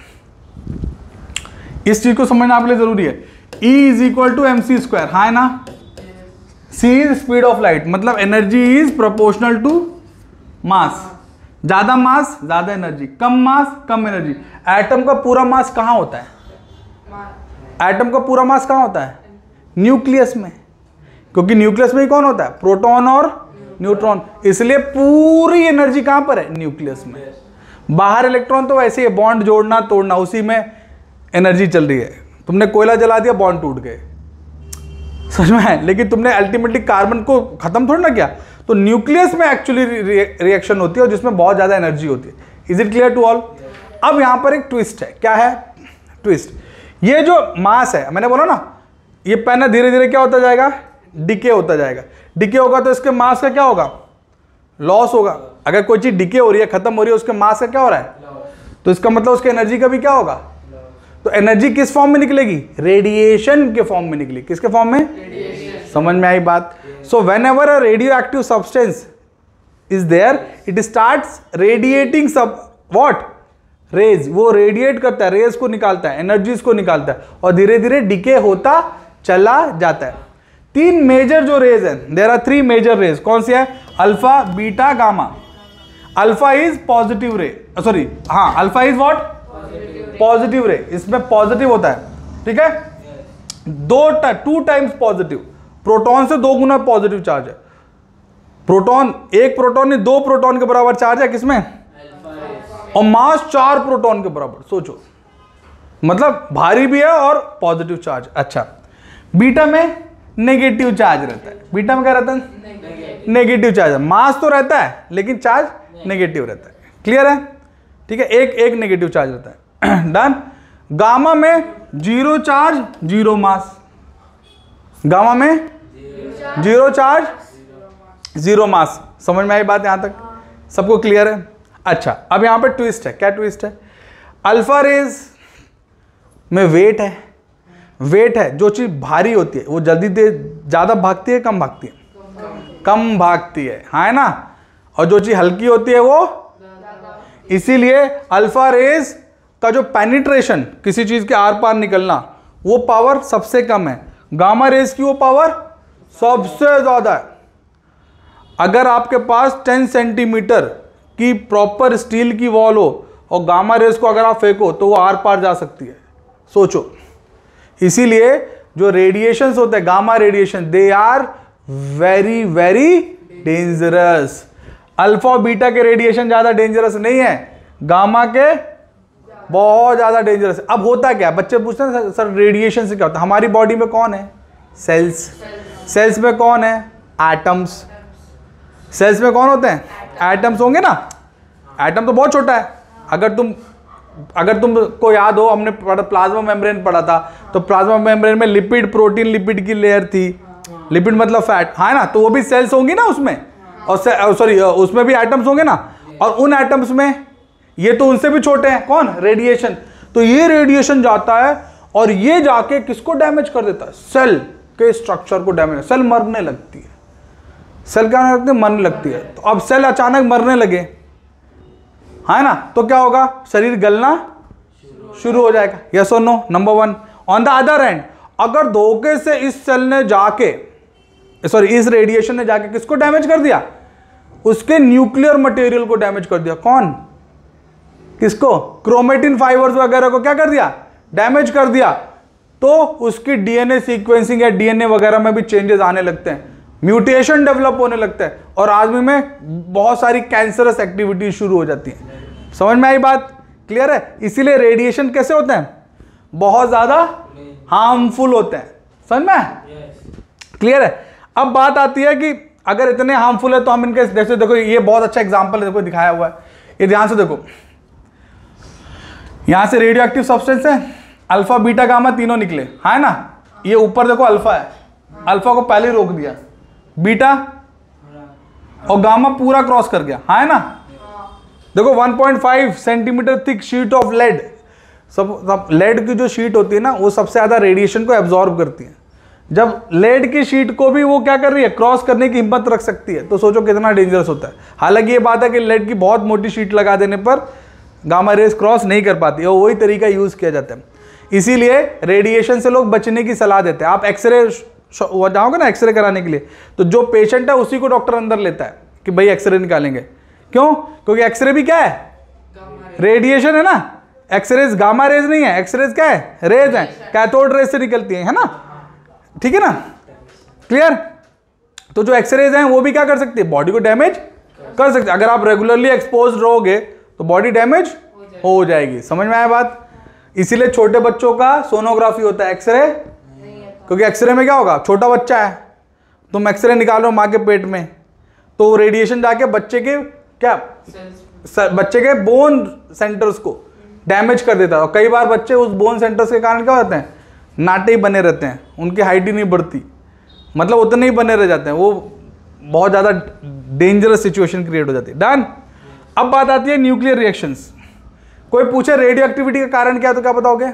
इस चीज को समझना आपके लिए जरूरी है। E = mc², हाँ है ना। C is speed of light, मतलब energy is proportional to mass. ज्यादा मास ज्यादा एनर्जी, कम मास कम एनर्जी। एटम का पूरा मास कहां होता है? एटम का पूरा मास कहां होता है? न्यूक्लियस में, क्योंकि न्यूक्लियस में ही कौन होता है? प्रोटॉन और न्यूट्रॉन। इसलिए पूरी एनर्जी कहां पर है? न्यूक्लियस में। बाहर इलेक्ट्रॉन तो वैसे ही बॉन्ड जोड़ना तोड़ना, उसी में एनर्जी चल रही है। तुमने कोयला जला दिया, बॉन्ड टूट गए, समझ में है? लेकिन तुमने अल्टीमेटली कार्बन को खत्म थोड़ा ना किया। तो न्यूक्लियस में एक्चुअली रिएक्शन होती है और जिसमें बहुत ज्यादा एनर्जी होती है। Is it clear to all? अब यहां पर एक ट्विस्ट है। क्या है ट्विस्ट? ये जो मास है, मैंने बोला ना, ये पेन है, धीरे धीरे क्या होता जाएगा? डिके होता जाएगा। डिके होगा तो इसके मास का क्या होगा? लॉस होगा। अगर कोई चीज डिके हो रही है, खत्म हो रही है, उसके मास का क्या हो रहा है? तो इसका मतलब उसके एनर्जी का भी क्या होगा? तो एनर्जी किस फॉर्म में निकलेगी? रेडिएशन के फॉर्म में निकलेगी। किसके फॉर्म में? समझ में आई बात? So whenever a radioactive substance is there, it starts radiating सब व्हाट? रेज। वो रेडिएट करता है, रेज को निकालता है, एनर्जीज को निकालता है, और धीरे धीरे डिके होता चला जाता है। 3 मेजर जो रेज है, देयर आर 3 मेजर रेज। कौन सी है? Alpha, beta, gamma. Alpha is positive ray, sorry हाँ, alpha is what? Positive ray. इसमें पॉजिटिव होता है, ठीक है, 2 टाइम्स पॉजिटिव। प्रोटॉन से 2 गुना पॉजिटिव चार्ज है। प्रोटॉन, एक प्रोटॉन नहीं 2 प्रोटॉन के बराबर चार्ज है किसमें? और मास 4 प्रोटॉन के बराबर। सोचो, मतलब भारी भी है और पॉजिटिव चार्ज। अच्छा, बीटा में नेगेटिव चार्ज रहता है। बीटा में क्या रहता है? Negative charge. मास तो रहता है लेकिन चार्ज नेगेटिव रहता है। क्लियर है? ठीक है, एक नेगेटिव चार्ज रहता है। डन। गामा में 0 चार्ज 0 मास, गामा में 0 चार्ज 0 मास। समझ में आई बात यहां तक? सबको क्लियर है? अच्छा, अब यहां पे ट्विस्ट है। क्या ट्विस्ट है? अल्फा रेज में वेट है, वेट है, जो चीज भारी होती है वो जल्दी ज्यादा भागती है, कम भागती है? कम भागती है ना। और जो चीज हल्की होती है वो, इसीलिए अल्फा रेज का जो पेनिट्रेशन, किसी चीज के आर पार निकलना, वो पावर सबसे कम है। गामा रेज की वो पावर सबसे ज्यादा है। अगर आपके पास 10 सेंटीमीटर की प्रॉपर स्टील की वॉल हो और गामा रेज को अगर आप फेंको तो वो आर पार जा सकती है। सोचो, इसीलिए जो रेडिएशंस होते हैं, gamma radiation, they are very very dangerous. Alpha beta के रेडिएशन ज्यादा डेंजरस नहीं है, गामा के बहुत ज्यादा डेंजरस है। अब होता क्या, बच्चे पूछते हैं सर रेडिएशन से क्या होता है? हमारी बॉडी में कौन है? सेल्स। सेल्स में कौन है? एटम्स। सेल्स में कौन होते हैं? एटम्स होंगे ना। एटम तो बहुत छोटा है। अगर तुमको याद हो, हमने प्लाज्मा मेम्ब्रेन पढ़ा था, तो प्लाज्मा मेम्ब्रेन में लिपिड, प्रोटीन, लिपिड की लेयर थी। लिपिड मतलब फैट, है ना। तो वो भी सेल्स होंगी ना उसमें, और सॉरी उसमें भी एटम्स होंगे ना। और उन एटम्स में ये तो उनसे भी छोटे हैं, कौन? रेडिएशन। तो ये रेडिएशन जाता है और ये जाके किसको डैमेज कर देता है? सेल के स्ट्रक्चर को डैमेज। सेल मरने लगती है। सेल क्या होने लगती है? मरने लगती है। तो अब सेल अचानक मरने लगे, है ना, तो क्या होगा? शरीर गलना शुरू हो जाएगा। यस और no? Number 1। On the other hand, अगर धोखे से इस सेल ने जाके, सॉरी इस रेडिएशन ने जाके किसको डैमेज कर दिया? उसके न्यूक्लियर मटेरियल को डैमेज कर दिया। कौन? किसको? क्रोमेटिन फाइबर्स वगैरह को क्या कर दिया? डैमेज कर दिया। तो उसकी डीएनए सीक्वेंसिंग या डीएनए वगैरह में भी चेंजेस आने लगते हैं, म्यूटेशन डेवलप होने लगता है, और आदमी में बहुत सारी कैंसरस एक्टिविटी शुरू हो जाती है। समझ में आई बात? क्लियर है? इसीलिए रेडिएशन कैसे होते हैं? बहुत ज्यादा हार्मफुल होते हैं। समझ में? क्लियर है? अब बात आती है कि अगर इतने हार्मफुल है तो हम इनके, जैसे देखो ये बहुत अच्छा एग्जांपल है, देखो दिखाया हुआ है, ये ध्यान से देखो। यहां से रेडियो एक्टिव सब्सटेंस है, अल्फा बीटा गामा तीनों निकले, है ना। ये ऊपर देखो अल्फा है, अल्फा को पहले रोक दिया, बीटा और गामा पूरा क्रॉस कर गया, है ना। देखो 1.5 centimetre thick sheet of lead, सब लेड की जो शीट होती है ना, वो सबसे ज्यादा रेडिएशन को एब्जॉर्ब करती है। जब लेड की शीट को भी वो क्या कर रही है? क्रॉस करने की हिम्मत रख सकती है, तो सोचो कितना डेंजरस होता है। हालांकि ये बात है कि लेड की बहुत मोटी शीट लगा देने पर गामा रेज क्रॉस नहीं कर पाती, और वही तरीका यूज किया जाता है। इसीलिए रेडिएशन से लोग बचने की सलाह देते हैं। आप एक्सरे जाओगे ना एक्सरे कराने के लिए, तो जो पेशेंट है उसी को डॉक्टर अंदर लेता है कि भाई एक्सरे निकालेंगे। क्यों? क्योंकि एक्सरे भी क्या है? रेडिएशन है ना। एक्सरेज गामा रेज नहीं है, एक्सरेज क्या है? रेज है, कैथोड रेज से निकलती है ना। ठीक है ना? क्लियर? तो जो एक्सरेज हैं वो भी क्या कर सकती है? बॉडी को डैमेज कर सकते। अगर आप रेगुलरली एक्सपोज रहोगे तो बॉडी डैमेज हो जाएगी। समझ में आया बात? इसीलिए छोटे बच्चों का सोनोग्राफी होता है, एक्सरे, क्योंकि एक्सरे में क्या होगा? छोटा बच्चा है, तुम एक्सरे निकालो माँ के पेट में, तो रेडिएशन जाके बच्चे के क्या, बच्चे के बोन सेंटर्स को डैमेज कर देता है। और कई बार बच्चे उस बोन सेंटर्स के कारण क्या होते हैं? नाटे ही बने रहते हैं, उनकी हाइट ही नहीं बढ़ती, मतलब उतने ही बने रह जाते हैं। वो बहुत ज़्यादा डेंजरस सिचुएशन क्रिएट हो जाती है। डन। अब बात आती है न्यूक्लियर रिएक्शंस। कोई पूछे रेडियो एक्टिविटी का कारण क्या, तो क्या बताओगे?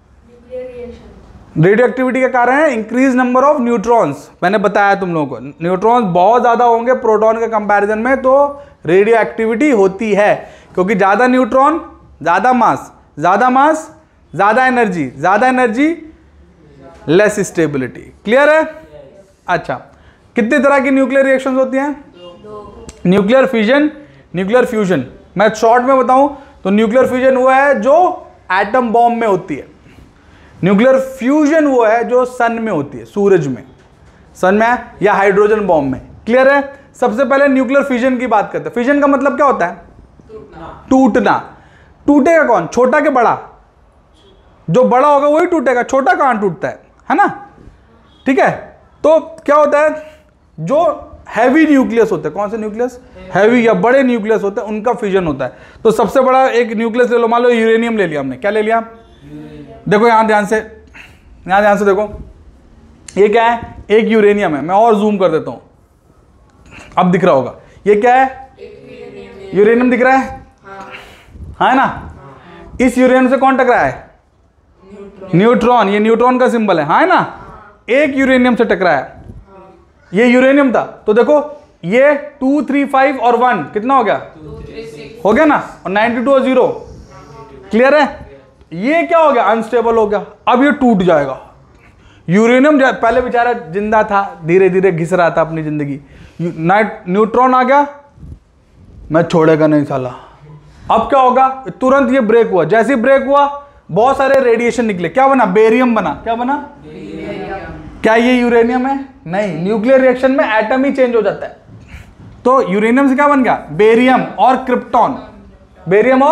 रेडियो एक्टिविटी का कारण है इंक्रीज नंबर ऑफ न्यूट्रॉन्स। मैंने बताया तुम लोगों को, न्यूट्रॉन्स बहुत ज़्यादा होंगे प्रोटॉन के कंपैरिजन में, तो रेडियो एक्टिविटी होती है। क्योंकि ज़्यादा न्यूट्रॉन ज़्यादा मास, ज़्यादा मास ज़्यादा एनर्जी, ज़्यादा एनर्जी लेस स्टेबिलिटी। क्लियर है? अच्छा, कितनी तरह की न्यूक्लियर रिएक्शंस होती हैं? Nuclear fission, nuclear fusion. मैं शॉर्ट में बताऊं तो न्यूक्लियर फ्यूजन वो है जो एटम बॉम्ब में होती है, न्यूक्लियर फ्यूजन वो है जो सन में होती है, सूरज में, सन में या हाइड्रोजन बॉम्ब में। क्लियर है? सबसे पहले न्यूक्लियर फ्यूजन की बात करते हैं। फ्यूजन का मतलब क्या होता है? टूटना। टूटेगा कौन? छोटा के बड़ा? जो बड़ा होगा वही टूटेगा, छोटा कहां टूटता है ना। ठीक है? तो क्या होता है? जो हैवी न्यूक्लियस होते हैं। कौन से न्यूक्लियस? हैवी या बड़े न्यूक्लियस होते हैं, उनका फिजन होता है। तो सबसे बड़ा एक न्यूक्लियस ले लो, मान लो यूरेनियम ले लिया हमने। क्या ले लिया? देखो यहाँ ध्यान से देखो, ये क्या है? एक यूरेनियम है। मैं और जूम कर देता हूँ, अब दिख रहा होगा। ये क्या है? यूरेनियम दिख रहा है? हाँ ना? इस यूरेनियम से कौन टकराया है? न्यूट्रॉन। ये न्यूट्रॉन का सिंबल है, हाँ ना? एक यूरेनियम से टकराया, ये यूरेनियम था। तो देखो ये 2 3 5 और 1 कितना हो गया? 2 3 6 हो गया ना? और 92 और 0 क्लियर है? ये क्या हो गया? अनस्टेबल हो गया। अब ये टूट जाएगा। यूरेनियम पहले बेचारा जिंदा था, धीरे धीरे घिस रहा था अपनी जिंदगी। न्यूट्रॉन आ गया, मैं छोड़ेगा नहीं साला। अब क्या होगा? तुरंत ये ब्रेक हुआ। जैसे ही ब्रेक हुआ बहुत सारे रेडिएशन निकले। क्या बना? बेरियम बना। क्या बना? क्या ये यूरेनियम है? नहीं। न्यूक्लियर रिएक्शन में एटम ही चेंज हो जाता है। तो यूरेनियम से क्या बन गया? बेरियम और क्रिप्टॉन। बेरियम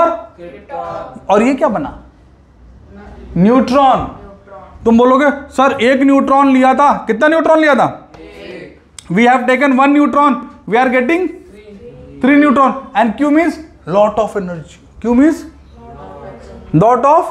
और ये क्या बना? न्यूट्रॉन। तुम बोलोगे सर एक न्यूट्रॉन लिया था, कितना न्यूट्रॉन लिया था? We have taken 1 neutron, we are getting 3 neutron. And Q means lot of energy. Q means lot of.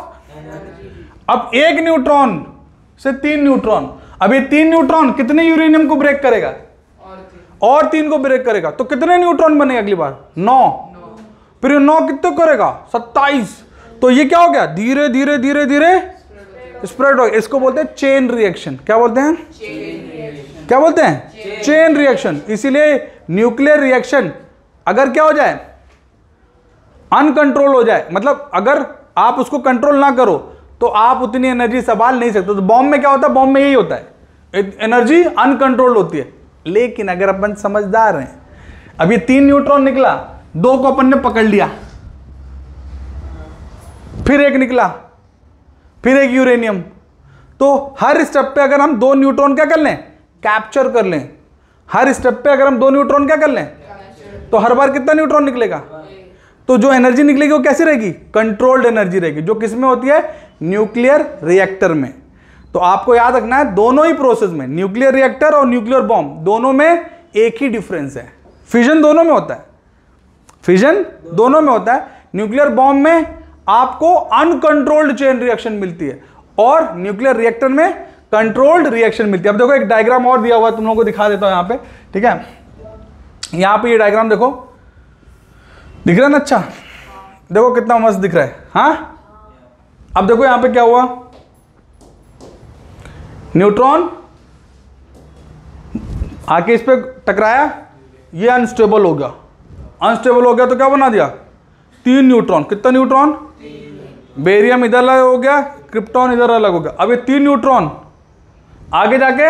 अब एक न्यूट्रॉन से 3 न्यूट्रॉन। अब ये 3 न्यूट्रॉन कितने यूरेनियम को ब्रेक करेगा? और 3 को ब्रेक करेगा। तो कितने न्यूट्रॉन बनेगा अगली बार? 9। फिर ये 9 कितने करेगा? 27। तो ये क्या हो गया? धीरे धीरे धीरे धीरे स्प्रेड हो गया। इसको बोलते हैं चेन रिएक्शन। क्या बोलते हैं? क्या बोलते हैं? Chain reaction. इसीलिए न्यूक्लियर रिएक्शन अगर क्या हो जाए? अनकंट्रोल हो जाए, मतलब अगर आप उसको कंट्रोल ना करो तो आप उतनी एनर्जी संभाल नहीं सकते। तो बॉम्ब में क्या होता है? बॉम्ब में यही होता है, एनर्जी अनकंट्रोल होती है। लेकिन अगर अपन समझदार हैं, अब ये 3 न्यूट्रॉन निकला, 2 को अपन ने पकड़ लिया, फिर एक निकला, फिर एक यूरेनियम। तो हर स्टेप पे अगर हम 2 न्यूट्रॉन क्या कर लें? कैप्चर कर लें। हर स्टेप पे अगर हम 2 न्यूट्रॉन क्या कर लें, तो हर बार कितना न्यूट्रॉन निकलेगा? तो जो एनर्जी निकलेगी वो कैसी रहेगी? कंट्रोल्ड एनर्जी रहेगी, जो किस में होती है? न्यूक्लियर रिएक्टर में। तो आपको याद रखना है दोनों ही प्रोसेस में, न्यूक्लियर रिएक्टर और न्यूक्लियर बॉम्ब, दोनों में एक ही डिफरेंस है। फिजन दोनों में होता है, फिजन दोनों में होता है। न्यूक्लियर बॉम्ब में आपको अनकंट्रोल्ड चेन रिएक्शन मिलती है और न्यूक्लियर रिएक्टर में कंट्रोल्ड रिएक्शन मिलती है। अब देखो एक डायग्राम और दिया हुआ है, तुम लोगों को दिखा देता हूं यहां पे, ठीक है? यहां पे ये डायग्राम देखो, दिख रहा है ना? अच्छा देखो कितना मस्त दिख रहा है। हाँ, अब देखो यहां पे क्या हुआ? न्यूट्रॉन आके इस पे टकराया, ये अनस्टेबल हो गया। अनस्टेबल हो गया तो क्या बना दिया? 3 न्यूट्रॉन। कितना न्यूट्रॉन? बेरियम इधर अलग हो गया, क्रिप्टॉन इधर अलग हो गया। अब ये 3 न्यूट्रॉन आगे जाके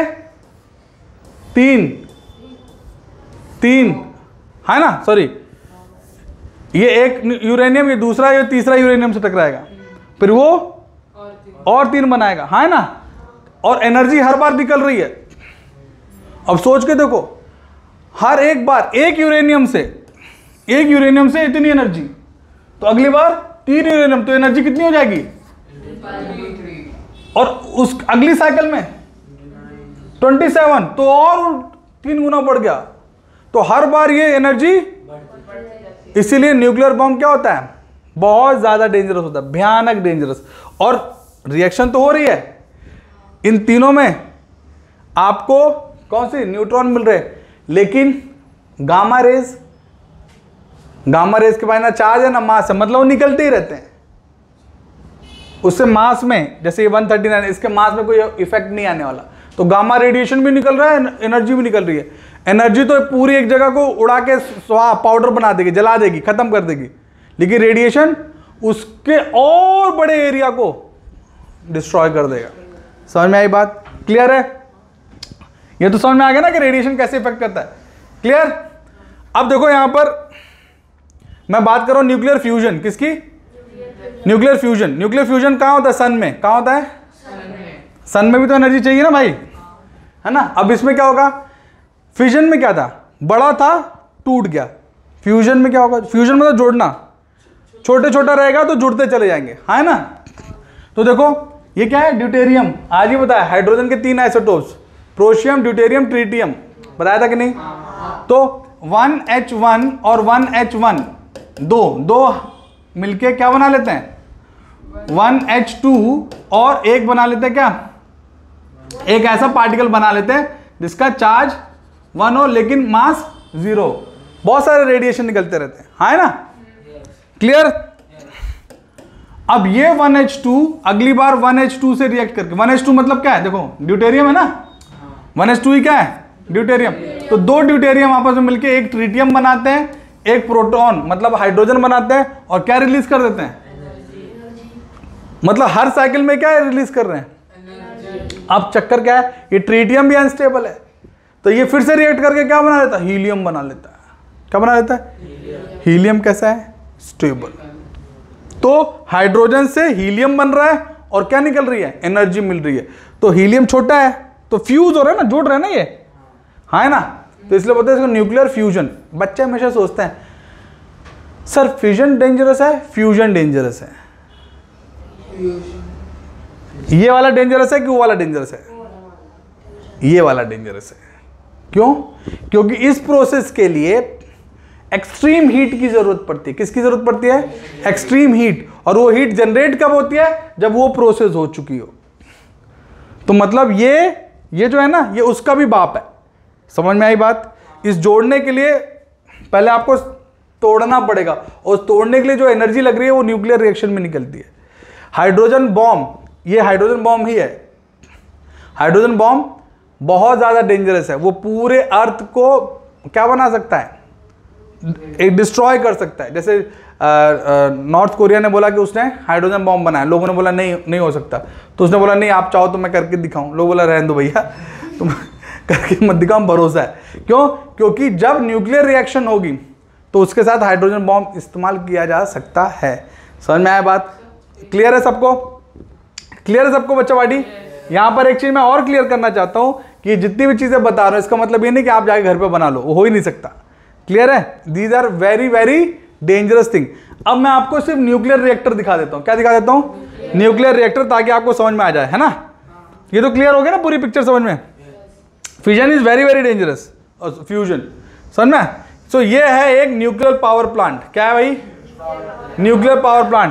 3 है ना? सॉरी, ये एक यूरेनियम, ये दूसरा, ये तीसरा यूरेनियम से टकराएगा, फिर वो और 3 बनाएगा, है ना? और एनर्जी हर बार निकल रही है। अब सोच के देखो, हर एक बार एक यूरेनियम से इतनी एनर्जी, तो अगली बार 3 यूरेनियम, तो एनर्जी कितनी हो जाएगी? और उस अगली साइकिल में 27, तो और 3 गुना बढ़ गया। तो हर बार ये एनर्जी, इसीलिए न्यूक्लियर बॉम्ब क्या होता है? बहुत ज्यादा डेंजरस होता है, भयानक डेंजरस। और रिएक्शन तो हो रही है, इन तीनों में आपको कौन सी? न्यूट्रॉन मिल रहे, लेकिन गामा रेज के पास ना चार्ज है ना मास है, मतलब वो निकलते ही रहते हैं। उससे मास में, जैसे ये 139, इसके मास में कोई इफेक्ट नहीं आने वाला। तो गामा रेडिएशन भी निकल रहा है, एनर्जी भी निकल रही है। एनर्जी तो पूरी एक जगह को उड़ा के पाउडर बना देगी, जला देगी, खत्म कर देगी, लेकिन रेडिएशन उसके और बड़े एरिया को डिस्ट्रॉय कर देगा। समझ में आई बात? क्लियर है? ये तो समझ में आ गया ना कि रेडिएशन कैसे इफेक्ट करता है। क्लियर? अब देखो यहां पर मैं बात कर रहा हूं न्यूक्लियर फ्यूजन। किसकी? Nuclear fusion. न्यूक्लियर फ्यूजन कहां होता है? सन में। कहां होता है? सन में भी तो एनर्जी चाहिए ना भाई, है ना? अब इसमें क्या होगा? फ्यूजन में क्या था? बड़ा था, टूट गया। फ्यूजन में क्या होगा? फ्यूजन मतलब जोड़ना, छोटे छोटा रहेगा तो जुड़ते चले जाएंगे, है ना? तो देखो ये क्या है? ड्यूटेरियम। आज ही बताया, हाइड्रोजन के 3 आइसोटोप्स, प्रोशियम, ड्यूटेरियम, ट्रिटियम, बताया था कि नहीं? तो 1H1 और 1H1 दो मिलके क्या बना लेते हैं, 1H2, और एक बना लेते हैं क्या, एक ऐसा पार्टिकल बना लेते हैं जिसका चार्ज 1 हो लेकिन मास 0। बहुत सारे रेडिएशन निकलते रहते हैं, हाँ है ना, क्लियर। अब ये 1H2 अगली बार 1H2 से रिएक्ट करके, 1H2 मतलब क्या है, देखो ड्यूटेरियम है ना, 1H2 ही क्या है, ड्यूटेरियम। तो दो ड्यूटेरियम आपस में मिलके एक ट्रिटियम बनाते हैं, एक प्रोटॉन मतलब हाइड्रोजन बनाते हैं, और क्या रिलीज कर देते हैं, मतलब हर साइकिल में क्या रिलीज कर रहे हैं। अब चक्कर क्या है, ये ट्रिटियम भी अनस्टेबल है, तो ये फिर से रिएक्ट करके क्या बना लेता है, हीलियम बना लेता है। क्या बना लेता है, हीलियम कैसा है, स्टेबल। तो हाइड्रोजन से हीलियम बन रहा है और क्या निकल रही है, एनर्जी मिल रही है। तो हीलियम छोटा है तो फ्यूज हो रहा है ना, जुड़ रहा है ना ये, हाँ है ना, तो इसलिए बोलते हैं इसको न्यूक्लियर फ्यूजन। बच्चे हमेशा सोचते हैं सर फ्यूजन डेंजरस है, फ्यूजन डेंजरस है, ये वाला डेंजरस है कि वो वाला डेंजरस है, ये वाला डेंजरस है। क्यों, क्योंकि इस प्रोसेस के लिए एक्सट्रीम हीट की जरूरत पड़ती है। किसकी जरूरत पड़ती है, एक्सट्रीम हीट, और वो हीट जनरेट कब होती है, जब वो प्रोसेस हो चुकी हो। तो मतलब ये जो है ना, ये उसका भी बाप है। समझ में आई बात। इस जोड़ने के लिए पहले आपको तोड़ना पड़ेगा, और तोड़ने के लिए जो एनर्जी लग रही है वो न्यूक्लियर रिएक्शन में निकलती है। हाइड्रोजन बॉम्ब, ये हाइड्रोजन बॉम्ब ही है। हाइड्रोजन बॉम्ब बहुत ज्यादा डेंजरस है, वो पूरे अर्थ को क्या बना सकता है, एक डिस्ट्रॉय कर सकता है। जैसे नॉर्थ कोरिया ने बोला कि उसने हाइड्रोजन बॉम्ब बनाया, लोगों ने बोला नहीं हो सकता, तो उसने बोला नहीं आप चाहो तो मैं करके दिखाऊं। लोग बोला रहने दो भैया, तुम करके मत दिखाओ, भरोसा है। क्यों, क्योंकि जब न्यूक्लियर रिएक्शन होगी तो उसके साथ हाइड्रोजन बॉम्ब इस्तेमाल किया जा सकता है। समझ में आया बात, क्लियर है सबको, क्लियर है सबको बच्चा पार्टी। यहां पर एक चीज मैं और क्लियर करना चाहता हूं कि जितनी भी चीजें बता रहा हूं इसका मतलब ये नहीं कि आप जाके घर पे बना लो, वो हो ही नहीं सकता। क्लियर है, these are very very dangerous thing. अब मैं आपको सिर्फ न्यूक्लियर रिएक्टर दिखा देता हूं। क्या दिखा देता हूं, न्यूक्लियर रिएक्टर, ताकि आपको समझ में आ जाए, है ना। ये तो क्लियर हो गया ना पूरी पिक्चर समझ में। Fusion is very very dangerous, fusion समझ में। सो ये है एक न्यूक्लियर पावर प्लांट। क्या है भाई, न्यूक्लियर पावर प्लांट।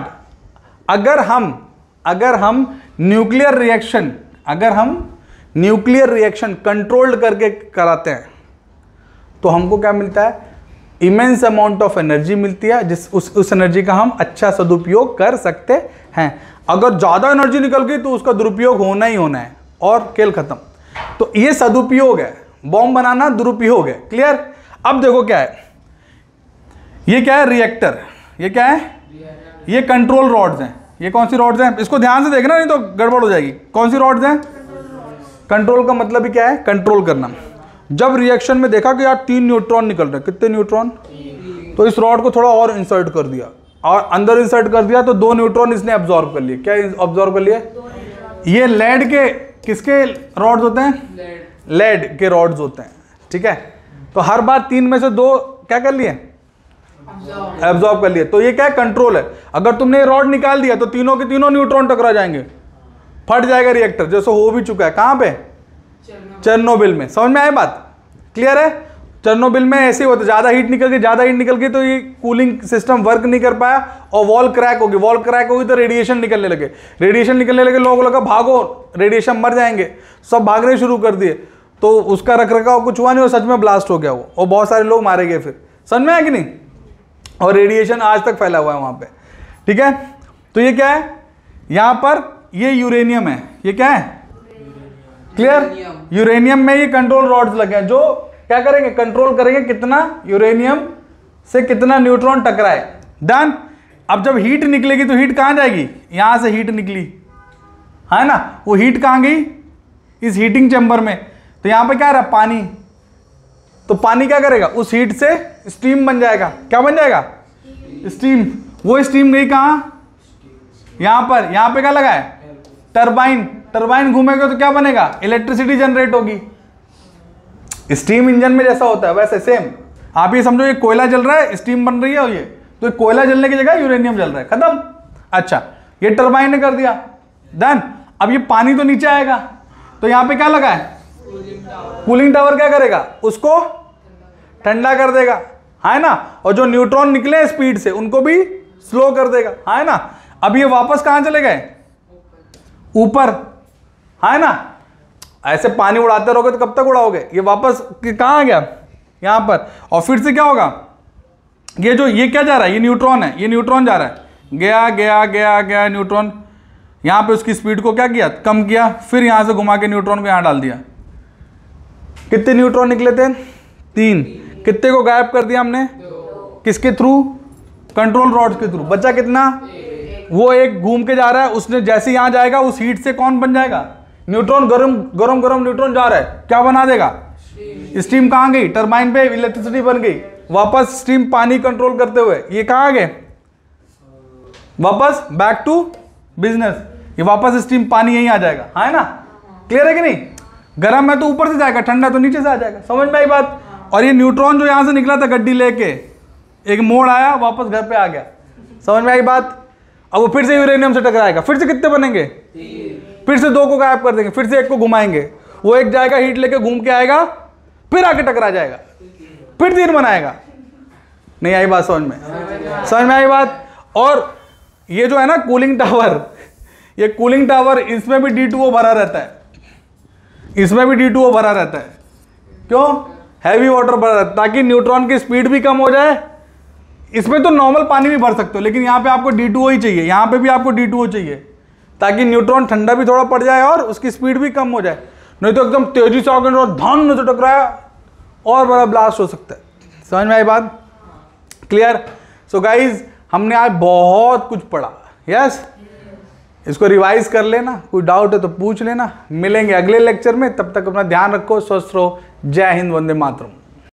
अगर हम न्यूक्लियर रिएक्शन कंट्रोल्ड करके कराते हैं तो हमको क्या मिलता है, इमेंस अमाउंट ऑफ एनर्जी मिलती है, उस एनर्जी का हम अच्छा सदुपयोग कर सकते हैं। अगर ज्यादा एनर्जी निकल गई तो उसका दुरुपयोग होना ही होना है, और खेल खत्म। तो ये सदुपयोग है, बॉम्ब बनाना दुरुपयोग है। क्लियर। अब देखो क्या है, ये क्या है, रिएक्टर। ये क्या है, ये कंट्रोल रॉड्स हैं। ये कौन सी रॉड्स हैं, इसको ध्यान से देखना नहीं तो गड़बड़ हो जाएगी। कौन सी रॉड्स हैं, कंट्रोल का मतलब ही क्या है, कंट्रोल करना। जब रिएक्शन में देखा कि यार 3 न्यूट्रॉन निकल रहे हैं, कितने न्यूट्रॉन, तो इस रॉड को थोड़ा और इंसर्ट कर दिया, और अंदर इंसर्ट कर दिया तो 2 न्यूट्रॉन इसने अब्जॉर्ब कर लिए। क्या अब्जॉर्ब कर लिए, ये लेड के किसके रॉड्स होते हैं, लेड के रॉड्स होते हैं। ठीक है, तो हर बार 3 में से 2 क्या कर लिए, एब्जॉर्ब कर लिए। तो ये क्या है, कंट्रोल है। अगर तुमने रॉड निकाल दिया तो तीनों के तीनों न्यूट्रॉन टकरा जाएंगे, फट जाएगा रिएक्टर, जैसे हो भी चुका है। कहां पे, चेरनोबिल में। समझ में आए बात, क्लियर है। चेरनोबिल में ऐसे ही होता है, ज्यादा हीट निकल गई तो ये कूलिंग सिस्टम वर्क नहीं कर पाया और वॉल क्रैक होगी। वॉल क्रैक होगी तो रेडिएशन निकलने लगे, लोगों को लगा भागो रेडिएशन मर जाएंगे, सब भागने शुरू कर दिए। तो उसका रखरखाव कुछ हुआ नहीं, वो सच में ब्लास्ट हो गया वो, और बहुत सारे लोग मारे गए। फिर समझ में आया कि नहीं, और रेडिएशन आज तक फैला हुआ है वहां पे। ठीक है, तो ये क्या है, यहां पर ये यूरेनियम है। ये क्या है, क्लियर। यूरेनियम में ये कंट्रोल रॉड्स लगे हैं जो क्या करेंगे, कंट्रोल करेंगे कितना यूरेनियम से कितना न्यूट्रॉन टकराए। डन। अब जब हीट निकलेगी तो हीट कहां जाएगी, यहां से हीट निकली है ना, वो हीट कहां गई, इस हीटिंग चैम्बर में। तो यहां पे क्या रहा, पानी। तो पानी क्या करेगा, उस हीट से स्टीम बन जाएगा। क्या बन जाएगा, स्टीम। वो स्टीम गई कहां, यहां पर। यहां पे क्या लगा है, टरबाइन घूमेगा तो क्या बनेगा, इलेक्ट्रिसिटी जनरेट होगी। स्टीम इंजन में जैसा होता है वैसे सेम। आप ये समझो, ये कोयला जल रहा है, स्टीम बन रही है, और ये तो कोयला जलने की जगह यूरेनियम जल रहा है, खत्म। अच्छा, ये टरबाइन ने कर दिया, डन। अब ये पानी तो नीचे आएगा, तो यहां पे क्या लगा है, कूलिंग टावर क्या करेगा, उसको ठंडा कर देगा, है ना। और जो न्यूट्रॉन निकले स्पीड से उनको भी स्लो कर देगा, है ना। अब ये वापस कहां चले गए? ऊपर, है ना। ऐसे पानी उड़ाते रहोगे तो कब तक उड़ाओगे? ये वापस कहां आ गया? यहां पर। और फिर से क्या होगा? ये क्या जा रहा है? ये न्यूट्रॉन है, ये न्यूट्रॉन जा रहा है, गया गया गया गया न्यूट्रॉन, यहां पे उसकी स्पीड को क्या किया? कम किया, फिर यहां से घुमा के न्यूट्रॉन को यहां डाल दिया। कितने न्यूट्रॉन निकले थे? 3। कितने को गायब कर दिया हमने? किसके थ्रू? कंट्रोल रॉड के थ्रू। बचा कितना? वो एक घूम के जा रहा है, उसने जैसे यहां जाएगा उस हीट से कौन बन जाएगा? न्यूट्रॉन। गरम न्यूट्रॉन जा रहा है, क्या बना देगा? स्टीम। कहां गई? टरबाइन पे इलेक्ट्रिसिटी बन गई। वापस स्टीम पानी कंट्रोल करते हुए ये कहां गए? वापस बैक टू बिजनेस। ये वापस स्टीम पानी यहीं आ जाएगा, है ना। क्लियर है कि नहीं? गर्म है तो ऊपर से जाएगा, ठंडा तो नीचे से आ जाएगा। समझ में आई बात? और ये न्यूट्रॉन जो यहां से निकला था गड्डी लेके, एक मोड़ आया, वापस घर पे आ गया। समझ में आई बात? अब वो फिर से यूरेनियम से टकराएगा, फिर से कितने बनेंगे? फिर से 2 को गायब कर देंगे, फिर से 1 को घुमाएंगे, वो एक जाएगा हीट लेके घूम के आएगा, फिर आके टकरा जाएगा, फिर 3 बनाएगा। नहीं आई बात समझ में? समझ में आई बात? और ये जो है ना कूलिंग टावर, ये कूलिंग टावर, इसमें भी D2O भरा रहता है, इसमें भी D2O भरा रहता है। क्यों? हैवी वाटर भरा रहता है, ताकि न्यूट्रॉन की स्पीड भी कम हो जाए। इसमें तो नॉर्मल पानी भी भर सकते हो, लेकिन यहाँ पे आपको D2O ही चाहिए, यहाँ पे भी आपको D2O चाहिए, ताकि न्यूट्रॉन ठंडा भी थोड़ा पड़ जाए और उसकी स्पीड भी कम हो जाए। नहीं तो एकदम तेजी से आगे धान से टकराया और बड़ा ब्लास्ट हो सकता है। समझ में आई बात? क्लियर? सो गाइज, हमने आज बहुत कुछ पढ़ा। यस, इसको रिवाइज कर लेना, कोई डाउट है तो पूछ लेना। मिलेंगे अगले लेक्चर में, तब तक अपना ध्यान रखो, स्वस्थ रहो। जय हिंद, वंदे मातरम।